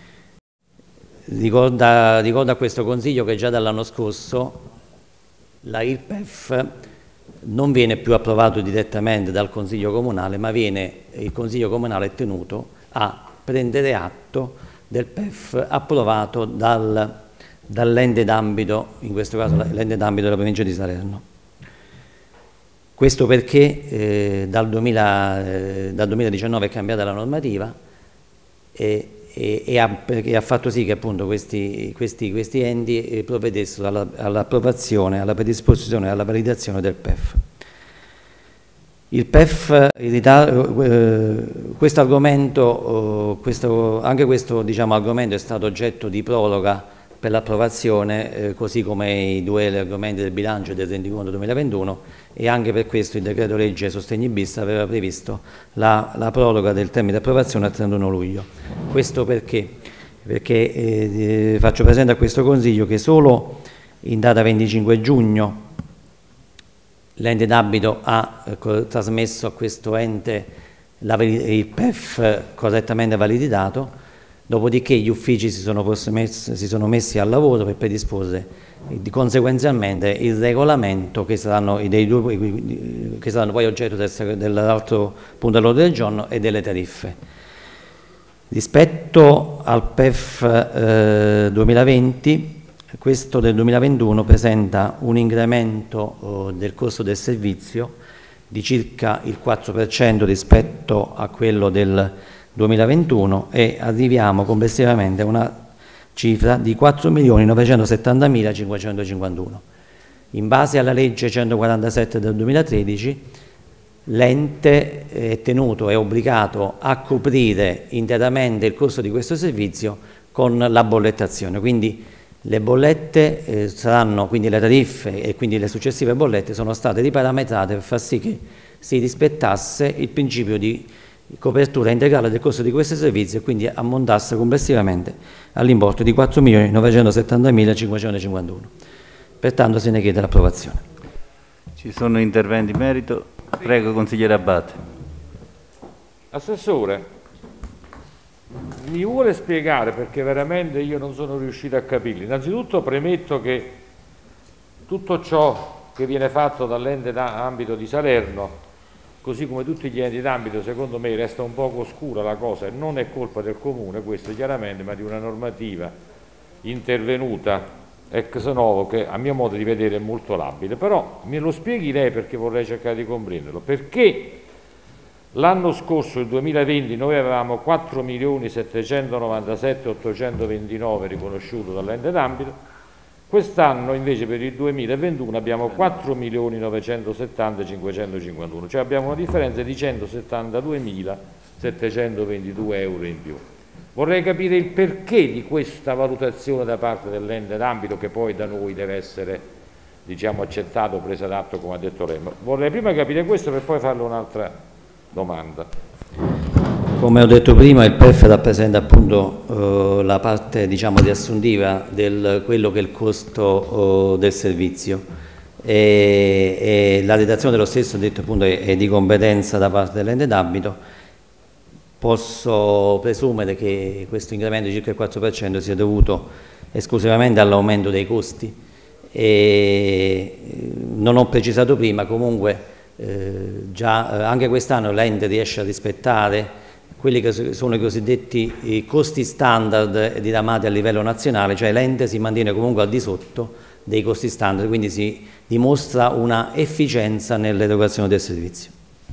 Ricorda, ricorda a questo Consiglio che già dall'anno scorso la I R P E F non viene più approvato direttamente dal Consiglio Comunale, ma viene, il Consiglio Comunale è tenuto a prendere atto del P E F approvato dal, dall'ente d'ambito, in questo caso l'ente d'ambito della provincia di Salerno. Questo perché eh, dal, duemila, eh, dal duemiladiciannove è cambiata la normativa e, e, e, ha, e ha fatto sì che appunto questi, questi, questi enti eh, provvedessero alla, all'approvazione, alla predisposizione e alla validazione del P E F. Il P E F, eh, questo argomento, eh, questo, anche questo diciamo, argomento è stato oggetto di proroga per l'approvazione, eh, così come i due argomenti del bilancio del rendiconto duemilaventuno, e anche per questo il decreto legge Sostegni bis aveva previsto la, la proroga del termine di approvazione al trentuno luglio. Questo perché? Perché eh, faccio presente a questo Consiglio che solo in data venticinque giugno l'ente d'ambito ha eh, trasmesso a questo ente la, il P E F correttamente validato. Dopodiché gli uffici si sono, messi, si sono messi al lavoro per predisporre di conseguenzialmente il regolamento che saranno, dei due, che saranno poi oggetto del, dell'altro punto all'ordine del giorno e delle tariffe. Rispetto al P E F eh, duemilaventi, questo del duemilaventuno presenta un incremento eh, del costo del servizio di circa il quattro per cento rispetto a quello del duemilaventuno, e arriviamo complessivamente a una cifra di quattro milioni novecentosettantamila cinquecentocinquantuno. In base alla legge centoquarantasette del duemilatredici l'ente è tenuto, è obbligato a coprire interamente il costo di questo servizio con la bollettazione, quindi le bollette eh, saranno, quindi le tariffe e quindi le successive bollette sono state riparametrate per far sì che si rispettasse il principio di copertura integrale del costo di questo servizio e quindi ammontasse complessivamente all'importo di quattro milioni novecentosettantamila cinquecentocinquantuno. Pertanto se ne chiede l'approvazione. Ci sono interventi in merito? Prego, consigliere Abbate. Assessore, mi vuole spiegare, perché veramente io non sono riuscito a capirlo. Innanzitutto premetto che tutto ciò che viene fatto dall'ente d'ambito di Salerno, così come tutti gli enti d'ambito, secondo me resta un poco oscura la cosa e non è colpa del Comune, questo chiaramente, ma di una normativa intervenuta ex novo che a mio modo di vedere è molto labile. Però me lo spieghi lei, perché vorrei cercare di comprenderlo. Perché l'anno scorso, il duemilaventi, noi avevamo quattro milioni settecentonovantasette ottocentoventinove riconosciuto dall'ente d'ambito, quest'anno invece per il duemilaventuno abbiamo quattro milioni novecentosettanta cinquecentocinquantuno, cioè abbiamo una differenza di centosettantaduemilasettecentoventidue euro in più. Vorrei capire il perché di questa valutazione da parte dell'ente d'ambito, che poi da noi deve essere, diciamo, accettato, presa d'atto, come ha detto lei. Ma vorrei prima capire questo per poi farle un'altra domanda. Come ho detto prima, il P E F rappresenta appunto eh, la parte, diciamo, riassuntiva del quello che è il costo eh, del servizio e, e la redazione dello stesso, detto appunto, è, è di competenza da parte dell'ente d'ambito. Posso presumere che questo incremento di circa il quattro per cento sia dovuto esclusivamente all'aumento dei costi e non ho precisato prima, comunque eh, già eh, anche quest'anno l'ente riesce a rispettare quelli che sono i cosiddetti i costi standard diramati a livello nazionale, cioè l'ente si mantiene comunque al di sotto dei costi standard, quindi si dimostra una efficienza nell'erogazione del servizio.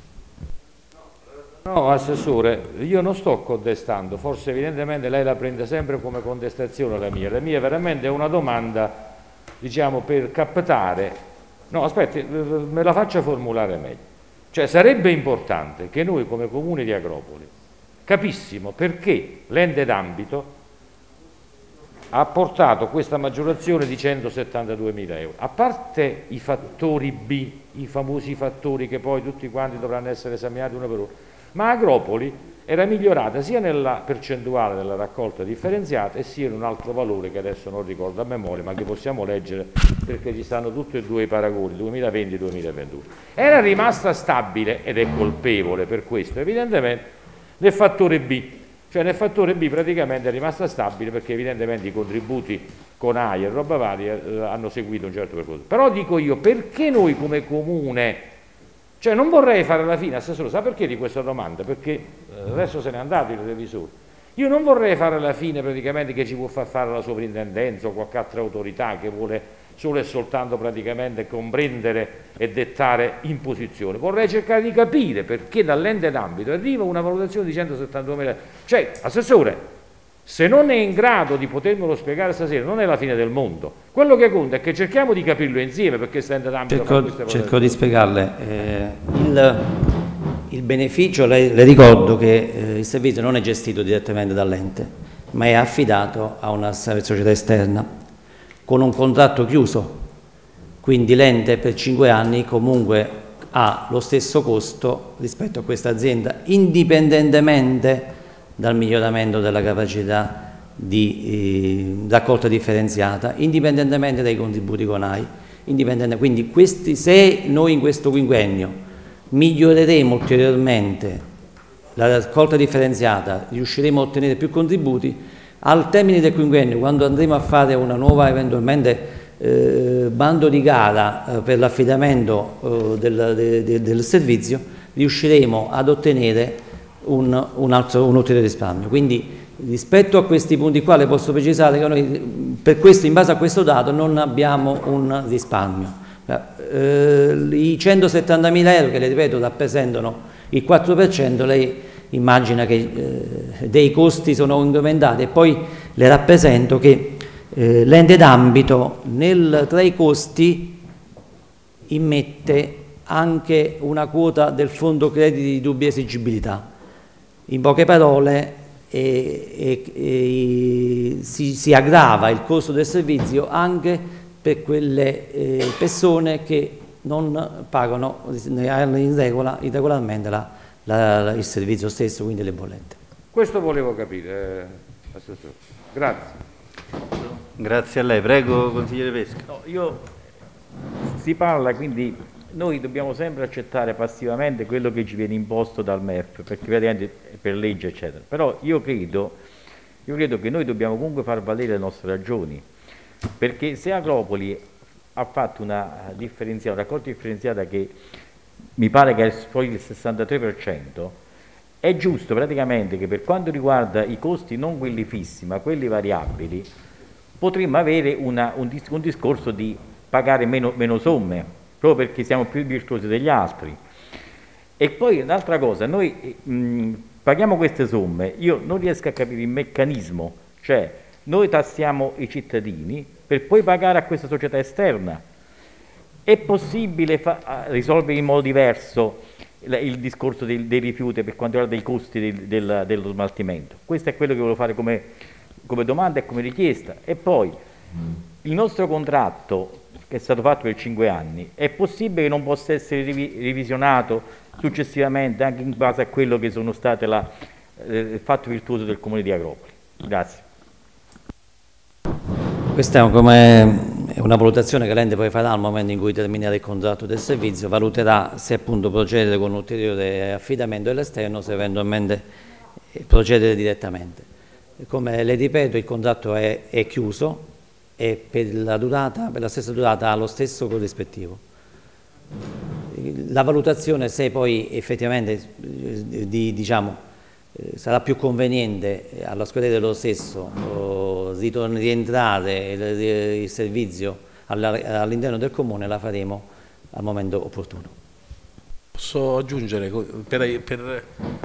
No, Assessore, io non sto contestando, forse evidentemente lei la prende sempre come contestazione la mia, la mia veramente è una domanda, diciamo, per captare, no aspetti, me la faccia formulare meglio, cioè sarebbe importante che noi come Comune di Agropoli capissimo perché l'ente d'ambito ha portato questa maggiorazione di centosettantaduemila euro, a parte i fattori B, i famosi fattori che poi tutti quanti dovranno essere esaminati uno per uno, ma Agropoli era migliorata sia nella percentuale della raccolta differenziata e sia in un altro valore che adesso non ricordo a memoria, ma che possiamo leggere perché ci stanno tutti e due i paragoni, duemilaventi duemilaventuno. Era rimasta stabile ed è colpevole per questo, evidentemente, nel fattore B. Cioè nel fattore B praticamente è rimasta stabile perché evidentemente i contributi con A I e roba varia eh, hanno seguito un certo percorso. Però dico io, perché noi come Comune... Cioè non vorrei fare alla fine, Assessore, sa perché di questa domanda? Perché eh, adesso se n'è andato il revisore. Io non vorrei fare alla fine praticamente che ci può far fare la sovrintendenza o qualche altra autorità che vuole solo e soltanto praticamente comprendere e dettare imposizioni. Vorrei cercare di capire perché dall'ente d'ambito arriva una valutazione di centosettantaduemila. Cioè, Assessore, se non è in grado di potermelo spiegare stasera, non è la fine del mondo. Quello che conta è che cerchiamo di capirlo insieme perché sta d'ambito cerco, fa cerco di spiegarle. Eh, il, il beneficio, le, le ricordo che eh, il servizio non è gestito direttamente dall'ente, ma è affidato a una società esterna con un contratto chiuso. Quindi l'ente per cinque anni comunque ha lo stesso costo rispetto a questa azienda, indipendentemente dal miglioramento della capacità di eh, raccolta differenziata, indipendentemente dai contributi con A I. Quindi questi, se noi in questo quinquennio miglioreremo ulteriormente la raccolta differenziata, riusciremo a ottenere più contributi, al termine del quinquennio, quando andremo a fare una nuova eventualmente eh, bando di gara eh, per l'affidamento eh, del, de, de, del servizio, riusciremo ad ottenere un, un, altro, un ulteriore risparmio. Quindi rispetto a questi punti qua le posso precisare che noi per questo, in base a questo dato, non abbiamo un risparmio. Eh, I centosettantamila euro che le ripeto rappresentano il quattro per cento, lei immagina che eh, dei costi sono incrementati e poi le rappresento che eh, l'ente d'ambito nel, tra i costi immette anche una quota del fondo crediti di dubbia esigibilità. In poche parole e, e, e, si, si aggrava il costo del servizio anche per quelle eh, persone che non pagano in regola, irregolarmente la, la, il servizio stesso, quindi le bollette. Questo volevo capire, eh, Assessore. Grazie. Grazie a lei. Prego, consigliere Pesca. No, io, si parla quindi, noi dobbiamo sempre accettare passivamente quello che ci viene imposto dal M E F, perché praticamente per legge eccetera, però io credo, io credo che noi dobbiamo comunque far valere le nostre ragioni, perché se Agropoli ha fatto una differenziata, una raccolta differenziata che mi pare che è poi il sessantatré per cento, è giusto praticamente che per quanto riguarda i costi non quelli fissi ma quelli variabili potremmo avere una, un, dis un discorso di pagare meno, meno somme, proprio perché siamo più virtuosi degli altri. E poi un'altra cosa, noi mh, paghiamo queste somme, io non riesco a capire il meccanismo, cioè noi tassiamo i cittadini per poi pagare a questa società esterna. È possibile risolvere in modo diverso il, il discorso dei, dei rifiuti per quanto riguarda i costi del, del, dello smaltimento? Questo è quello che volevo fare come, come domanda e come richiesta. E poi il nostro contratto, che è stato fatto per cinque anni, è possibile che non possa essere rivi rivisionato successivamente anche in base a quello che sono state la, eh, il fatto virtuoso del Comune di Agropoli? Grazie. Questa è, come, è una valutazione che l'ente poi farà al momento in cui terminerà il contratto del servizio, valuterà se appunto procedere con un ulteriore affidamento all'esterno, se eventualmente procedere direttamente. Come le ripeto, il contratto è, è chiuso e per la, durata, per la stessa durata ha lo stesso corrispettivo. La valutazione se poi effettivamente di, diciamo, sarà più conveniente allo scadere dello stesso rientrare il, il servizio all'interno del Comune, la faremo al momento opportuno. Posso aggiungere, per, per,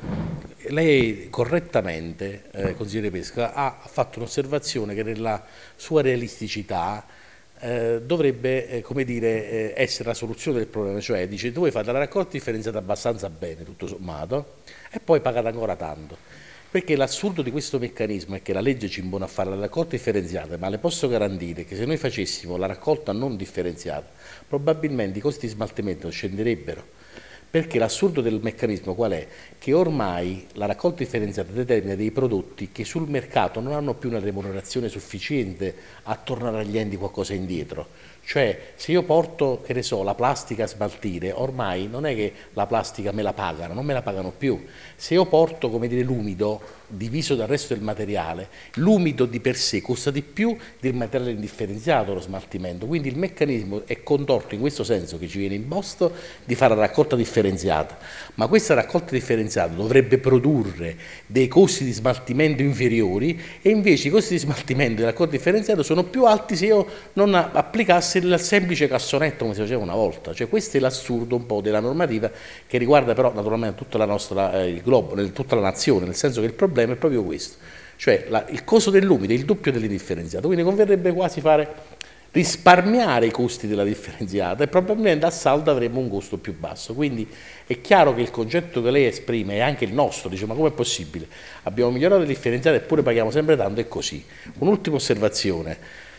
lei correttamente, eh, consigliere Pesca, ha fatto un'osservazione che nella sua realisticità eh, dovrebbe eh, come dire, eh, essere la soluzione del problema, cioè dice voi fate la raccolta differenziata abbastanza bene, tutto sommato, e poi pagate ancora tanto. Perché l'assurdo di questo meccanismo è che la legge ci impone a fare la raccolta differenziata, ma le posso garantire che se noi facessimo la raccolta non differenziata, probabilmente i costi di smaltimento scenderebbero. Perché l'assurdo del meccanismo qual è? Che ormai la raccolta differenziata determina dei prodotti che sul mercato non hanno più una remunerazione sufficiente a tornare agli enti qualcosa indietro. Cioè, se io porto, che ne so, la plastica a smaltire, ormai non è che la plastica me la pagano, non me la pagano più. Se io porto, come dire, l'umido diviso dal resto del materiale, l'umido di per sé costa di più del materiale indifferenziato lo smaltimento, quindi il meccanismo è contorto in questo senso che ci viene imposto di fare la raccolta differenziata, ma questa raccolta differenziata dovrebbe produrre dei costi di smaltimento inferiori e invece i costi di smaltimento della raccolta differenziata sono più alti se io non applicassi il semplice cassonetto come si faceva una volta. Cioè questo è l'assurdo un po' della normativa che riguarda però naturalmente tutta la nostra, eh, il globo, nel, tutta la nazione, nel senso che il problema è proprio questo, cioè la, il costo dell'umido è il doppio dell'indifferenziato, quindi converrebbe quasi fare risparmiare i costi della differenziata e probabilmente a saldo avremo un costo più basso. Quindi è chiaro che il concetto che lei esprime è anche il nostro, dice ma com'è possibile? Abbiamo migliorato la differenziata eppure paghiamo sempre tanto, è così. Un'ultima osservazione,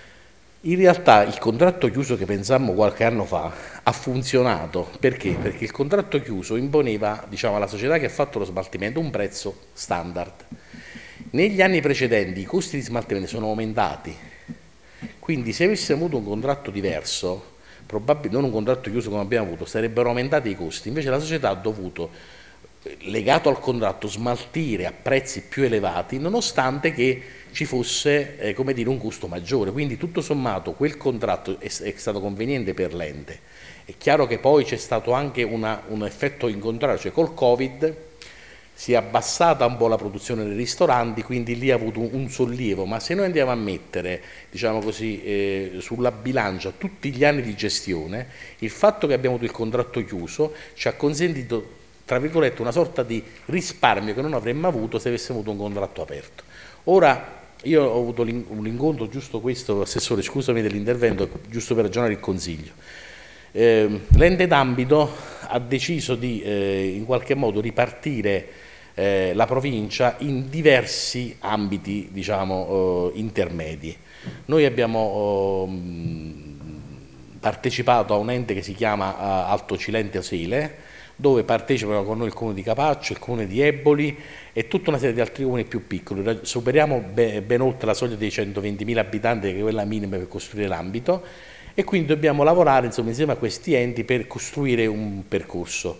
in realtà il contratto chiuso che pensammo qualche anno fa ha funzionato, perché? Perché il contratto chiuso imponeva, diciamo, alla società che ha fatto lo smaltimento un prezzo standard. Negli anni precedenti i costi di smaltimento sono aumentati, quindi se avessimo avuto un contratto diverso, probabilmente non un contratto chiuso come abbiamo avuto, sarebbero aumentati i costi, invece la società ha dovuto, legato al contratto, smaltire a prezzi più elevati nonostante che ci fosse eh, come dire, un costo maggiore, quindi tutto sommato quel contratto è, è stato conveniente per l'ente. È chiaro che poi c'è stato anche una, un effetto in contrario, cioè col Covid si è abbassata un po' la produzione nei ristoranti, quindi lì ha avuto un, un sollievo, ma se noi andiamo a mettere, diciamo così, eh, sulla bilancia tutti gli anni di gestione, il fatto che abbiamo avuto il contratto chiuso ci ha consentito, tra virgolette, una sorta di risparmio che non avremmo avuto se avessimo avuto un contratto aperto. Ora, io ho avuto un incontro, giusto questo, Assessore, scusami dell'intervento, giusto per ragionare il Consiglio. Eh, l'ente d'ambito ha deciso di eh, in qualche modo ripartire eh, la provincia in diversi ambiti, diciamo, eh, intermedi. Noi abbiamo eh, partecipato a un ente che si chiama uh, Alto Cilento Sele, dove partecipano con noi il comune di Capaccio, il comune di Eboli e tutta una serie di altri comuni più piccoli. Superiamo be ben oltre la soglia dei centoventimila abitanti, che è quella minima per costruire l'ambito, e quindi dobbiamo lavorare, insomma, insieme a questi enti per costruire un percorso.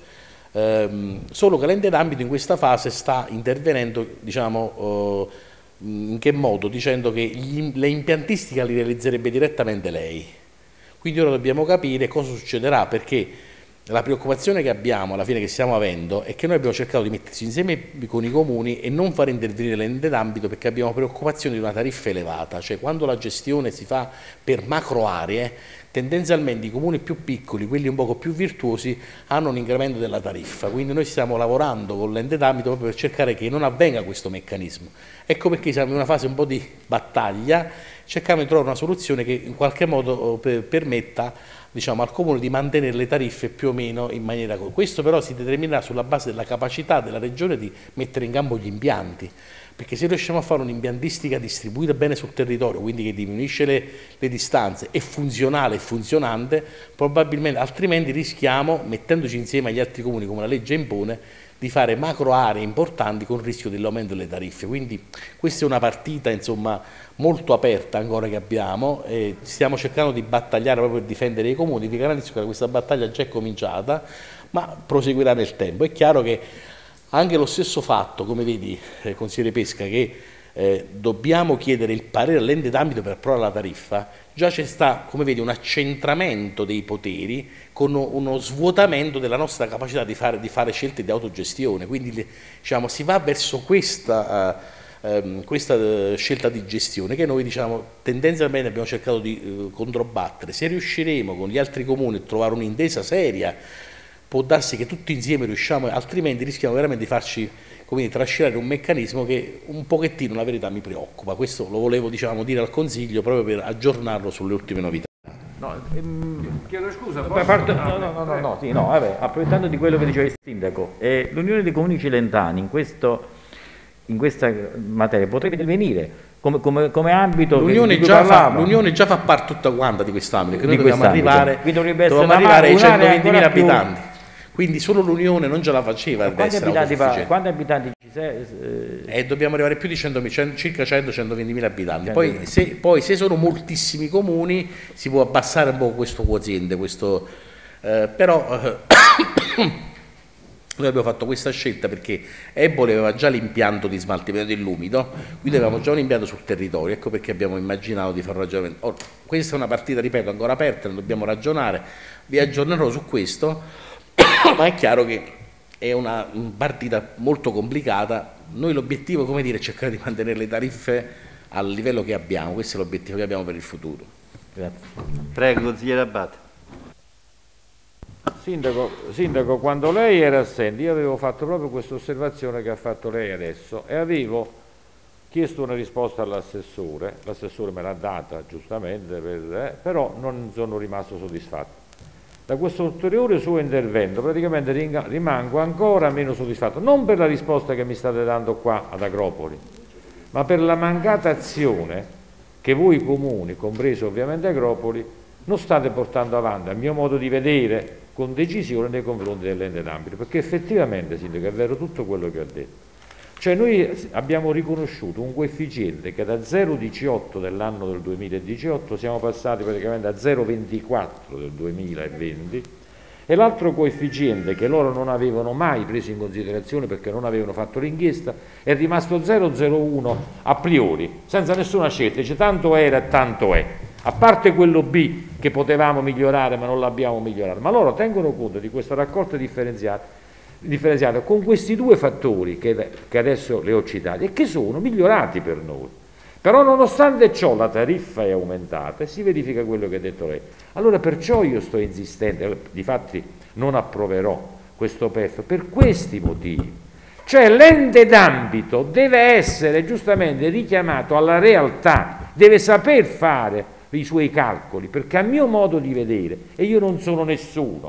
Ehm, solo che l'ente d'ambito in questa fase sta intervenendo, diciamo, uh, in che modo? Dicendo che gli, le impiantistiche li realizzerebbe direttamente lei. Quindi ora dobbiamo capire cosa succederà, perché la preoccupazione che abbiamo, alla fine che stiamo avendo, è che noi abbiamo cercato di metterci insieme con i comuni e non far intervenire l'ente d'ambito, perché abbiamo preoccupazione di una tariffa elevata. Cioè, quando la gestione si fa per macro aree, tendenzialmente i comuni più piccoli, quelli un poco più virtuosi, hanno un incremento della tariffa. Quindi noi stiamo lavorando con l'ente d'ambito proprio per cercare che non avvenga questo meccanismo. Ecco perché siamo in una fase un po' di battaglia, cercando di trovare una soluzione che in qualche modo per, permetta, diciamo, al comune di mantenere le tariffe più o meno in maniera... Questo però si determinerà sulla base della capacità della regione di mettere in campo gli impianti, perché se riusciamo a fare un'impiantistica distribuita bene sul territorio, quindi che diminuisce le, le distanze, è funzionale e funzionante, probabilmente, altrimenti rischiamo, mettendoci insieme agli altri comuni come la legge impone, di fare macro aree importanti con il rischio dell'aumento delle tariffe. Quindi questa è una partita, insomma, molto aperta ancora che abbiamo, e stiamo cercando di battagliare proprio per difendere i comuni. Vi garantisco che questa battaglia già è cominciata, ma proseguirà nel tempo. È chiaro che anche lo stesso fatto, come vedi, eh, consigliere Pesca, che eh, dobbiamo chiedere il parere all'ente d'ambito per approvare la tariffa, già c'è sta, come vedi, un accentramento dei poteri con uno svuotamento della nostra capacità di fare, di fare scelte di autogestione. Quindi, diciamo, si va verso questa, uh, um, questa uh, scelta di gestione che noi, diciamo, tendenzialmente abbiamo cercato di uh, controbattere. Se riusciremo con gli altri comuni a trovare un'intesa seria, può darsi che tutti insieme riusciamo, altrimenti rischiamo veramente di farci, come dire, trascinare un meccanismo che un pochettino, la verità, mi preoccupa. Questo lo volevo, diciamo, dire al Consiglio proprio per aggiornarlo sulle ultime novità. No, ehm, chiedo scusa, parte, no, no, no, no, no, sì, no, vabbè, approfittando di quello che diceva il Sindaco, eh, l'Unione dei Comuni Cilentani in, questo, in questa materia potrebbe intervenire come, come, come ambito. L'Unione già, già fa parte tutta quanta di quest'ambito, che noi dobbiamo arrivare, dobbiamo arrivare ai centoventimila abitanti. Quindi solo l'Unione non ce la faceva ad essere autosufficiente. Quanti abitanti ci sei? Eh, eh, dobbiamo arrivare a più di centomila, circa cento centoventimila abitanti. Poi se, poi se sono moltissimi comuni si può abbassare un po' questo quoziente, questo, eh, però eh, noi abbiamo fatto questa scelta perché Eboli aveva già l'impianto di smaltimento dell'umido, quindi avevamo già un impianto sul territorio, ecco perché abbiamo immaginato di fare un ragionamento. Or, questa è una partita, ripeto, ancora aperta, ne dobbiamo ragionare, vi aggiornerò su questo. Ma è chiaro che è una partita molto complicata. Noi l'obiettivo, come dire, è cercare di mantenere le tariffe al livello che abbiamo. Questo è l'obiettivo che abbiamo per il futuro. Grazie. Prego, consigliere Abbate. Sindaco, Sindaco, quando lei era assente io avevo fatto proprio questa osservazione che ha fatto lei adesso e avevo chiesto una risposta all'assessore, l'assessore me l'ha data giustamente, per, eh, però non sono rimasto soddisfatto. Da questo ulteriore suo intervento praticamente rimango ancora meno soddisfatto, non per la risposta che mi state dando qua ad Agropoli, ma per la mancata azione che voi comuni, compreso ovviamente Agropoli, non state portando avanti, a mio modo di vedere, con decisione nei confronti dell'ente d'ambito, perché effettivamente, Sindaco, è vero tutto quello che ho detto. Cioè noi abbiamo riconosciuto un coefficiente che da zero virgola diciotto dell'anno del duemiladiciotto siamo passati praticamente a zero virgola ventiquattro del duemilaventi e l'altro coefficiente che loro non avevano mai preso in considerazione perché non avevano fatto l'inchiesta è rimasto zero virgola zero uno a priori, senza nessuna scelta, cioè tanto era e tanto è. A parte quello B che potevamo migliorare ma non l'abbiamo migliorato, ma loro tengono conto di questa raccolta differenziata differenziata con questi due fattori che, che adesso le ho citati e che sono migliorati per noi. Però nonostante ciò la tariffa è aumentata e si verifica quello che ha detto lei. Allora perciò io sto insistendo, difatti non approverò questo P E F per questi motivi. Cioè l'ente d'ambito deve essere giustamente richiamato alla realtà, deve saper fare i suoi calcoli, perché a mio modo di vedere, e io non sono nessuno,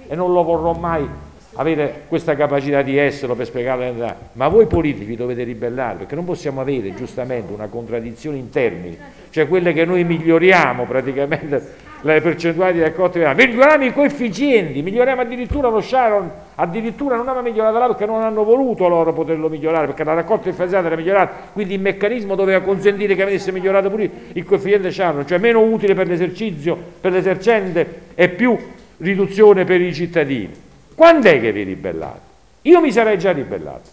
e non lo vorrò mai avere questa capacità di esserlo per spiegarlo, ma voi politici dovete ribellarvi, perché non possiamo avere giustamente una contraddizione in termini, cioè quelle che noi miglioriamo praticamente le percentuali di raccolta, miglioriamo i coefficienti, miglioriamo addirittura lo Sharon, addirittura non aveva migliorato là perché non hanno voluto loro poterlo migliorare, perché la raccolta differenziata era migliorata, quindi il meccanismo doveva consentire che venisse migliorato pure il coefficiente Sharon, cioè meno utile per l'esercizio, per l'esercente e più riduzione per i cittadini. Quando è che vi ribellate? Io mi sarei già ribellato.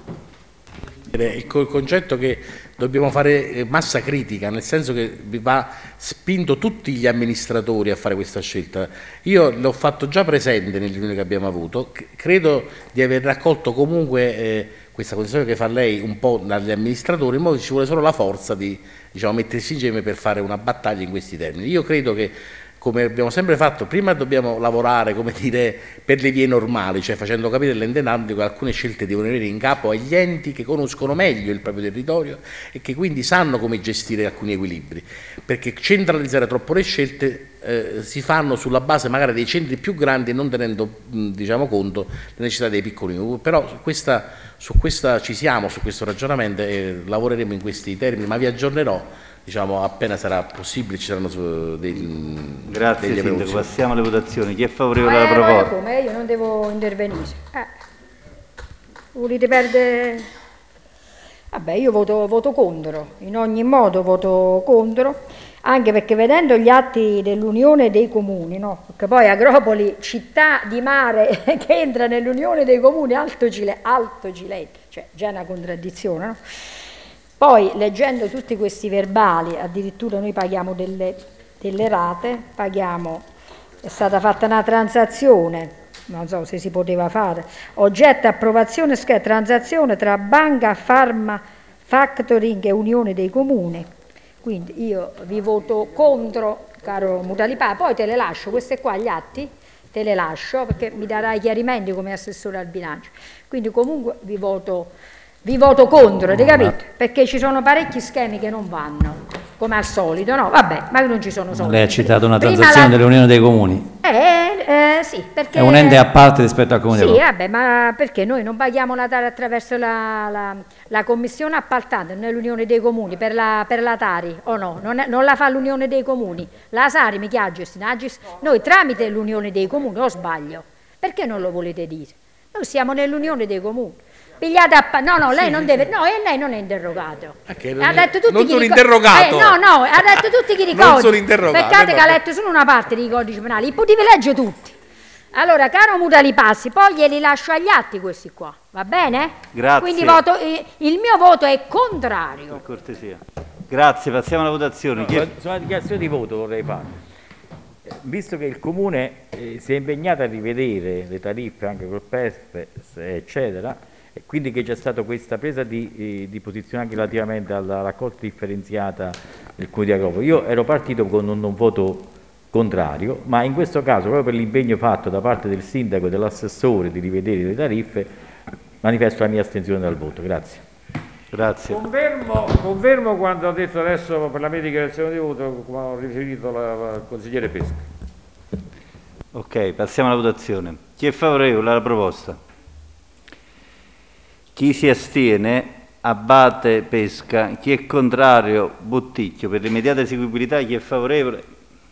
Il concetto che dobbiamo fare massa critica, nel senso che va spinto tutti gli amministratori a fare questa scelta. Io l'ho fatto già presente nelle riunioni che abbiamo avuto, credo di aver raccolto comunque eh, questa condizione che fa lei un po' dagli amministratori, in modo che ci vuole solo la forza di, diciamo, mettersi insieme per fare una battaglia in questi termini. Io credo che, come abbiamo sempre fatto, prima dobbiamo lavorare, come dire, per le vie normali, cioè facendo capire all'ente Nando che alcune scelte devono venire in capo agli enti che conoscono meglio il proprio territorio e che quindi sanno come gestire alcuni equilibri, perché centralizzare troppo le scelte eh, si fanno sulla base magari dei centri più grandi e non tenendo mh, diciamo, conto delle necessità dei piccolini. Però su questa, su questa ci siamo, su questo ragionamento e lavoreremo in questi termini, ma vi aggiornerò, diciamo, appena sarà possibile. Ci saranno dei, grazie degli Sindaco, passiamo alle votazioni. Chi è favorevole eh, alla proposta? Come? Io non devo intervenire. Eh. Volete perdere? Vabbè, io voto, voto contro, in ogni modo voto contro, anche perché vedendo gli atti dell'Unione dei Comuni, no? Perché poi Agropoli, città di mare che entra nell'Unione dei Comuni, Alto Gileto, Alto Gileto, cioè già è una contraddizione, no? Poi leggendo tutti questi verbali, addirittura noi paghiamo delle, delle rate, paghiamo, è stata fatta una transazione, non so se si poteva fare, oggetto approvazione scheda transazione tra Banca Pharma Factoring e Unione dei Comuni, quindi io vi voto contro, caro Mutalipà, poi te le lascio, queste qua gli atti, te le lascio perché mi darai chiarimenti come assessore al bilancio, quindi comunque vi voto Vi voto contro, avete capito? Perché ci sono parecchi schemi che non vanno, come al solito, no? Vabbè, ma non ci sono soldi. Lei ha citato una Prima transazione la... dell'Unione dei Comuni. Eh, eh, sì, perché... È un ente a parte rispetto al Comune sì, di Roma. Vabbè, ma perché noi non paghiamo la Tari attraverso la, la, la commissione appaltante, non è l'Unione dei Comuni, per la, per la Tari, o no? Non, è, non la fa l'Unione dei Comuni. La Sari mi chiama Gestinagis, noi tramite l'Unione dei Comuni, o sbaglio? Perché non lo volete dire? Noi siamo nell'Unione dei Comuni. Pigliate a no, no, lei sì, non deve, no, e lei non è interrogato. Okay, ha detto tutti non chi sono ricordi, interrogato. Eh, no, no, ha detto tutti chi ricordi. Non sono interrogato. Peccato eh, che ha letto solo una parte dei codici penali, li potevi leggere tutti. Allora, caro Mutalipassi, poi glieli lascio agli atti questi qua, va bene? Grazie. Quindi voto, eh, il mio voto è contrario. Per cortesia. Grazie, passiamo alla votazione. No, Chi... Sulla dichiarazione di voto vorrei fare. Visto che il Comune eh, si è impegnato a rivedere le tariffe anche col P E S, eccetera, e quindi che c'è stata questa presa di, eh, di posizione anche relativamente alla raccolta differenziata del Comune di Agropoli, io ero partito con un, un voto contrario, ma in questo caso, proprio per l'impegno fatto da parte del Sindaco e dell'assessore di rivedere le tariffe, manifesto la mia astensione dal voto. Grazie. Grazie. Confermo, confermo quando ho detto adesso per la mia dichiarazione di voto, come ho riferito al consigliere Pesca. Ok, passiamo alla votazione. Chi è favorevole alla proposta? Chi si astiene? Abbate Pesca. Chi è contrario? Botticchio. Per l'immediata eseguibilità chi è favorevole?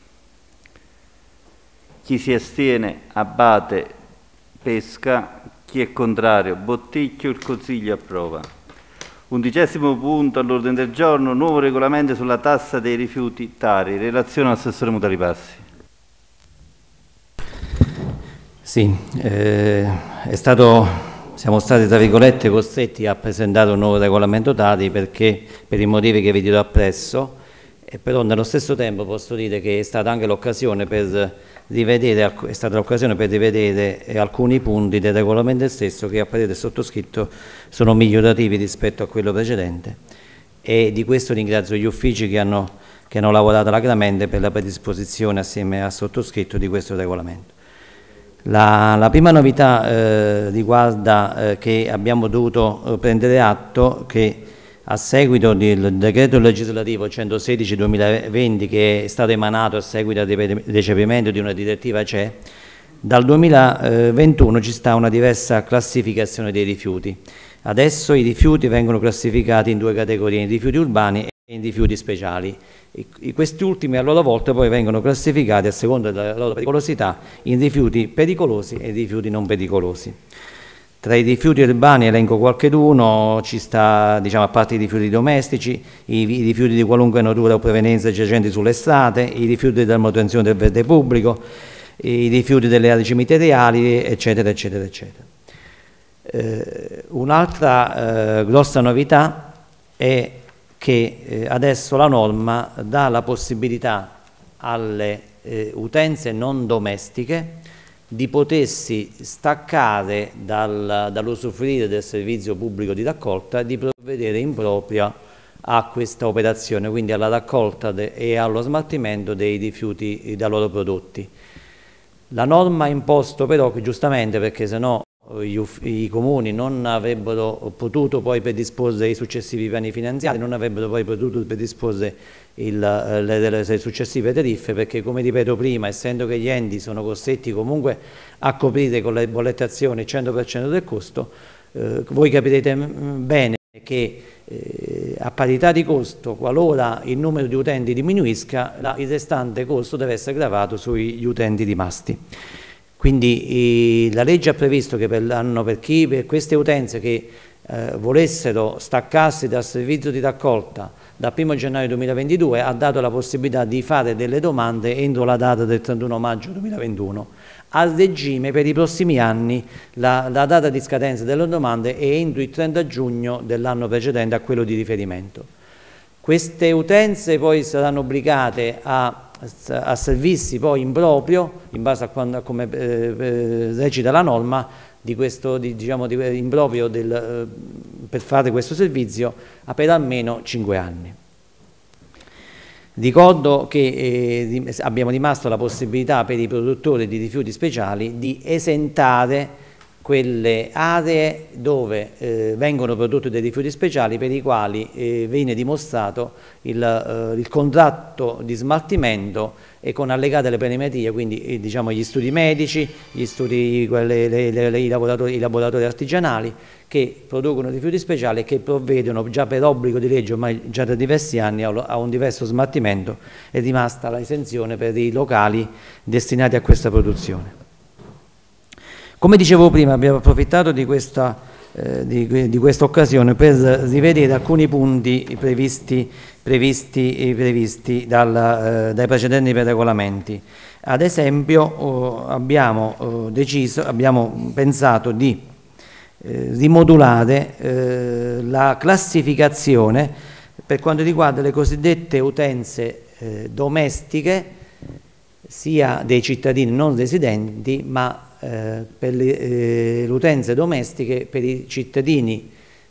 Chi si astiene? Abbate Pesca. Chi è contrario? Botticchio. Il Consiglio approva. Undicesimo punto all'ordine del giorno, nuovo regolamento sulla tassa dei rifiuti Tari. Relazione all'assessore Mutalipassi. Sì, eh, è stato... Siamo stati, tra virgolette, costretti a presentare un nuovo regolamento Tari perché, per i motivi che vi dirò appresso, e però nello stesso tempo posso dire che è stata anche l'occasione per rivedere, è stata l'occasione per rivedere alcuni punti del regolamento stesso che a parere del sottoscritto sono migliorativi rispetto a quello precedente, e di questo ringrazio gli uffici che hanno, che hanno lavorato alacremente per la predisposizione assieme al sottoscritto di questo regolamento. La, la prima novità eh, riguarda eh, che abbiamo dovuto eh, prendere atto che a seguito del decreto legislativo centosedici duemilaventi che è stato emanato a seguito del recepimento di una direttiva C E, Dal duemilaventuno ci sta una diversa classificazione dei rifiuti. Adesso i rifiuti vengono classificati in due categorie, in rifiuti urbani e in rifiuti speciali. E questi ultimi a loro volta poi vengono classificati a seconda della loro pericolosità in rifiuti pericolosi e rifiuti non pericolosi. Tra i rifiuti urbani elenco qualcheduno, ci sta, diciamo, a parte i rifiuti domestici, i, i rifiuti di qualunque natura o provenienza giacenti sulle strade, i rifiuti della manutenzione del verde pubblico, i rifiuti delle aree cimiteriali, eccetera, eccetera, eccetera. Eh, un'altra eh, grossa novità è che eh, adesso la norma dà la possibilità alle eh, utenze non domestiche di potersi staccare dal, dall'usufruire del servizio pubblico di raccolta, di provvedere in proprio a questa operazione, quindi alla raccolta e allo smaltimento dei rifiuti da loro prodotti. La norma ha imposto però, che giustamente, perché sennò gli i comuni non avrebbero potuto poi predisporre i successivi piani finanziari, non avrebbero poi potuto predisporre il, le, le, le successive tariffe, perché, come ripeto prima, essendo che gli enti sono costretti comunque a coprire con le bollettazioni il cento per cento del costo, eh, voi capirete bene che eh, a parità di costo, qualora il numero di utenti diminuisca, la, il restante costo deve essere gravato sugli utenti rimasti. Quindi eh, la legge ha previsto che per l'anno, per chi, per queste utenze che eh, volessero staccarsi dal servizio di raccolta dal primo gennaio duemilaventidue, ha dato la possibilità di fare delle domande entro la data del trentuno maggio duemilaventuno. A regime per i prossimi anni la, la data di scadenza delle domande è entro il trenta giugno dell'anno precedente a quello di riferimento. Queste utenze poi saranno obbligate a a servirsi poi in proprio, in base a, quando, a come eh, eh, recita la norma, di questo, di, diciamo, di, in proprio del, eh, per fare questo servizio a per almeno cinque anni. Ricordo che eh, abbiamo rimasto la possibilità per i produttori di rifiuti speciali di esentare quelle aree dove eh, vengono prodotti dei rifiuti speciali per i quali eh, viene dimostrato il, eh, il contratto di smaltimento e con allegate le planimetrie, quindi eh, diciamo gli studi medici, gli studi, quelle, le, le, le, i, laboratori, i laboratori artigianali che producono rifiuti speciali e che provvedono già per obbligo di legge, ormai già da diversi anni, a, a un diverso smaltimento. È rimasta l'esenzione per i locali destinati a questa produzione. Come dicevo prima, abbiamo approfittato di questa, eh, di, di questa occasione per rivedere alcuni punti previsti, previsti, previsti dal, eh, dai precedenti regolamenti. Ad esempio oh, abbiamo, oh, deciso, abbiamo pensato di eh, rimodulare eh, la classificazione per quanto riguarda le cosiddette utenze eh, domestiche, sia dei cittadini non residenti, ma Eh, per le, eh, le utenze domestiche per i cittadini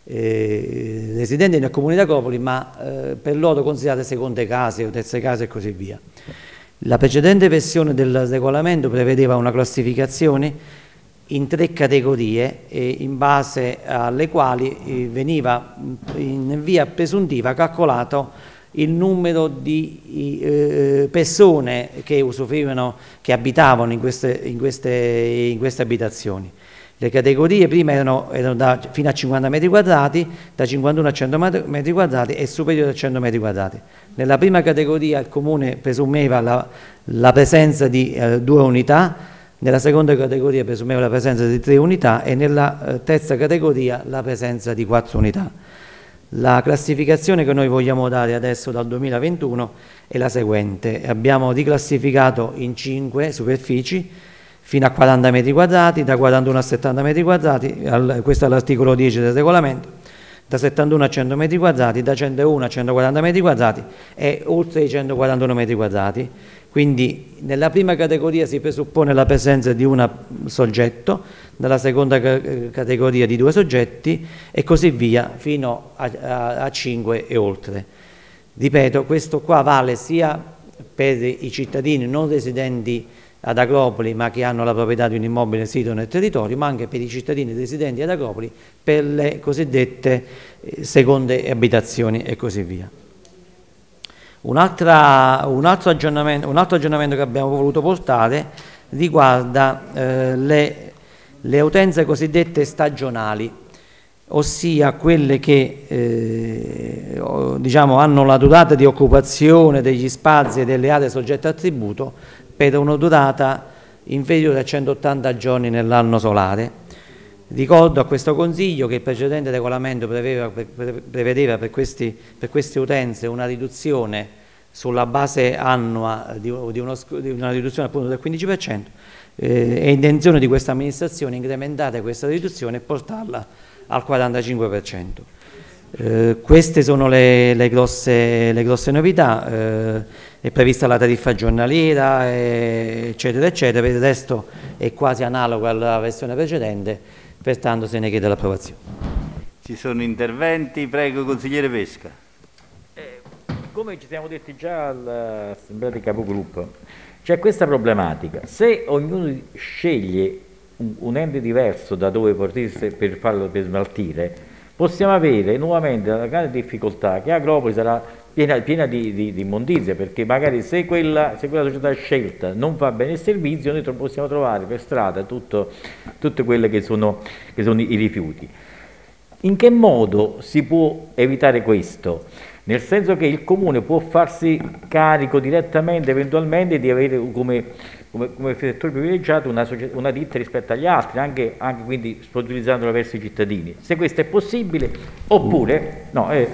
eh, residenti nel comune di Agropoli, ma eh, per loro considerate seconde case o terze case e così via. La precedente versione del regolamento prevedeva una classificazione in tre categorie eh, in base alle quali eh, veniva in via presuntiva calcolato il numero di eh, persone che usufruivano, che abitavano in queste, in queste, in queste abitazioni. Le categorie prima erano, erano da, fino a cinquanta metri quadrati, da cinquantuno a cento metri quadrati e superiori a cento metri quadrati. Nella prima categoria il comune presumeva la, la presenza di eh, due unità, nella seconda categoria presumeva la presenza di tre unità e nella eh, terza categoria la presenza di quattro unità. La classificazione che noi vogliamo dare adesso dal duemilaventuno è la seguente: abbiamo riclassificato in cinque superfici fino a quaranta metri quadrati, da quarantuno a settanta metri quadrati, al, questo è l'articolo dieci del regolamento, da settantuno a cento metri quadrati, da centouno a centoquaranta metri quadrati e oltre i centoquarantuno metri quadrati. Quindi nella prima categoria si presuppone la presenza di un soggetto, nella seconda categoria di due soggetti e così via fino a, a, a cinque e oltre. Ripeto, questo qua vale sia per i cittadini non residenti ad Agropoli ma che hanno la proprietà di un immobile sito nel territorio, ma anche per i cittadini residenti ad Agropoli per le cosiddette seconde abitazioni e così via. Un, un, altro aggiornamento, un altro aggiornamento che abbiamo voluto portare riguarda eh, le, le utenze cosiddette stagionali, ossia quelle che eh, diciamo, hanno la durata di occupazione degli spazi e delle aree soggette a tributo per una durata inferiore a centottanta giorni nell'anno solare. Ricordo a questo Consiglio che il precedente regolamento prevedeva, prevedeva per, questi, per queste utenze una riduzione sulla base annua di, di, uno, di una riduzione appunto del quindici per cento. Eh, è intenzione di questa amministrazione incrementare questa riduzione e portarla al quarantacinque per cento. Eh, queste sono le, le, grosse, le grosse novità. Eh, è prevista la tariffa giornaliera, eh, eccetera, eccetera. Per il resto è quasi analogo alla versione precedente, pertanto se ne chiede l'approvazione. Ci sono interventi, prego consigliere Pesca. Eh, come ci siamo detti già all'assemblea di capogruppo, c'è questa problematica: se ognuno sceglie un, un ente diverso da dove potersi per farlo per smaltire, possiamo avere nuovamente la grande difficoltà che Agropoli sarà piena, piena di, di, di immondizia, perché magari se quella, se quella società scelta non fa bene il servizio, noi possiamo trovare per strada tutto, tutte quelle che sono, che sono i rifiuti. In che modo si può evitare questo? Nel senso che il Comune può farsi carico direttamente, eventualmente, di avere come, come, come settore privilegiato una, una ditta rispetto agli altri, anche, anche quindi sponsorizzandola verso i cittadini. Se questo è possibile, oppure, no, eh,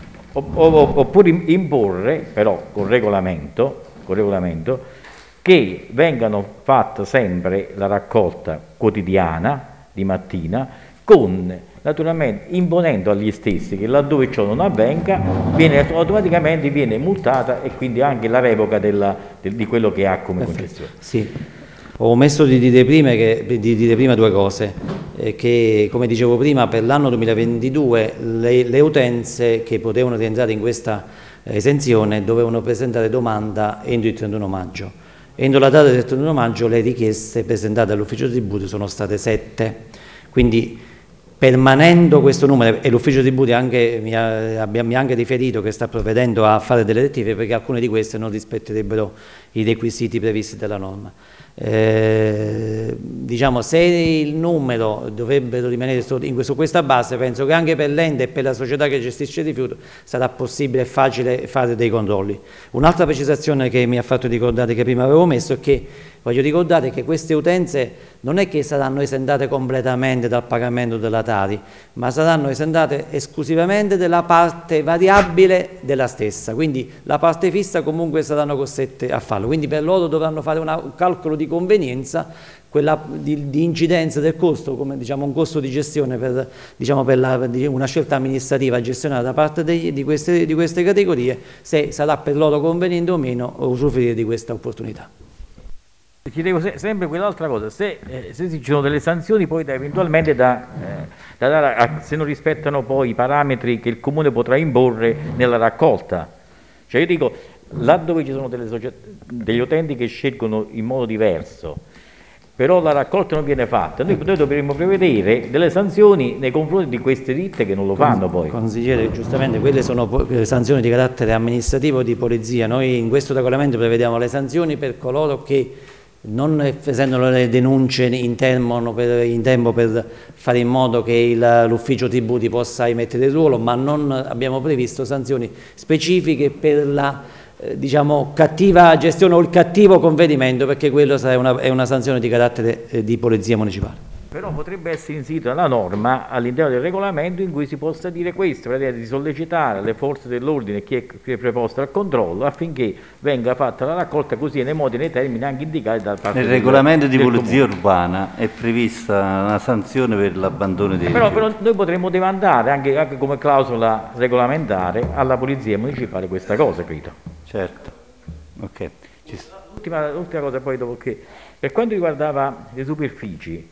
oppure imporre, però con regolamento, con regolamento, che vengano fatta sempre la raccolta quotidiana di mattina, con naturalmente imponendo agli stessi che laddove ciò non avvenga viene, automaticamente viene multata, e quindi anche la revoca della, de, di quello che ha come concessione. Sì. Ho omesso di dire prima, che, di dire prima due cose, eh, che come dicevo prima per l'anno duemilaventidue le, le utenze che potevano rientrare in questa esenzione dovevano presentare domanda entro il trentuno maggio. Entro la data del trentuno maggio le richieste presentate all'ufficio tributi sono state sette, quindi permanendo questo numero, e l'ufficio tributi anche, mi, ha, mi ha anche riferito che sta provvedendo a fare delle rettifiche perché alcune di queste non rispetterebbero i requisiti previsti dalla norma. Eh, diciamo, se il numero dovrebbero rimanere in, su questa base, penso che anche per l'ente e per la società che gestisce il rifiuto sarà possibile e facile fare dei controlli. Un'altra precisazione che mi ha fatto ricordare, che prima avevo messo, è che voglio ricordare che queste utenze non è che saranno esentate completamente dal pagamento della Tari, ma saranno esentate esclusivamente della parte variabile della stessa, quindi la parte fissa comunque saranno costrette a farlo, quindi per loro dovranno fare una, un calcolo di convenienza, quella di, di incidenza del costo, come diciamo un costo di gestione per, diciamo, per la, di una scelta amministrativa gestionata da parte degli, di, queste, di queste categorie, se sarà per loro conveniente o meno usufruire di questa opportunità. Chiedevo se, sempre quell'altra cosa, se, eh, se ci sono delle sanzioni poi da, eventualmente da, eh, da dare a, se non rispettano poi i parametri che il Comune potrà imporre nella raccolta. Cioè io dico, laddove ci sono delle degli utenti che scelgono in modo diverso, però la raccolta non viene fatta, noi, noi dovremmo prevedere delle sanzioni nei confronti di queste ditte che non lo fanno poi. Consigliere, giustamente quelle sono sanzioni di carattere amministrativo, di polizia. Noi in questo regolamento prevediamo le sanzioni per coloro che non presentano le denunce in, termo, per, in tempo per fare in modo che l'ufficio tributi possa emettere il ruolo, ma non abbiamo previsto sanzioni specifiche per la eh, diciamo, cattiva gestione o il cattivo convenimento, perché quello sarà una, è una sanzione di carattere eh, di polizia municipale. Però potrebbe essere inserita la norma all'interno del regolamento in cui si possa dire questo, di sollecitare le forze dell'ordine, chi è, chi è preposto al controllo, affinché venga fatta la raccolta così nei modi e nei termini anche indicati dal parte del Nel regolamento di polizia urbana è prevista una sanzione per l'abbandono dei però, però noi potremmo demandare anche, anche come clausola regolamentare alla polizia municipale questa cosa, credo. Certo. Ok. L'ultima, l'ultima cosa poi dopo, che per quanto riguardava le superfici,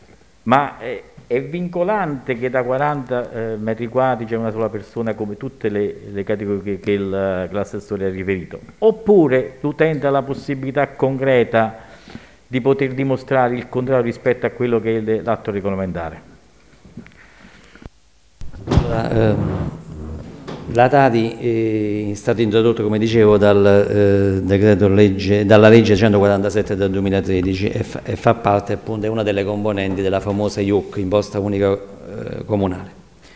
ma è, è vincolante che da quaranta eh, metri quadri c'è una sola persona, come tutte le, le categorie che, che l'assessore ha riferito, oppure l'utente ha la possibilità concreta di poter dimostrare il contrario rispetto a quello che è l'atto regolamentare? Allora, ehm, La Tari è stata introdotta, come dicevo, dal, eh, decreto legge, dalla legge centoquarantasette del duemilatredici e fa, e fa parte, appunto, è una delle componenti della famosa I U C, imposta unica eh, comunale.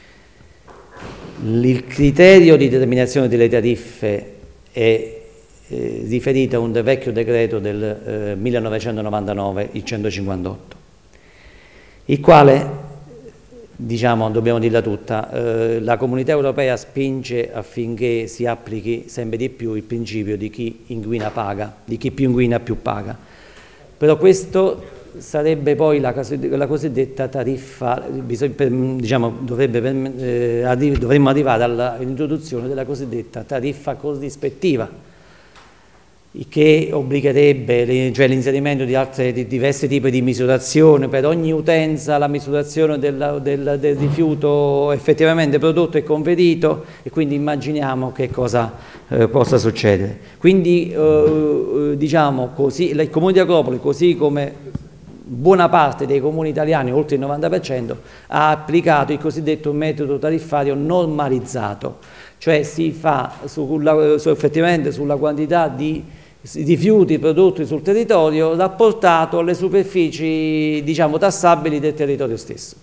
Il criterio di determinazione delle tariffe è eh, riferito a un vecchio decreto del eh, millenovecentonovantanove, il centocinquantotto, il quale, diciamo, dobbiamo dirla tutta, eh, la Comunità Europea spinge affinché si applichi sempre di più il principio di chi inquina paga, di chi più inquina più paga. Però questo sarebbe poi la, la cosiddetta tariffa, diciamo, dovrebbe, eh, arri dovremmo arrivare all'introduzione della cosiddetta tariffa corrispettiva, che obbligherebbe, cioè, l'inserimento di, altre, di diversi tipi di misurazione per ogni utenza, la misurazione del, del, del rifiuto effettivamente prodotto e convertito, e quindi immaginiamo che cosa eh, possa succedere. Quindi eh, diciamo così, il Comune di Agropoli, così come buona parte dei comuni italiani, oltre il novanta per cento, ha applicato il cosiddetto metodo tariffario normalizzato, cioè si fa sulla, su, effettivamente sulla quantità di rifiuti prodotti sul territorio rapportato alle superfici, diciamo, tassabili del territorio stesso,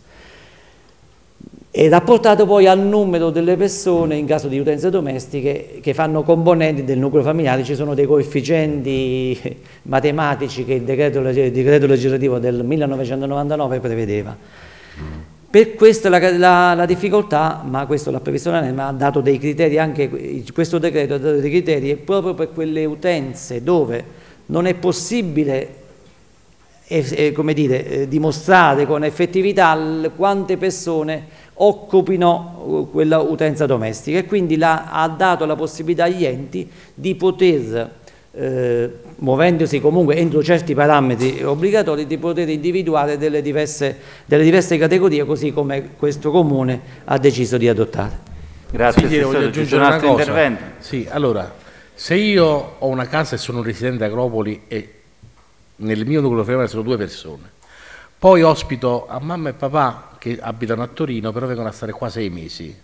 e rapportato poi al numero delle persone in caso di utenze domestiche che fanno componenti del nucleo familiare. Ci sono dei coefficienti matematici che il decreto, il decreto legislativo del millenovecentonovantanove prevedeva. Per questo la, la, la difficoltà, ma questo l'ha previsto la NEMA, ha dato dei criteri, anche questo decreto ha dato dei criteri proprio per quelle utenze dove non è possibile eh, eh, come dire, eh, dimostrare con effettività quante persone occupino quella utenza domestica, e quindi la, ha dato la possibilità agli enti di poter, eh, muovendosi comunque entro certi parametri obbligatori, di poter individuare delle diverse, delle diverse categorie, così come questo Comune ha deciso di adottare. Grazie. Sì, voglio aggiungere una cosa. Intervento? Sì, allora, se io ho una casa e sono un residente Agropoli e nel mio nucleo familiare sono due persone, poi ospito a mamma e papà che abitano a Torino, però vengono a stare qua sei mesi,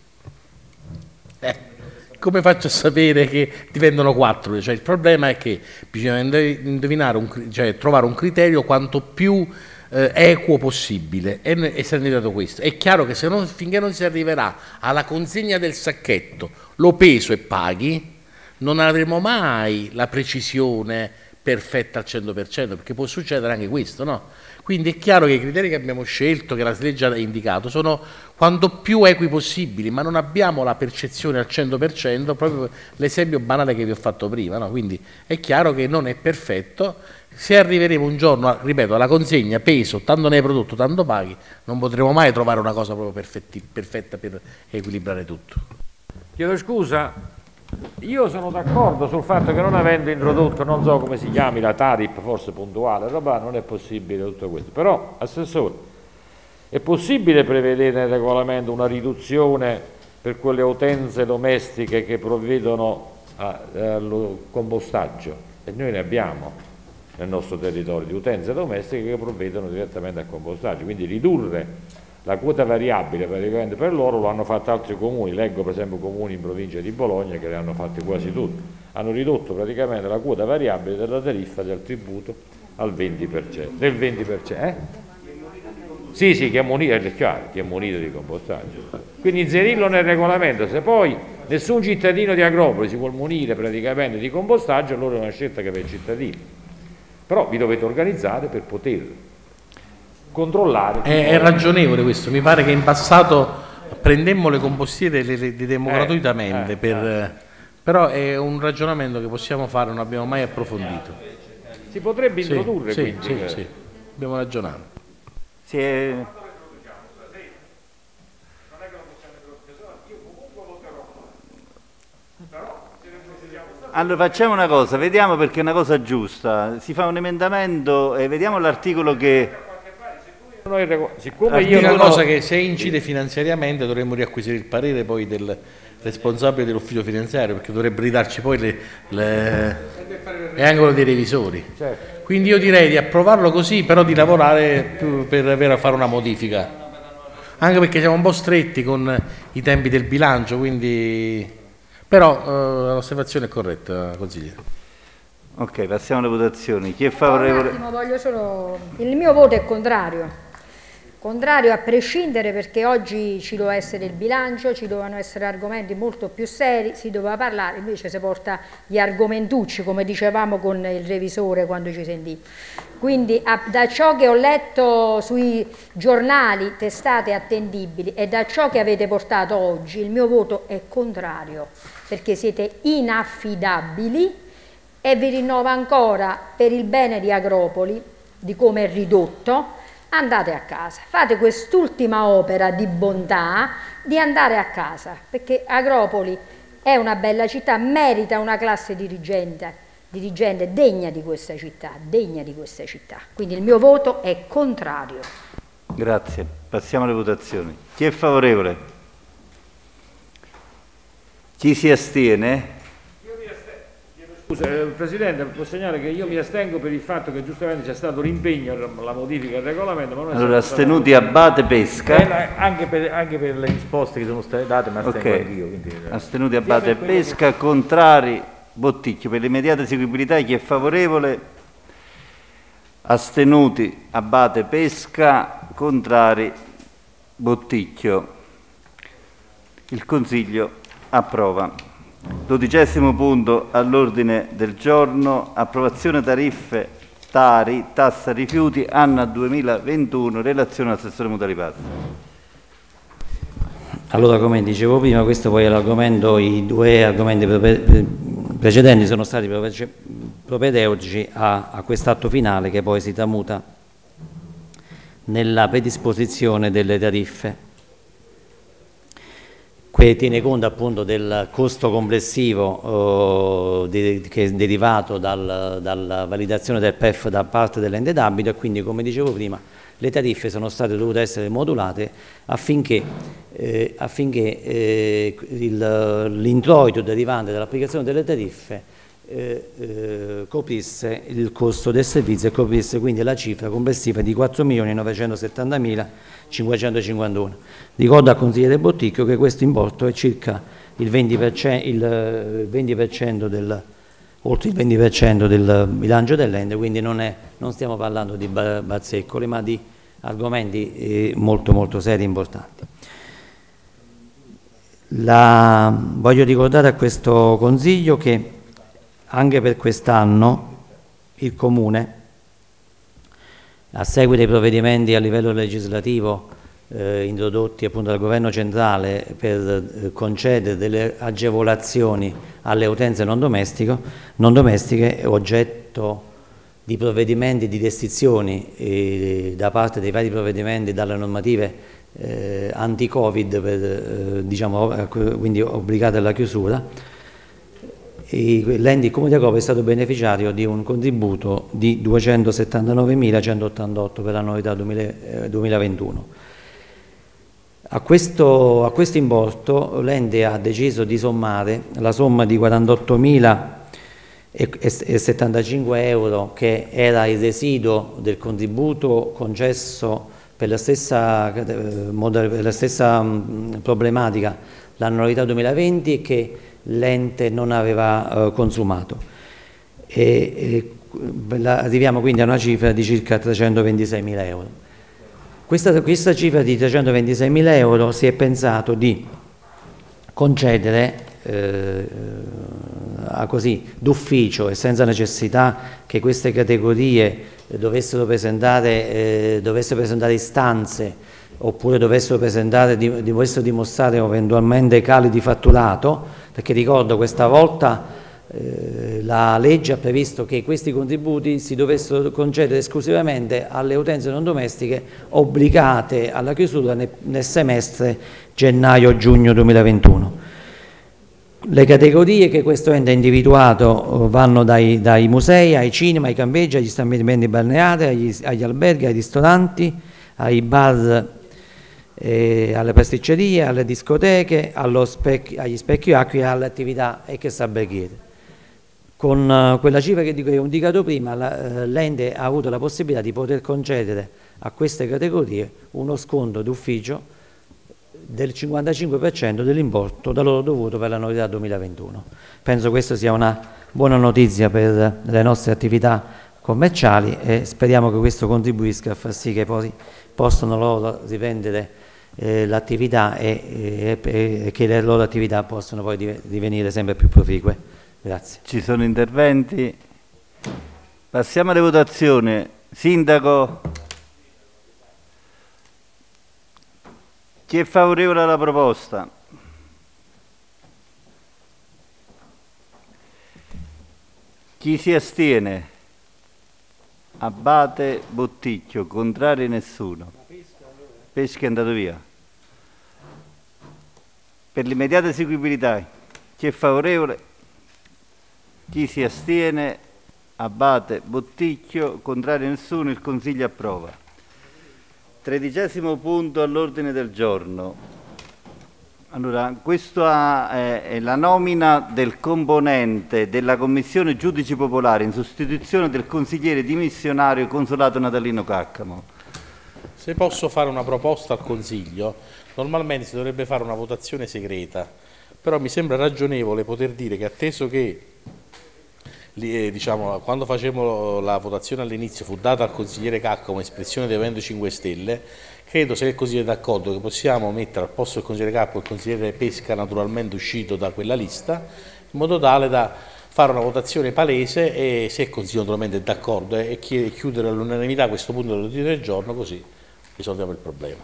eh, come faccio a sapere che diventano quattro? Cioè, il problema è che bisogna indovinare un, cioè, trovare un criterio quanto più eh, equo possibile, e, e si è arrivato questo. È chiaro che se non, finché non si arriverà alla consegna del sacchetto, lo peso e paghi, non avremo mai la precisione perfetta al cento per cento, perché può succedere anche questo, no? Quindi è chiaro che i criteri che abbiamo scelto, che la legge ha indicato, sono quanto più equi possibili, ma non abbiamo la percezione al cento per cento, proprio l'esempio banale che vi ho fatto prima, no? Quindi è chiaro che non è perfetto. Se arriveremo un giorno, ripeto, alla consegna, peso, tanto ne hai prodotto, tanto paghi, non potremo mai trovare una cosa proprio perfetti, perfetta per equilibrare tutto. Chiedo scusa. Io sono d'accordo sul fatto che, non avendo introdotto, non so come si chiami, la tarif forse puntuale, roba, non è possibile tutto questo. Però, Assessore, è possibile prevedere nel regolamento una riduzione per quelle utenze domestiche che provvedono al compostaggio? E noi ne abbiamo nel nostro territorio di utenze domestiche che provvedono direttamente al compostaggio, quindi ridurre la quota variabile praticamente per loro lo hanno fatto altri comuni. Leggo per esempio comuni in provincia di Bologna che le hanno fatte quasi tutte, hanno ridotto praticamente la quota variabile della tariffa del tributo al venti per cento, del venti per cento. Eh? Sì, sì, che è munito, è chiaro, che è munito di compostaggio. Quindi inserirlo nel regolamento. Se poi nessun cittadino di Agropoli si vuol munire praticamente di compostaggio, allora è una scelta che per i cittadini. Però vi dovete organizzare per poter controllare. È, è ragionevole questo, mi pare che in passato prendemmo le compostiere e le diedemmo eh, gratuitamente, eh, per, eh. però è un ragionamento che possiamo fare, non abbiamo mai approfondito. Si potrebbe introdurre, sì, quindi. Sì, sì, sì, abbiamo ragionato. Sì, è... Allora facciamo una cosa, vediamo, perché è una cosa giusta, si fa un emendamento e vediamo l'articolo che... Siccome io una cosa che se incide finanziariamente dovremmo riacquisire il parere poi del responsabile dell'ufficio finanziario, perché dovrebbe ridarci poi le, le... e anche quello dei revisori. Certo. Quindi io direi di approvarlo così, però di lavorare più per, per fare una modifica. anche perché siamo un po' stretti con i tempi del bilancio, quindi però eh, l'osservazione è corretta, consigliere. Ok, passiamo alle votazioni. Chi è favorevole? Un attimo, voglio solo... Il mio voto è contrario. Contrario a prescindere, perché oggi ci doveva essere il bilancio, ci dovevano essere argomenti molto più seri, si doveva parlare, invece si porta gli argomentucci, come dicevamo con il revisore quando ci sentì. Quindi a, da ciò che ho letto sui giornali, testate attendibili, e da ciò che avete portato oggi, il mio voto è contrario, perché siete inaffidabili, e vi rinnovo ancora, per il bene di Agropoli, di come è ridotto, andate a casa, fate quest'ultima opera di bontà di andare a casa, perché Agropoli è una bella città, merita una classe dirigente, dirigente degna di questa città, degna di questa città. Quindi il mio voto è contrario. Grazie. Passiamo alle votazioni. Chi è favorevole? Chi si astiene? Scusa, eh, Presidente, posso segnalare che io mi astengo per il fatto che giustamente c'è stato l'impegno, la modifica del regolamento. Ma non è allora, astenuti stato... Abate Pesca. Eh, anche, per, anche per le risposte che sono state date, ma astengo okay. anch'io. Quindi... Astenuti Abate Pesca, che... contrari Botticchio. Per l'immediata eseguibilità chi è favorevole? Astenuti Abate Pesca, contrari Botticchio. Il Consiglio approva. Dodicesimo punto all'ordine del giorno, approvazione tariffe Tari, tassa rifiuti, anno duemilaventuno, relazione all'assessore Mutalipazzi. Allora, come dicevo prima, questo poi è l'argomento, i due argomenti precedenti sono stati propedeutici a, a quest'atto finale che poi si tramuta nella predisposizione delle tariffe, che tiene conto appunto del costo complessivo eh, di, che è derivato dal, dalla validazione del P E F da parte dell'ente d'abito, e quindi, come dicevo prima, le tariffe sono state dovute essere modulate affinché, eh, affinché eh, l'introito derivante dall'applicazione delle tariffe eh, eh, coprisse il costo del servizio e coprisse quindi la cifra complessiva di quattro milioni novecentosettantamila cinquecentocinquantuno. Ricordo al consigliere Botticchio che questo importo è circa il venti per cento, il venti per cento del, oltre il venti per cento del bilancio dell'ente, quindi non, è, non stiamo parlando di bazzeccoli, ma di argomenti eh, molto molto seri e importanti. La, voglio ricordare a questo Consiglio che anche per quest'anno il Comune, a seguito dei provvedimenti a livello legislativo eh, introdotti appunto dal Governo centrale per eh, concedere delle agevolazioni alle utenze non domestiche, non domestiche oggetto di provvedimenti di restrizioni eh, da parte dei vari provvedimenti, dalle normative eh, anti-Covid, per, eh, diciamo, quindi obbligate alla chiusura. L'ente Comune di Agropoli è stato beneficiario di un contributo di duecentosettantanovemilacentoottantotto per l'annualità duemilaventuno. A questo, a questo importo l'ente ha deciso di sommare la somma di quarantottomilasettantacinque euro, che era il residuo del contributo concesso per la stessa, per la stessa mh, problematica l'annualità duemilaventi, e che l'ente non aveva eh, consumato. E, e, la, arriviamo quindi a una cifra di circa trecentoventiseimila euro. Questa, questa cifra di trecentoventiseimila euro si è pensato di concedere eh, a così d'ufficio e senza necessità che queste categorie dovessero presentare, eh, dovessero presentare istanze, oppure dovessero presentare, dovessero dimostrare eventualmente cali di fatturato, perché ricordo questa volta eh, la legge ha previsto che questi contributi si dovessero concedere esclusivamente alle utenze non domestiche obbligate alla chiusura nel, nel semestre gennaio-giugno duemilaventuno. Le categorie che questo ente ha individuato vanno dai, dai musei, ai cinema, ai campeggi, agli stabilimenti balneari, agli, agli alberghi, ai ristoranti, ai bar, Eh, alle pasticcerie, alle discoteche, allo specchi, agli specchi acqui e alle attività extraalberghiere. Con uh, quella cifra che dico, ho indicato prima, uh, l'ente ha avuto la possibilità di poter concedere a queste categorie uno sconto d'ufficio del cinquantacinque per cento dell'importo da loro dovuto per l'annualità duemilaventuno. Penso questa sia una buona notizia per le nostre attività commerciali e speriamo che questo contribuisca a far sì che poi possano loro riprendere eh, l'attività e, e, e che le loro attività possano poi divenire sempre più proficue. Grazie. Ci sono interventi? Passiamo alle votazioni. Sindaco, chi è favorevole alla proposta? Chi si astiene? Abate, Botticchio, contrari nessuno. Pesca è andato via. Per l'immediata eseguibilità, chi è favorevole? Chi si astiene? Abate, Botticchio, contrario nessuno, il Consiglio approva. Tredicesimo punto all'ordine del giorno. Allora, questa è, è la nomina del componente della Commissione Giudici Popolari in sostituzione del consigliere dimissionario Consolato Natalino Caccamo. Se posso fare una proposta al Consiglio, normalmente si dovrebbe fare una votazione segreta, però mi sembra ragionevole poter dire che atteso che Eh, diciamo, quando facevamo la votazione all'inizio fu data al consigliere Caccamo espressione del Movimento cinque Stelle, credo, se il consigliere è d'accordo, che possiamo mettere al posto del consigliere Caccamo il consigliere Pesca, naturalmente uscito da quella lista, in modo tale da fare una votazione palese e, se il consiglio naturalmente è d'accordo, e eh, chiudere all'unanimità questo punto dell'ordine del giorno, così risolviamo il problema.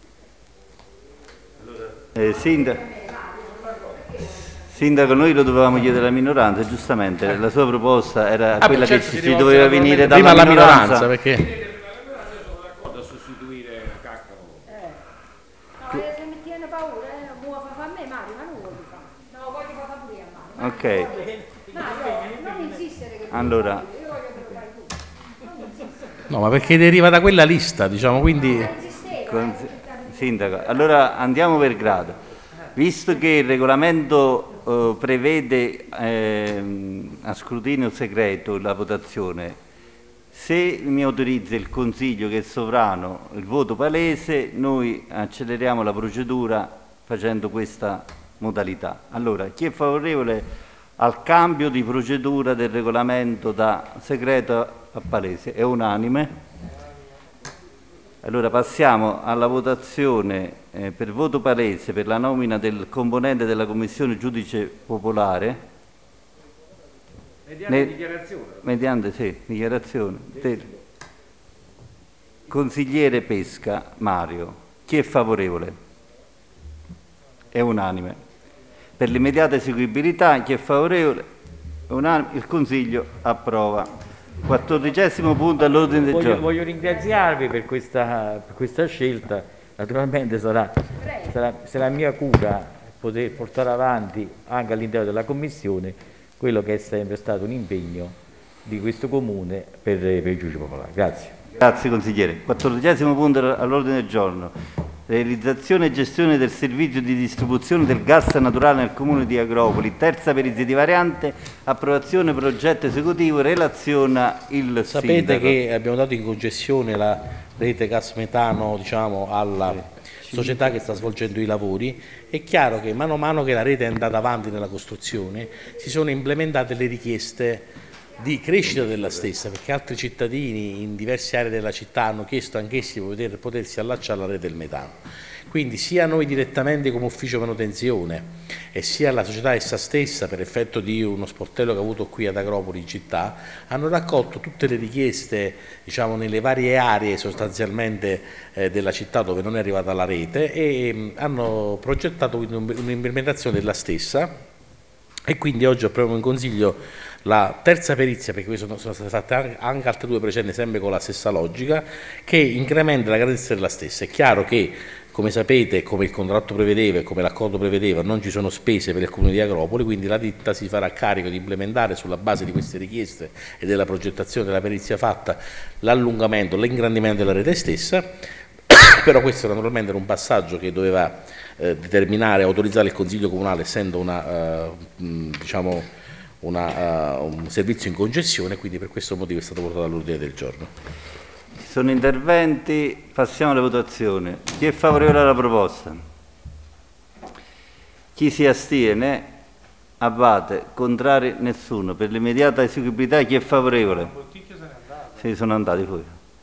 Eh, Sindaco. Sindaco, noi lo dovevamo chiedere alla minoranza, giustamente, eh. la sua proposta era ah, quella beh, certo, che ci doveva venire dalla prima minoranza. la minoranza, perché... sono d'accordo a sostituire Caccamo. Eh. No, se mi tiene paura, eh, non vuoi fare a me, Mario, ma non vuoi fare. No, voglio fare pure a Mario. Ok. Mario, non insistere che allora. io voglio che lo fai tu. Non insistere. No, ma perché deriva da quella lista, diciamo, quindi... Con... Sindaco, allora andiamo per grado. Visto che il regolamento eh, prevede eh, a scrutinio segreto la votazione, se mi autorizza il Consiglio che è sovrano il voto palese, noi acceleriamo la procedura facendo questa modalità. Allora, chi è favorevole al cambio di procedura del regolamento da segreto a palese? È unanime? Allora passiamo alla votazione eh, per voto palese per la nomina del componente della Commissione Giudice Popolare. Mediante ne... dichiarazione. Mediante, sì, dichiarazione. Del consigliere Pesca Mario. Chi è favorevole? È unanime. Per l'immediata eseguibilità, chi è favorevole? È unanime. Il Consiglio approva. Quattordicesimo punto all'ordine del voglio, giorno. Voglio ringraziarvi per questa, per questa scelta, naturalmente sarà, sarà, sarà mia cura poter portare avanti anche all'interno della Commissione quello che è sempre stato un impegno di questo Comune per, per il giudice popolare. Grazie. Grazie consigliere. Quattordicesimo punto all'ordine del giorno. Realizzazione e gestione del servizio di distribuzione del gas naturale nel comune di Agropoli. Terza perizia di variante, approvazione progetto esecutivo, relaziona il Sapete sindaco. che abbiamo dato in concessione la rete gas metano, diciamo, alla sì. società che sta svolgendo i lavori. È chiaro che mano a mano che la rete è andata avanti nella costruzione si sono implementate le richieste di crescita della stessa, perché altri cittadini in diverse aree della città hanno chiesto anch'essi di poter, potersi allacciare alla rete del metano. Quindi sia noi direttamente come ufficio manutenzione e sia la società essa stessa, per effetto di uno sportello che ha avuto qui ad Agropoli in città, hanno raccolto tutte le richieste, diciamo, nelle varie aree sostanzialmente eh, della città dove non è arrivata la rete e mh, hanno progettato un'implementazione della stessa. E quindi oggi approviamo in Consiglio la terza perizia, perché sono, sono state fatte anche altre due precedenti, sempre con la stessa logica, che incrementa la grandezza della stessa. È chiaro che, come sapete, come il contratto prevedeva e come l'accordo prevedeva, non ci sono spese per il Comune di Agropoli, quindi la ditta si farà carico di implementare sulla base di queste richieste e della progettazione della perizia fatta l'allungamento, l'ingrandimento della rete stessa. Però questo naturalmente era un passaggio che doveva eh, determinare, autorizzare il Consiglio Comunale, essendo una, uh, diciamo una, uh, un servizio in concessione, quindi per questo motivo è stato portato all'ordine del giorno. Ci sono interventi, passiamo alla votazione. Chi è favorevole alla proposta? Chi si astiene? Abate. Contrari? Nessuno. Per l'immediata eseguibilità chi è favorevole? Sì, sono andati poi.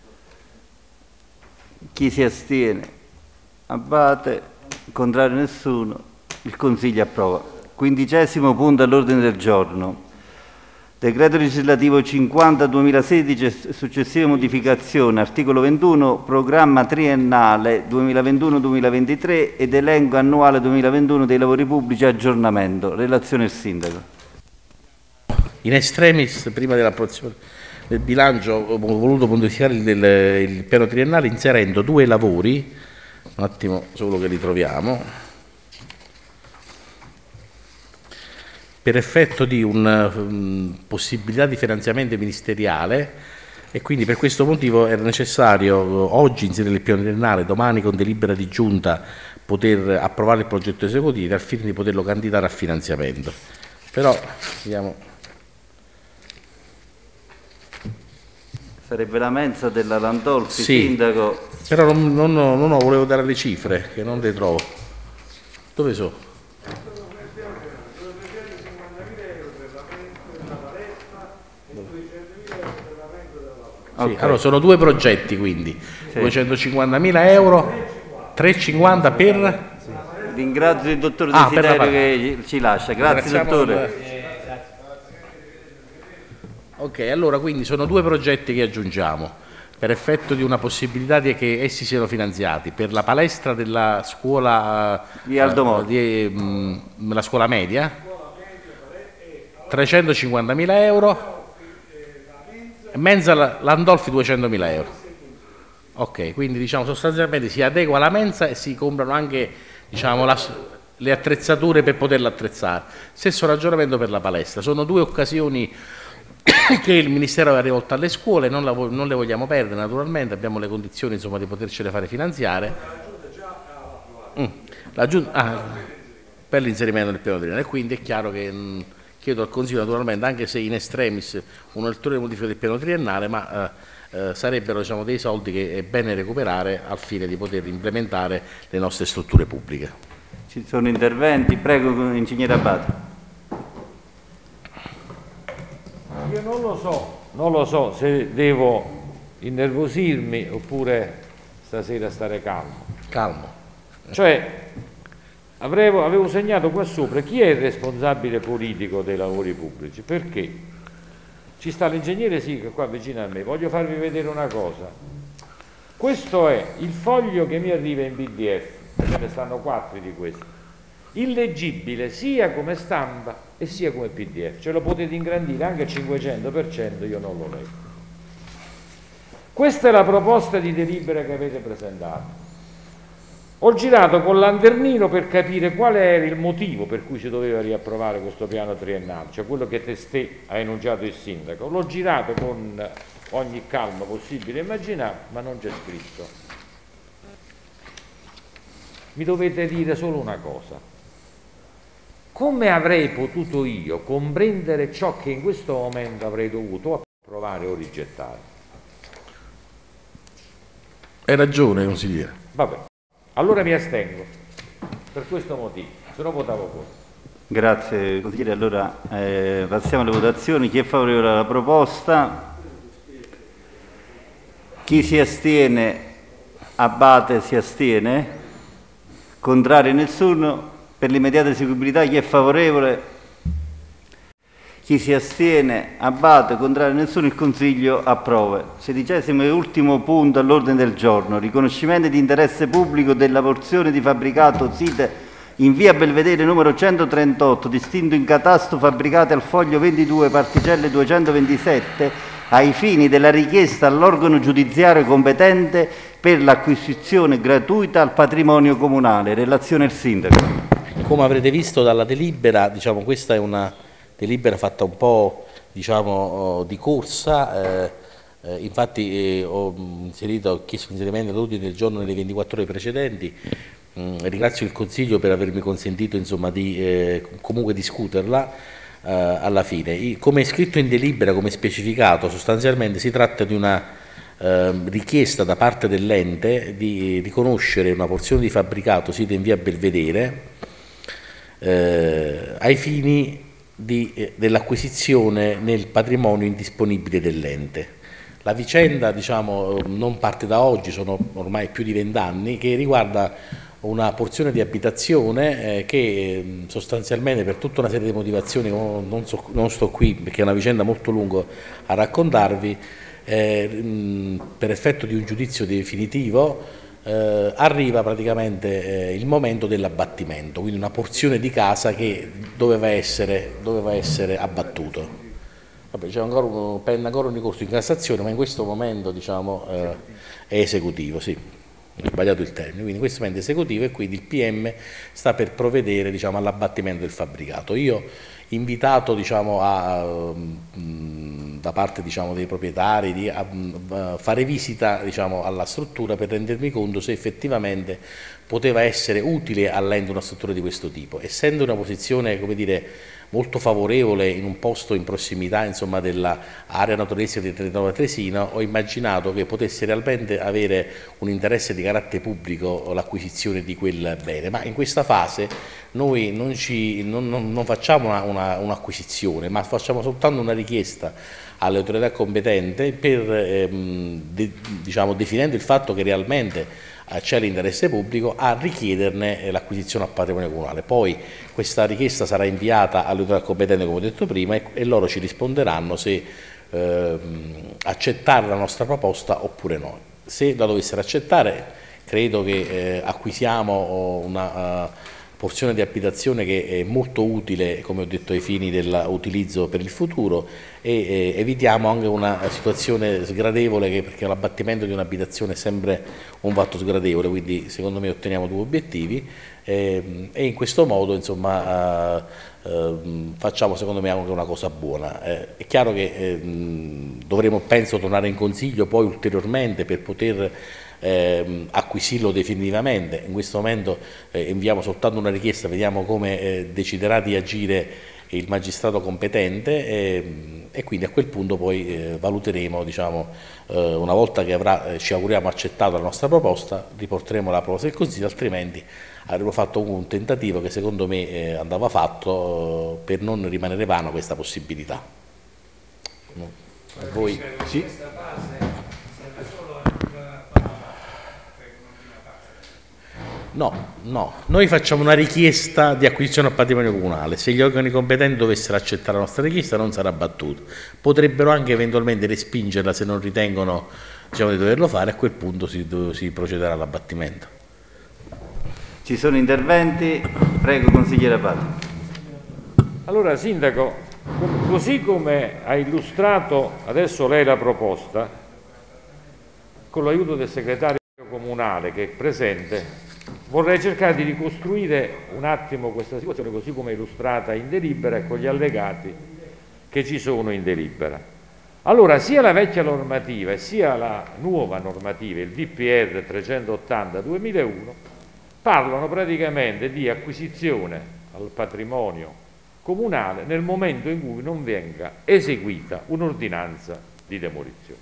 Chi si astiene? Abate. Contrari? Nessuno. Il Consiglio approva. Quindicesimo punto all'ordine del giorno. Decreto legislativo cinquanta duemilasedici e successive modificazioni, articolo ventuno, programma triennale duemilaventuno duemilaventitré ed elenco annuale duemilaventuno dei lavori pubblici aggiornamento. Relazione il Sindaco. In extremis, prima dell'approvazione del bilancio, ho voluto modificare il, il, il piano triennale inserendo due lavori, un attimo solo che li troviamo, per effetto di una um, possibilità di finanziamento ministeriale, e quindi per questo motivo era necessario uh, oggi inserire il piano triennale, domani con delibera di giunta poter approvare il progetto esecutivo al fine di poterlo candidare a finanziamento. Però vediamo. Sarebbe la mensa della Landolfi, sì, Sindaco. Però non, non, non ho, volevo dare le cifre, che non le trovo. Dove sono? Sì, okay. Allora sono due progetti, quindi sì. duecentocinquantamila euro, trecentocinquanta per... Sì. Ringrazio il dottor ah, Desiderio che ci lascia, grazie dottore. Il... Ok, allora quindi sono due progetti che aggiungiamo per effetto di una possibilità di che essi siano finanziati per la palestra della scuola di Aldo Moro, eh, di, mh, la scuola media, trecentocinquantamila euro. Mensa Landolfi duecentomila euro. Ok, quindi diciamo sostanzialmente si adegua la mensa e si comprano anche diciamo, la, le attrezzature per poterla attrezzare. Stesso ragionamento per la palestra. Sono due occasioni che il Ministero aveva rivolto alle scuole, non, la, non le vogliamo perdere naturalmente, abbiamo le condizioni insomma, di potercele fare finanziare. Mm, la giunta, ah, per l'inserimento del piano triennale, e quindi è chiaro che... Mh, chiedo al Consiglio naturalmente, anche se in extremis, un'ulteriore modifica del piano triennale, ma eh, eh, sarebbero diciamo, dei soldi che è bene recuperare al fine di poter implementare le nostre strutture pubbliche. Ci sono interventi? Prego, ingegnere Abate. Io non lo so, non lo so se devo innervosirmi oppure stasera stare calmo. Calmo. Cioè, Avevo, avevo segnato qua sopra chi è il responsabile politico dei lavori pubblici, perché ci sta l'ingegnere Sica qua vicino a me. Voglio farvi vedere una cosa. Questo è il foglio che mi arriva in P D F, ce ne stanno quattro di questi, illeggibile sia come stampa e sia come P D F, ce lo potete ingrandire anche al cinquecento per cento, io non lo leggo. Questa è la proposta di delibera che avete presentato. Ho girato con lanternino per capire qual era il motivo per cui si doveva riapprovare questo piano triennale, cioè quello che testé ha enunciato il sindaco. L'ho girato con ogni calma possibile e immaginabile, ma non c'è scritto. Mi dovete dire solo una cosa. Come avrei potuto io comprendere ciò che in questo momento avrei dovuto approvare o rigettare? Hai ragione, consigliere. Vabbè. Allora mi astengo, per questo motivo, se no votavo contro. Grazie consigliere, allora eh, passiamo alle votazioni. Chi è favorevole alla proposta? Chi si astiene? Abate, si astiene? Contrario nessuno? Per l'immediata eseguibilità chi è favorevole? Chi si astiene? Abate, contrario nessuno, il Consiglio approva. Sedicesimo e ultimo punto all'ordine del giorno. Riconoscimento di interesse pubblico della porzione di fabbricato sita in via Belvedere numero centotrentotto, distinto in catasto fabbricati al foglio ventidue, particelle duecentoventisette, ai fini della richiesta all'organo giudiziario competente per l'acquisizione gratuita al patrimonio comunale. Relazione al Sindaco. Come avrete visto dalla delibera, diciamo, questa è una delibera fatta un po' diciamo, di corsa, eh, eh, infatti eh, ho inserito, ho chiesto l'inserimento all'ordine del giorno nelle ventiquattro ore precedenti. Mm, ringrazio il Consiglio per avermi consentito insomma, di eh, comunque discuterla eh, alla fine. I, come è scritto in delibera, come specificato, sostanzialmente si tratta di una eh, richiesta da parte dell'ente di riconoscere una porzione di fabbricato sita in via Belvedere eh, ai fini eh, dell'acquisizione nel patrimonio indisponibile dell'ente. La vicenda, diciamo, non parte da oggi, sono ormai più di vent'anni, che riguarda una porzione di abitazione eh, che eh, sostanzialmente, per tutta una serie di motivazioni, non, so, non sto qui perché è una vicenda molto lunga a raccontarvi, eh, mh, per effetto di un giudizio definitivo eh, arriva praticamente eh, il momento dell'abbattimento, quindi una porzione di casa che doveva essere, doveva essere abbattuto. Vabbè, c'è ancora un, pende ancora un ricorso in Cassazione, ma in questo momento, diciamo, eh, è esecutivo, sì. Ho sbagliato il termine, quindi in questo momento è esecutivo e quindi il P M sta per provvedere, diciamo, all'abbattimento del fabbricato. Io, invitato, diciamo, a, mh, da parte, diciamo, dei proprietari di a, a fare visita, diciamo, alla struttura per rendermi conto se effettivamente poteva essere utile all'ente una struttura di questo tipo. Essendo una posizione, come dire, molto favorevole in un posto in prossimità, insomma, dell'area naturalistica del territorio atresino, ho immaginato che potesse realmente avere un interesse di carattere pubblico l'acquisizione di quel bene, ma in questa fase noi non, ci, non, non, non facciamo un'acquisizione, ma facciamo soltanto una richiesta alle autorità competenti per, ehm, de, diciamo, definendo il fatto che realmente c'è l'interesse pubblico, a richiederne l'acquisizione a patrimonio comunale. Poi questa richiesta sarà inviata alle autorità competenti, come ho detto prima, e, e loro ci risponderanno se eh, accettare la nostra proposta oppure no. Se la dovessero accettare, credo che eh, acquisiamo una uh, porzione di abitazione che è molto utile, come ho detto, ai fini dell'utilizzo per il futuro, e eh, evitiamo anche una situazione sgradevole, che, perché l'abbattimento di un'abitazione è sempre un fatto sgradevole, quindi secondo me otteniamo due obiettivi eh, e in questo modo, insomma, eh, eh, facciamo, secondo me, anche una cosa buona. Eh, è chiaro che eh, dovremo, penso, tornare in consiglio poi ulteriormente per poter Eh, acquisirlo definitivamente. In questo momento eh, inviamo soltanto una richiesta, vediamo come eh, deciderà di agire il magistrato competente eh, e quindi a quel punto poi eh, valuteremo, diciamo, eh, una volta che avrà, eh, ci auguriamo, accettato la nostra proposta, riporteremo la proposta del Consiglio, altrimenti avremo fatto un tentativo che secondo me eh, andava fatto eh, per non rimanere vano questa possibilità. No. A voi? Sì. No, no, noi facciamo una richiesta di acquisizione al patrimonio comunale. Se gli organi competenti dovessero accettare la nostra richiesta non sarà battuta. Potrebbero anche eventualmente respingerla se non ritengono, diciamo, di doverlo fare, a quel punto si, si procederà all'abbattimento. Ci sono interventi? Prego, consigliere Abate. Allora, Sindaco, così come ha illustrato adesso lei la proposta, con l'aiuto del segretario comunale che è presente, vorrei cercare di ricostruire un attimo questa situazione così come illustrata in delibera e con gli allegati che ci sono in delibera. Allora, sia la vecchia normativa e sia la nuova normativa, il D P R trecentottanta duemilauno, parlano praticamente di acquisizione al patrimonio comunale nel momento in cui non venga eseguita un'ordinanza di demolizione.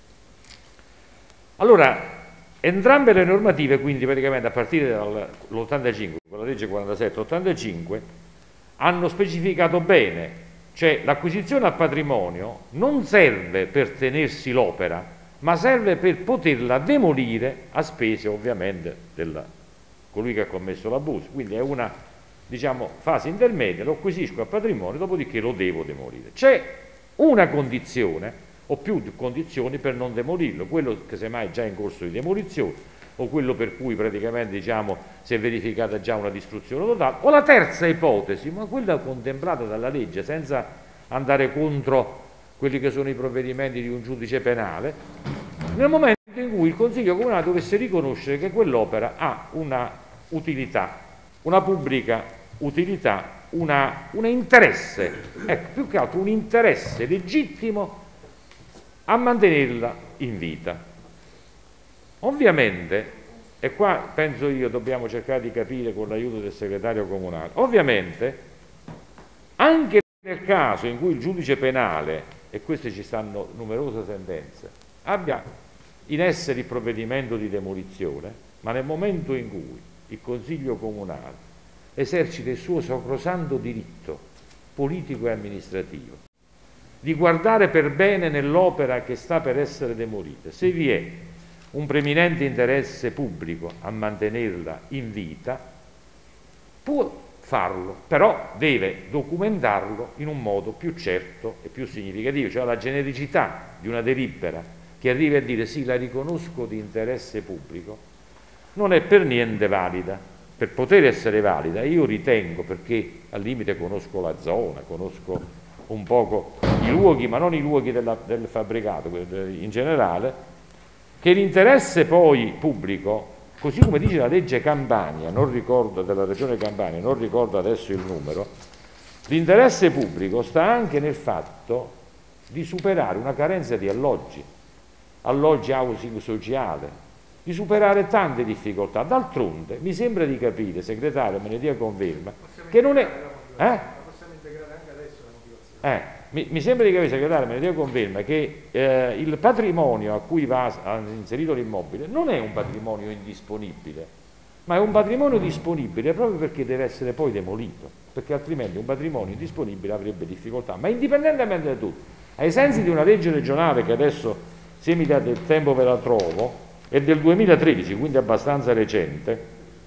Allora, entrambe le normative, quindi praticamente a partire dall'ottantacinque, con la legge quarantasette ottantacinque, hanno specificato bene, cioè l'acquisizione al patrimonio non serve per tenersi l'opera, ma serve per poterla demolire a spese, ovviamente, di colui che ha commesso l'abuso. Quindi è una, diciamo, fase intermedia, lo acquisisco al patrimonio, dopodiché lo devo demolire. C'è una condizione o più condizioni per non demolirlo, quello che semmai è già in corso di demolizione o quello per cui praticamente, diciamo, si è verificata già una distruzione totale, o la terza ipotesi, ma quella contemplata dalla legge senza andare contro quelli che sono i provvedimenti di un giudice penale, nel momento in cui il Consiglio Comunale dovesse riconoscere che quell'opera ha una utilità, una pubblica utilità, una, un interesse, ecco, più che altro un interesse legittimo a mantenerla in vita. Ovviamente, e qua penso io dobbiamo cercare di capire con l'aiuto del segretario comunale, ovviamente anche nel caso in cui il giudice penale, e queste ci stanno numerose sentenze, abbia in essere il provvedimento di demolizione, ma nel momento in cui il Consiglio Comunale esercita il suo sacrosanto diritto politico e amministrativo di guardare per bene nell'opera che sta per essere demolita. Se vi è un preminente interesse pubblico a mantenerla in vita, può farlo, però deve documentarlo in un modo più certo e più significativo, cioè la genericità di una delibera che arrivi a dire sì, la riconosco di interesse pubblico, non è per niente valida. Per poter essere valida, io ritengo, perché al limite conosco la zona, conosco un poco i luoghi, ma non i luoghi della, del fabbricato in generale, che l'interesse poi pubblico, così come dice la legge Campania, non ricordo, della regione Campania, non ricordo adesso il numero, l'interesse pubblico sta anche nel fatto di superare una carenza di alloggi, alloggi housing sociale, di superare tante difficoltà. D'altronde mi sembra di capire, segretario, me ne dia conferma, che non è... Eh? Eh, mi, mi sembra di capire, segretario, me ne dia conferma, che eh, il patrimonio a cui va ha inserito l'immobile non è un patrimonio indisponibile, ma è un patrimonio disponibile proprio perché deve essere poi demolito, perché altrimenti un patrimonio indisponibile avrebbe difficoltà. Ma indipendentemente da tutto, ai sensi di una legge regionale che adesso, se mi date il tempo ve la trovo, è del duemilatredici, quindi abbastanza recente,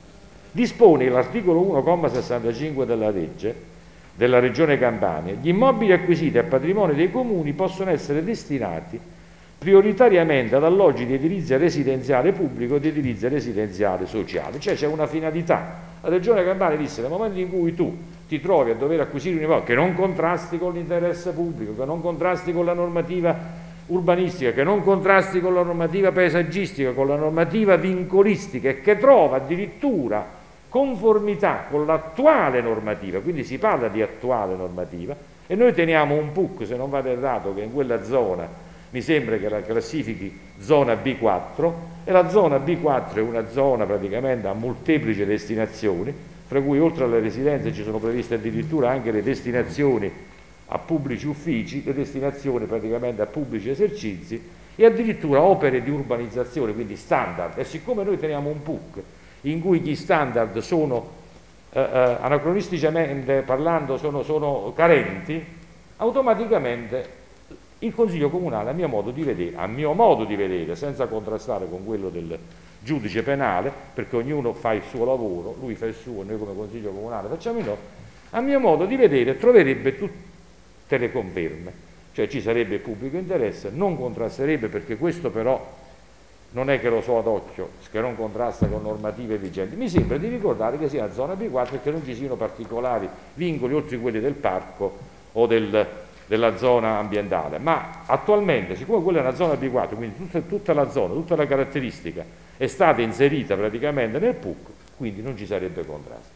dispone l'articolo uno comma sessantacinque della legge della Regione Campania: gli immobili acquisiti a patrimonio dei comuni possono essere destinati prioritariamente ad alloggi di edilizia residenziale pubblico e di edilizia residenziale sociale. Cioè c'è una finalità. La Regione Campania disse: nel momento in cui tu ti trovi a dover acquisire un immobile che non contrasti con l'interesse pubblico, che non contrasti con la normativa urbanistica, che non contrasti con la normativa paesaggistica, con la normativa vincolistica e che trova addirittura conformità con l'attuale normativa, quindi si parla di attuale normativa, e noi teniamo un P U C, se non vado errato, che in quella zona mi sembra che la classifichi zona B quattro, e la zona B quattro è una zona praticamente a molteplici destinazioni, fra cui oltre alle residenze ci sono previste addirittura anche le destinazioni a pubblici uffici, le destinazioni praticamente a pubblici esercizi e addirittura opere di urbanizzazione, quindi standard. E siccome noi teniamo un P U C in cui gli standard sono eh, eh, anacronisticamente parlando sono, sono carenti, automaticamente il Consiglio Comunale, a mio modo di vedere, a mio modo di vedere, senza contrastare con quello del giudice penale, perché ognuno fa il suo lavoro, lui fa il suo, noi come Consiglio Comunale facciamo il nostro, a mio modo di vedere troverebbe tutte le conferme, cioè ci sarebbe pubblico interesse, non contrasterebbe, perché questo però non è che lo so ad occhio, che non contrasta con normative vigenti. Mi sembra di ricordare che sia una zona B quattro e che non ci siano particolari vincoli oltre quelli del parco o del, della zona ambientale, ma attualmente, siccome quella è una zona B quattro, quindi tutta, tutta la zona, tutta la caratteristica è stata inserita praticamente nel P U C, quindi non ci sarebbe contrasto.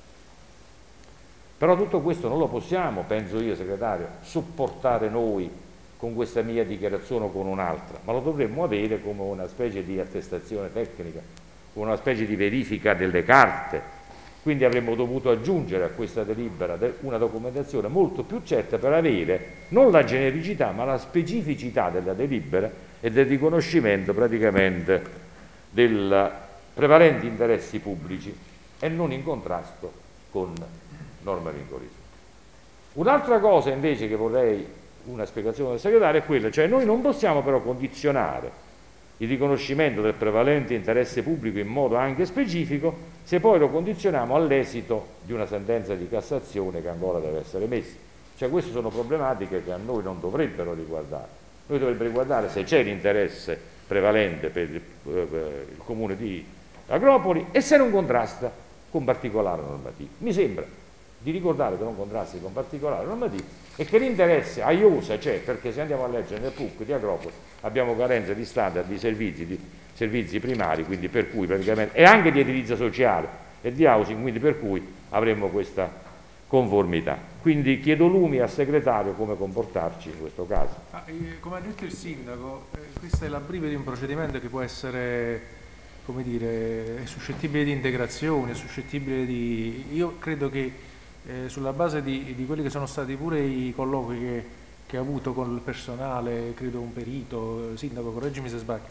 Però tutto questo non lo possiamo, penso io, segretario, supportare noi con questa mia dichiarazione o con un'altra, ma lo dovremmo avere come una specie di attestazione tecnica, come una specie di verifica delle carte. Quindi avremmo dovuto aggiungere a questa delibera una documentazione molto più certa per avere non la genericità ma la specificità della delibera e del riconoscimento praticamente dei prevalenti interessi pubblici e non in contrasto con norma vincolista. Un'altra cosa invece che vorrei, una spiegazione del segretario, è quella, cioè noi non possiamo però condizionare il riconoscimento del prevalente interesse pubblico in modo anche specifico se poi lo condizioniamo all'esito di una sentenza di Cassazione che ancora deve essere emessa. Cioè queste sono problematiche che a noi non dovrebbero riguardare. Noi dovrebbe riguardare se c'è l'interesse prevalente per il, per il comune di Agropoli e se non contrasta con particolare normativa. Mi sembra di ricordare che non contrasti con particolare normativa e che l'interesse a IOSA c'è, perché se andiamo a leggere nel P U C di Agropoli abbiamo carenza di standard di servizi, di servizi primari, quindi per cui praticamente, e anche di edilizia sociale e di housing, quindi per cui avremmo questa conformità. Quindi chiedo lumi al segretario come comportarci in questo caso. Ah, eh, come ha detto il sindaco, eh, questa è la brive di un procedimento che può essere, come dire, è suscettibile di integrazione, è suscettibile di... Io credo che Eh, sulla base di, di quelli che sono stati pure i colloqui che, che ha avuto con il personale, credo un perito, sindaco, correggimi se sbaglio,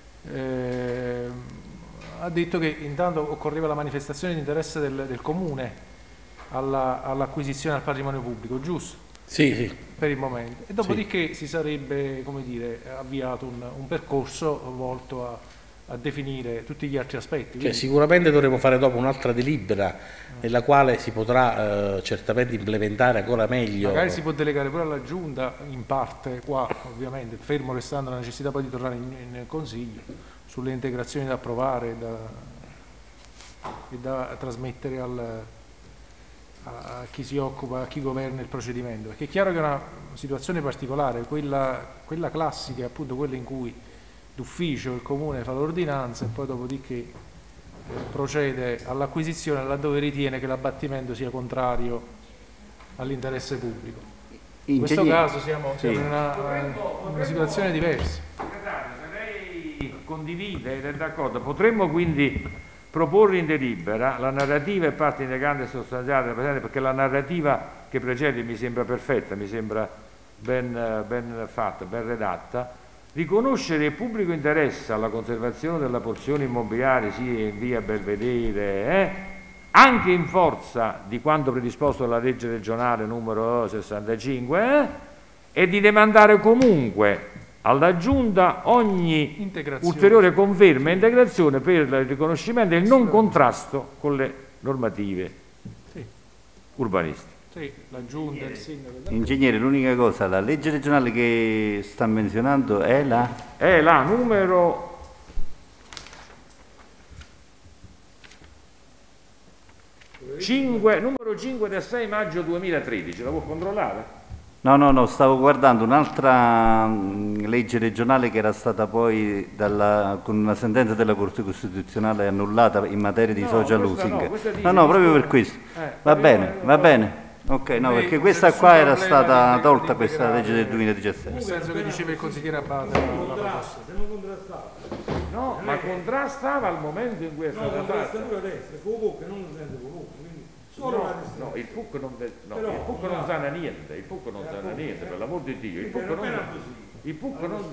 eh, ha detto che intanto occorreva la manifestazione di interesse del, del comune alla, all'acquisizione del patrimonio pubblico, giusto? Sì, sì. Per il momento. E dopodiché sì. si sarebbe, come dire, avviato un, un percorso volto a, a definire tutti gli altri aspetti. Cioè, sicuramente dovremo fare dopo un'altra delibera nella quale si potrà eh, certamente implementare ancora meglio. Magari si può delegare pure alla Giunta, in parte qua ovviamente, fermo restando la necessità poi di tornare in, in Consiglio, sulle integrazioni da approvare e da, e da trasmettere al, a chi si occupa, a chi governa il procedimento, perché è chiaro che è una situazione particolare, quella, quella classica è appunto quella in cui d'ufficio il comune fa l'ordinanza e poi dopodiché eh, procede all'acquisizione laddove ritiene che l'abbattimento sia contrario all'interesse pubblico. In questo caso siamo, siamo sì. in una, una situazione diversa. Segretario, se lei condivide ed è d'accordo, potremmo quindi proporre in delibera la narrativa e parte integrante e sostanziale della presente, perché la narrativa che precede mi sembra perfetta, mi sembra ben, ben fatta, ben redatta, riconoscere il pubblico interesse alla conservazione della porzione immobiliare sia in via Belvedere, eh, anche in forza di quanto predisposto dalla legge regionale numero sessantacinque, eh, e di demandare comunque alla Giunta ogni ulteriore conferma e integrazione per il riconoscimento e il non contrasto con le normative sì. urbanistiche. Sì, la Giunta, il sindaco. Ingegnere, l'unica cosa, la legge regionale che sta menzionando è la? È la numero cinque, numero cinque del sei maggio duemilatredici, la può controllare? No, no, no, stavo guardando un'altra legge regionale che era stata poi dalla, con una sentenza della Corte Costituzionale annullata in materia di no, social housing. No, no, no, proprio per questo. Eh, va bene, va bene. Ok, no, perché questa qua era stata tolta questa legge del duemiladiciassette. Nel senso che diceva il consigliere Abate. No, ma contrastava al momento in cui è stata fatta. No, no, il P U C non, no, Però, il P U C non sana niente, il P U C non sana niente, per l'amor di Dio, il P U C non, il P U C non,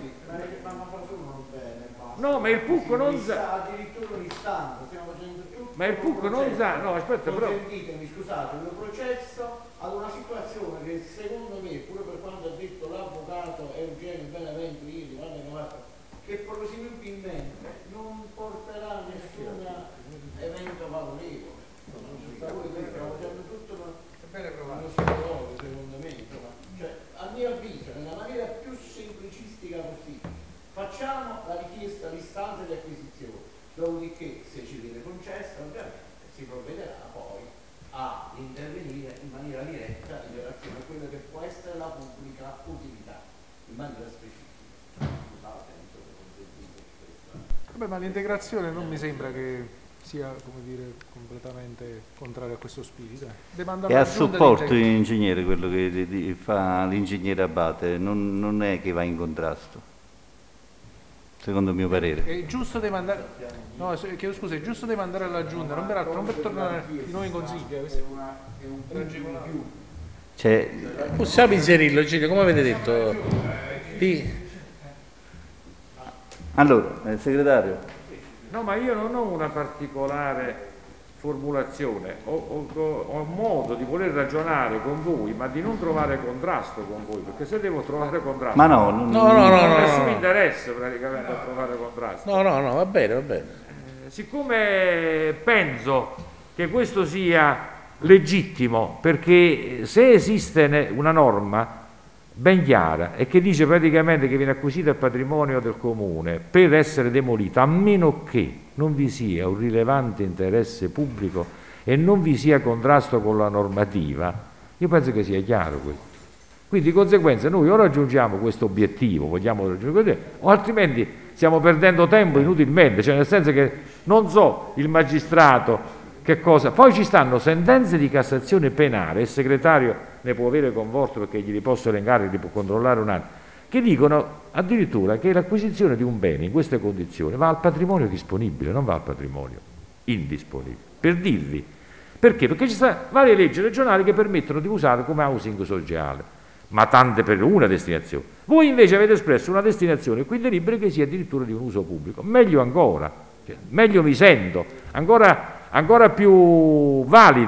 no, ma il P U C non sa, addirittura un'istanza, stiamo facendo tutto, ma il P U C non sa, no, aspetta, però, consentitemi, scusate, un processo ad una situazione che secondo me, pure per quanto ha detto l'avvocato Eugenio Benevento ieri, che presumibilmente non porterà nessun evento favorevole. Stiamo facendo tutto uno psicologo, secondo me, insomma. Cioè, a mio avviso, nella maniera più semplicistica possibile, facciamo la richiesta, l'istanza di acquisizione, dopodiché se ci viene concessa, ovviamente si provvederà poi a intervenire in maniera diretta in relazione a quello che può essere la pubblica utilità, in maniera specifica. Scusate, non so se consentite questa. Vabbè, ma l'integrazione non mi sembra che sia, come dire, completamente contrario a questo spirito. È a supporto, ingegnere, quello che di, di, fa l'ingegnere Abate, non, non è che va in contrasto, secondo il mio parere. È giusto demandare, no, chiedo scusa, è giusto demandare alla Giunta, non per, non per tornare di nuovo in consiglio. Questo è un punto in più. Cioè, possiamo inserirlo, Gino, come avete detto? Di... Allora, eh, segretario. No, ma io non ho una particolare formulazione, ho, ho, ho modo di voler ragionare con voi, ma di non trovare contrasto con voi, perché se devo trovare contrasto, ma no, non, no, no, no, non ho no, nessun no. interesse praticamente a trovare contrasto. No, no, no, va bene, va bene. Eh, siccome penso che questo sia legittimo, perché se esiste una norma ben chiara e che dice praticamente che viene acquisito il patrimonio del comune per essere demolito a meno che non vi sia un rilevante interesse pubblico e non vi sia contrasto con la normativa, io penso che sia chiaro questo. Quindi di conseguenza noi o raggiungiamo questo obiettivo, vogliamo raggiungere, o altrimenti stiamo perdendo tempo inutilmente, cioè nel senso che non so il magistrato che cosa. Poi ci stanno sentenze di Cassazione penale, il segretario ne può avere conforto perché gli posso elencare, li può controllare un anno, che dicono addirittura che l'acquisizione di un bene in queste condizioni va al patrimonio disponibile, non va al patrimonio indisponibile. Per dirvi perché? Perché ci sono varie leggi regionali che permettono di usare come housing sociale, ma tante per una destinazione. Voi invece avete espresso una destinazione qui delibera che sia addirittura di un uso pubblico, meglio ancora, cioè, meglio mi sento, ancora, ancora più valida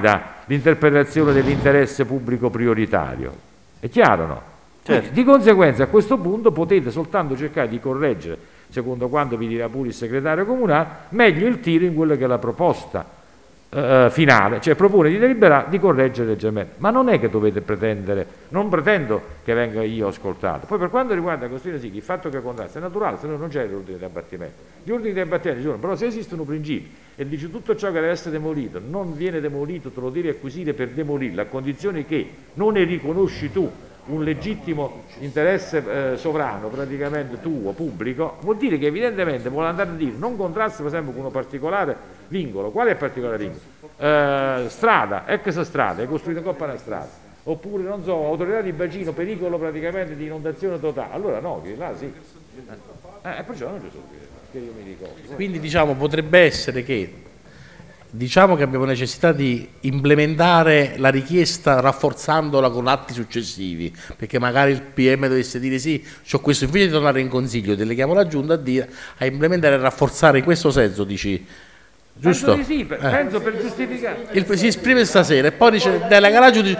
l'interpretazione dell'interesse pubblico prioritario. È chiaro, no? Certo. Di conseguenza a questo punto potete soltanto cercare di correggere, secondo quanto vi dirà pure il segretario comunale, meglio il tiro in quella che è la proposta eh, finale, cioè propone di deliberare di correggere leggermente, ma non è che dovete pretendere, non pretendo che venga io ascoltato. Poi per quanto riguarda Agostino Sighi, il fatto che contrasta è naturale, se no non c'è l'ordine di abbattimento. Gli ordini di abbattimento ci sono, però se esistono principi e dice tutto ciò che deve essere demolito non viene demolito, te lo devi acquisire per demolirlo, a condizione che non ne riconosci tu un legittimo interesse eh, sovrano, praticamente tuo, pubblico, vuol dire che evidentemente vuole andare a dire non contrasta per esempio con un particolare vincolo. Qual è il particolare vincolo? Eh, strada, ex strada, è costruita coppa una strada, oppure non so, autorità di bacino, pericolo praticamente di inondazione totale, allora no, che là sì, eh, perciò non ci sono che io mi ricordo. Quindi diciamo potrebbe essere che diciamo che abbiamo necessità di implementare la richiesta rafforzandola con atti successivi, perché magari il P M dovesse dire sì, c'ho questo, invece di tornare in consiglio deleghiamo la giunta a, dire, a implementare e rafforzare in questo senso, dici, giusto? Penso di sì, per, eh. penso per giustificare. Il, si esprime stasera e poi dice delega la giunta,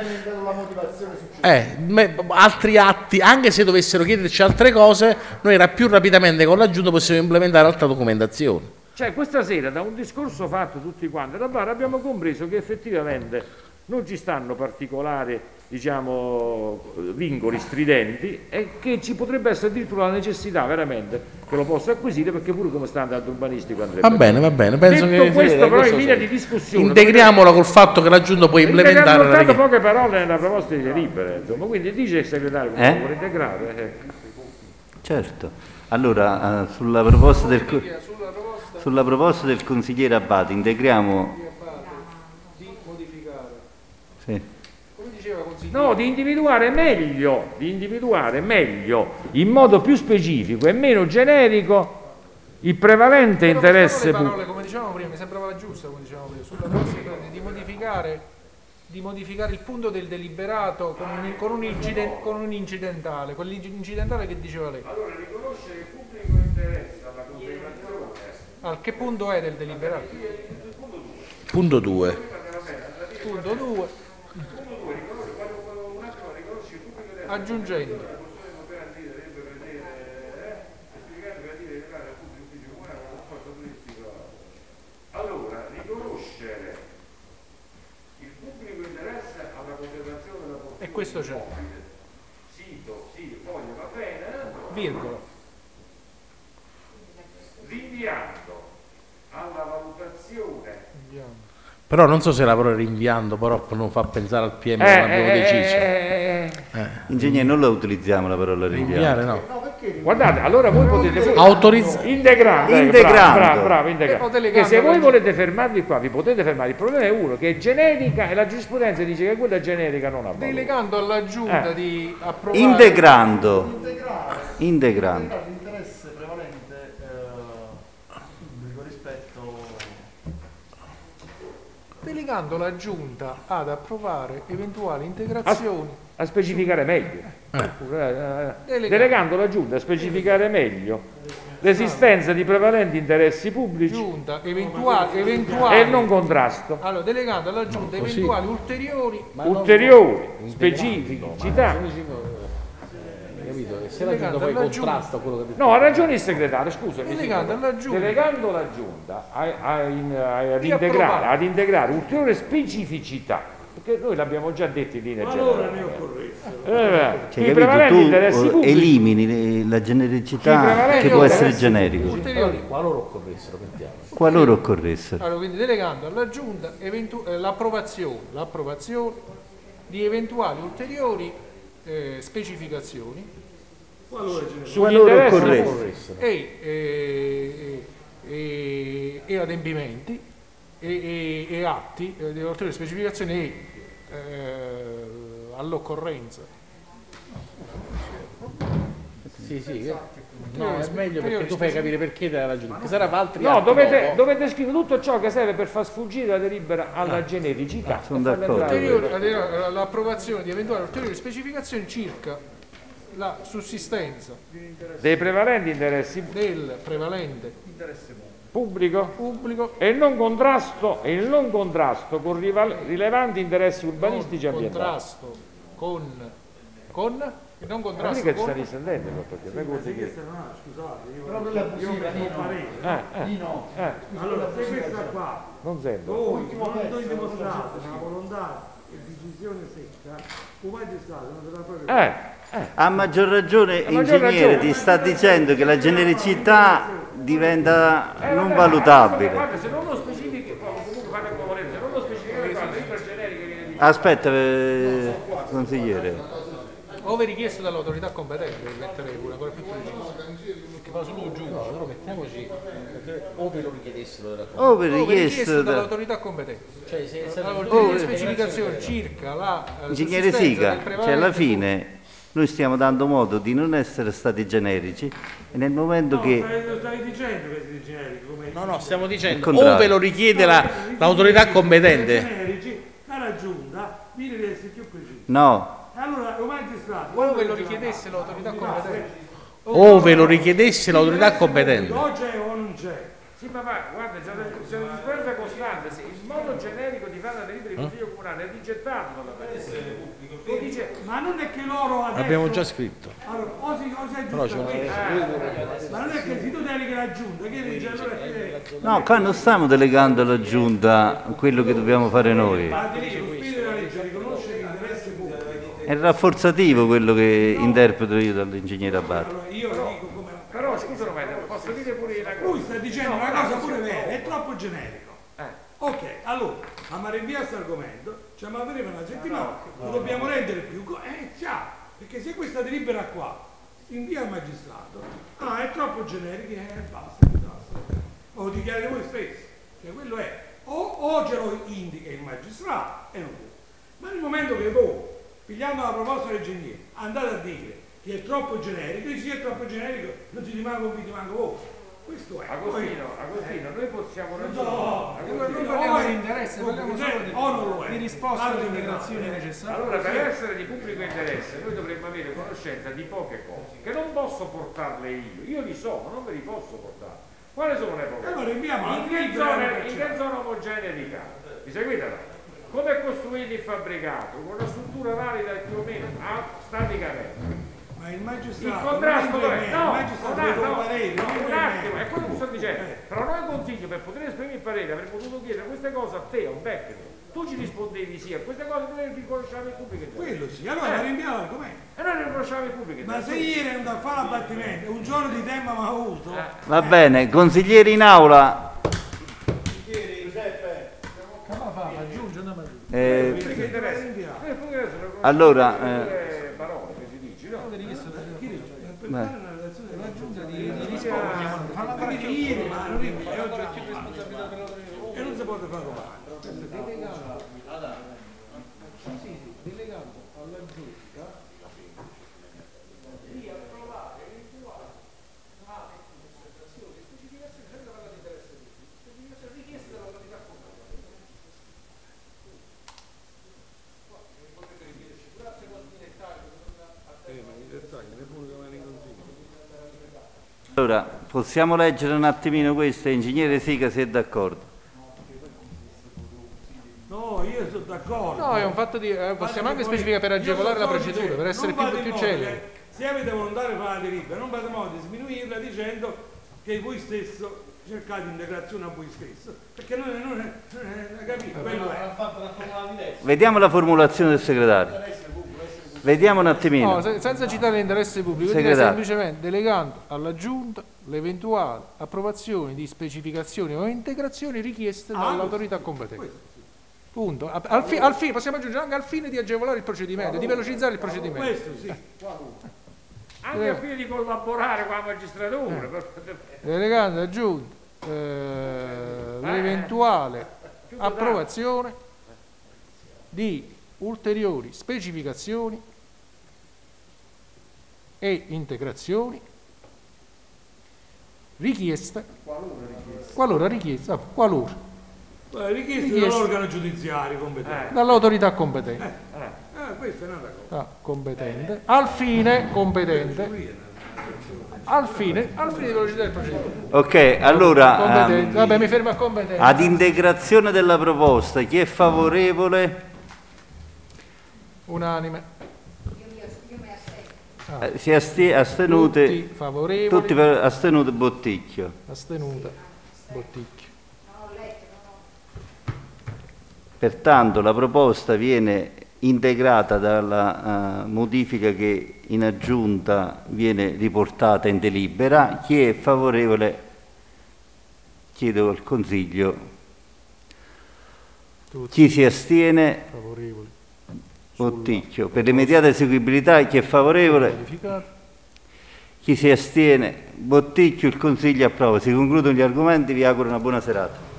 eh, me, altri atti, anche se dovessero chiederci altre cose, noi era più rapidamente con la giunta possiamo implementare altra documentazione. Cioè questa sera da un discorso fatto tutti quanti da bar abbiamo compreso che effettivamente non ci stanno particolari, diciamo, vincoli stridenti e che ci potrebbe essere addirittura la necessità veramente che lo possa acquisire, perché pure come standard urbanistico andrebbe. Va bene, va bene, penso detto che questo eh, però questo in linea sì. di discussione integriamola col fatto che la giunta può implementare la richiesta. poche parole nella proposta di delibera, insomma, quindi dice il segretario come Eh? vuole integrare. Eh. Certo. Allora, eh, sulla proposta del... Sulla proposta del consigliere Abbate integriamo di modificare. sì. Come diceva consigliere? No, di individuare meglio, di individuare meglio, in modo più specifico e meno generico, il prevalente Però interesse le parole, pubblico. come dicevamo prima, mi sembrava giusto, come dicevamo prima, sulla proposta di modificare, di modificare il punto del deliberato con un, con un, inciden- con un incidentale, quell'incidentale che diceva lei. Allora, riconoscere il pubblico interesse alla conservazione. A che punto è del deliberato? Punto due. Punto due. Aggiungendo. Allora, riconoscere il pubblico interesse alla conservazione della proprietà. E questo c'è. Sito, sì, foglio, va bene. Virgola. Rinviando alla valutazione. Però non so se la parola rinviando però non fa pensare al P M, Eh, non abbiamo eh, deciso. eh, eh. Ingegnere, non la utilizziamo la parola rinviare. Rinviare no. Guardate, allora voi potete autorizzare integrando, integrando. bravo, bravo, integrando. Che se voi volete fermarvi qua, vi potete fermare. Il problema è uno che è generica e la giurisprudenza dice che quella generica non ha valore. Delegando alla giunta Eh. di approvare. Integrando. integrare Integrando. l'interesse prevalente eh, pubblico rispetto Delegando la giunta ad approvare eventuali integrazioni. A specificare meglio. Eh. Eh, delegando la giunta a specificare meglio l'esistenza di prevalenti interessi pubblici Giunta, eventuali, eventuali e il non contrasto. Allora, delegando alla giunta eventuali ulteriori Ulteriori specificità. Capito? Se la giunta poi contrasta quello che No, ha ragione il segretario, scusami. Delegando alla giunta. Delegando la giunta a, a, in- a- ad, Di integrare, approvare. ad integrare ulteriore specificità. Perché noi l'abbiamo già detto in linea generale. Eh, Cioè, i capito? prevalenti Tu interessi eh, pubblici. elimini le- la I genericità prevalenti che può essere interessi generico. ulteriori. qualora occorressero, mettiamo. Qualora occorressero. Allora, quindi delegando alla giunta eventu- eh, l'approvazione, l'approvazione di eventuali ulteriori eh, specificazioni Sugli Qualora interessi occorressero. e, eh, e- e adempimenti e, e- e atti eh, di ulteriori specificazioni e eh, all'occorrenza. Sì, sì. No, è meglio perché tu fai capire perché della ragione. Perché sarà fa altri No, atti dovete, dopo. dovete scrivere tutto ciò che serve per far sfuggire la delibera alla genericità. sono e farla d'accordo. entrare. Ulteriori- l'approvazione di eventuali ulteriori specificazioni circa la sussistenza Dei prevalenti interessi del prevalente pubblico, pubblico e il non contrasto, e il non contrasto con rival- rilevanti interessi urbanistici e ambientali. Contrasto con, con il non Ma contrasto che ci con sta distendendo, perché non è così che... Scusate, io Però quella è abusiva, io Nino. Eh, eh, Nino, eh, allora se questa qua non sento. voi non noi dimostrate una volontà e decisione secca, un magistrato non deve proprio... Eh, eh. A maggior ragione, A maggior ingegnere, ragione. ti sta dicendo che la genericità diventa Eh, non vabbè, valutabile. Guarda, se non lo specifichi, comunque fate un favorire, se non lo specifichi, guarda, io per generica viene di... Aspetta, eh, consigliere. ove richiesto dall'autorità competente, devi mettere pure ancora più preciso, perché va solo giù, allora mettiamoci ove lo richiedessero dalla Ove ove richiesto richiesto da... dall'autorità competente. Cioè, se, se Allora, Oh, ulteriori specificazioni circa la eh, Ingegnere sussistenza Sica, del cioè prevalente alla fine noi stiamo dando modo di non essere stati generici e nel momento che... Stai, stai dicendo che siete generici, come... No, no, stiamo dicendo, Il contrario. ove lo richiede la- l'autorità competente. Generici, la giunta, viene di essere più preciso. No, Allora, un magistrato... ove lo richiedesse l'autorità competente. Ove lo richiedesse l'autorità competente. O c'è o non c'è. Sì, ma va, guarda, c'è una c'è una differenza costante. Se il modo generico di fare la delibera di consiglio comunale è rigettato dalla Presidenza. Lo dice, Ma non è che loro adesso... Abbiamo già scritto. Allora, o si, o si Però aggiusta c'è questo. Ma non è che se tu deleghi la giunta, che dice allora che... no, qua non stiamo delegando alla Giunta quello che dobbiamo fare noi. Ma ti dico, lo spirito della legge riconosce l'interesse pubblico. È rafforzativo quello che interpreto io dall'ingegnere Abate. Allora, io dico come... però scusa Romano, posso dire pure una cosa? Lui sta dicendo No, una no, cosa no, pure no. vera, è troppo generico. Eh. Ok, allora, a rinviare questo argomento, cioè ma avremo una settimana, lo dobbiamo rendere più... co- Eh, chiaro, perché se questa delibera qua invia al magistrato, ah, è troppo generico, eh, basta, basta. O lo dichiarate voi stessi, cioè quello è, o, o ce lo indica il magistrato, e non più. Ma nel momento che voi, pigliando la proposta dell'ingegnere, andate a dire che è troppo generico, e se è troppo generico non si rimane un vi rimango voi. Questo è. Agostino, Agostino, noi possiamo ragionare. No, Non parliamo di interesse, parliamo solo di, o non lo è. di risposta alle integrazioni necessarie. Allora, per essere di pubblico interesse, noi dovremmo avere conoscenza di poche cose, che non posso portarle io. Io li so, ma non ve li posso portare. Quali sono le poche? Allora inviamo In che zona, in che zona omogenea di casa? Mi seguite? No? Come è costruito il fabbricato? Con una struttura valida più o meno ah, staticamente. Ma il Il magistrato contrasto non è dov'è? me, No, il magistrato no, deve no, un parere, no, non è un me. attimo, è quello che sto dicendo. Eh. Però noi consiglio, per poter esprimere il parere, avrei potuto chiedere queste cose a te, a un tecnico. Tu ci rispondevi sì, a queste cose noi riconosciamo il pubblico interesse. Quello sì, allora Eh. ma rinviamo l'argomento. E noi riconosciamo il pubblico Ma interesse. se ieri è andato a fare l'abbattimento, un giorno di tempo mi ha avuto, Va bene, consiglieri in aula. Come fa? Aggiunge, andiamo a aggiungere. eh, Pubblico interesse. Noi il pubblico interesse lo riconosciamo Allora, con le parole che si dice, no? per Beh. fare una relazione della giunta Di, di rispondere, fa una capito ieri, ma non rinvia, e oggi più responsabilità per l'autorità. e non si può fare domani. Delegato alla giunta di approvare eventuali atti di conservazione e specificazioni senza parlare di interesse pubblico, specificazioni richieste dall'autorità competente. Qua non potete richiederci pure altre cose di dettaglio che non a allora, possiamo leggere un attimino questo, ingegnere Sica, se è d'accordo. No, io sono d'accordo. No, è un fatto di... eh, possiamo anche specificare per agevolare la procedura, per essere più, più celere. Se avete volontà di fare la delibera, non fate modo di sminuirla dicendo che voi stesso cercate integrazione a voi stesso, perché non è, non è, non è capito, quello è. Vediamo la formulazione del segretario. Vediamo un attimino. No, se- senza citare l'interesse pubblico, direi Segretario. semplicemente delegando alla Giunta l'eventuale approvazione di specificazioni o integrazioni richieste Ah, dall'autorità competente. Punto. A- Al, fi- al fine, possiamo aggiungere anche al fine di agevolare il procedimento, di velocizzare il procedimento. Questo sì. Anche al fine di collaborare con la magistratura. per- Delegando alla Giunta eh, l'eventuale approvazione di ulteriori specificazioni e integrazioni richieste qualora richieste, ah, qualora Eh, richieste Richieste. dall'organo giudiziario competente. dall'autorità competente, Eh, questa è un'altra cosa. ah, competente al fine competente al fine, al fine di velocità del procedimento. Ok, allora, Competenza. um, Vabbè, mi fermo a competenza. ad integrazione della proposta, chi è favorevole? Unanime. Ah. Eh, si asti- astenute? Tutti favorevoli. Tutti per- astenute Botticchio. Astenuta. Botticchio. Pertanto la proposta viene integrata dalla uh, modifica che in aggiunta viene riportata in delibera. Chi è favorevole? Chiedo al Consiglio. Tutti. Chi si astiene? Favorevoli. Botticchio. Per l'immediata eseguibilità chi è favorevole? Modificato. Chi si astiene? Botticchio. Il Consiglio approva. Si concludono gli argomenti, vi auguro una buona serata.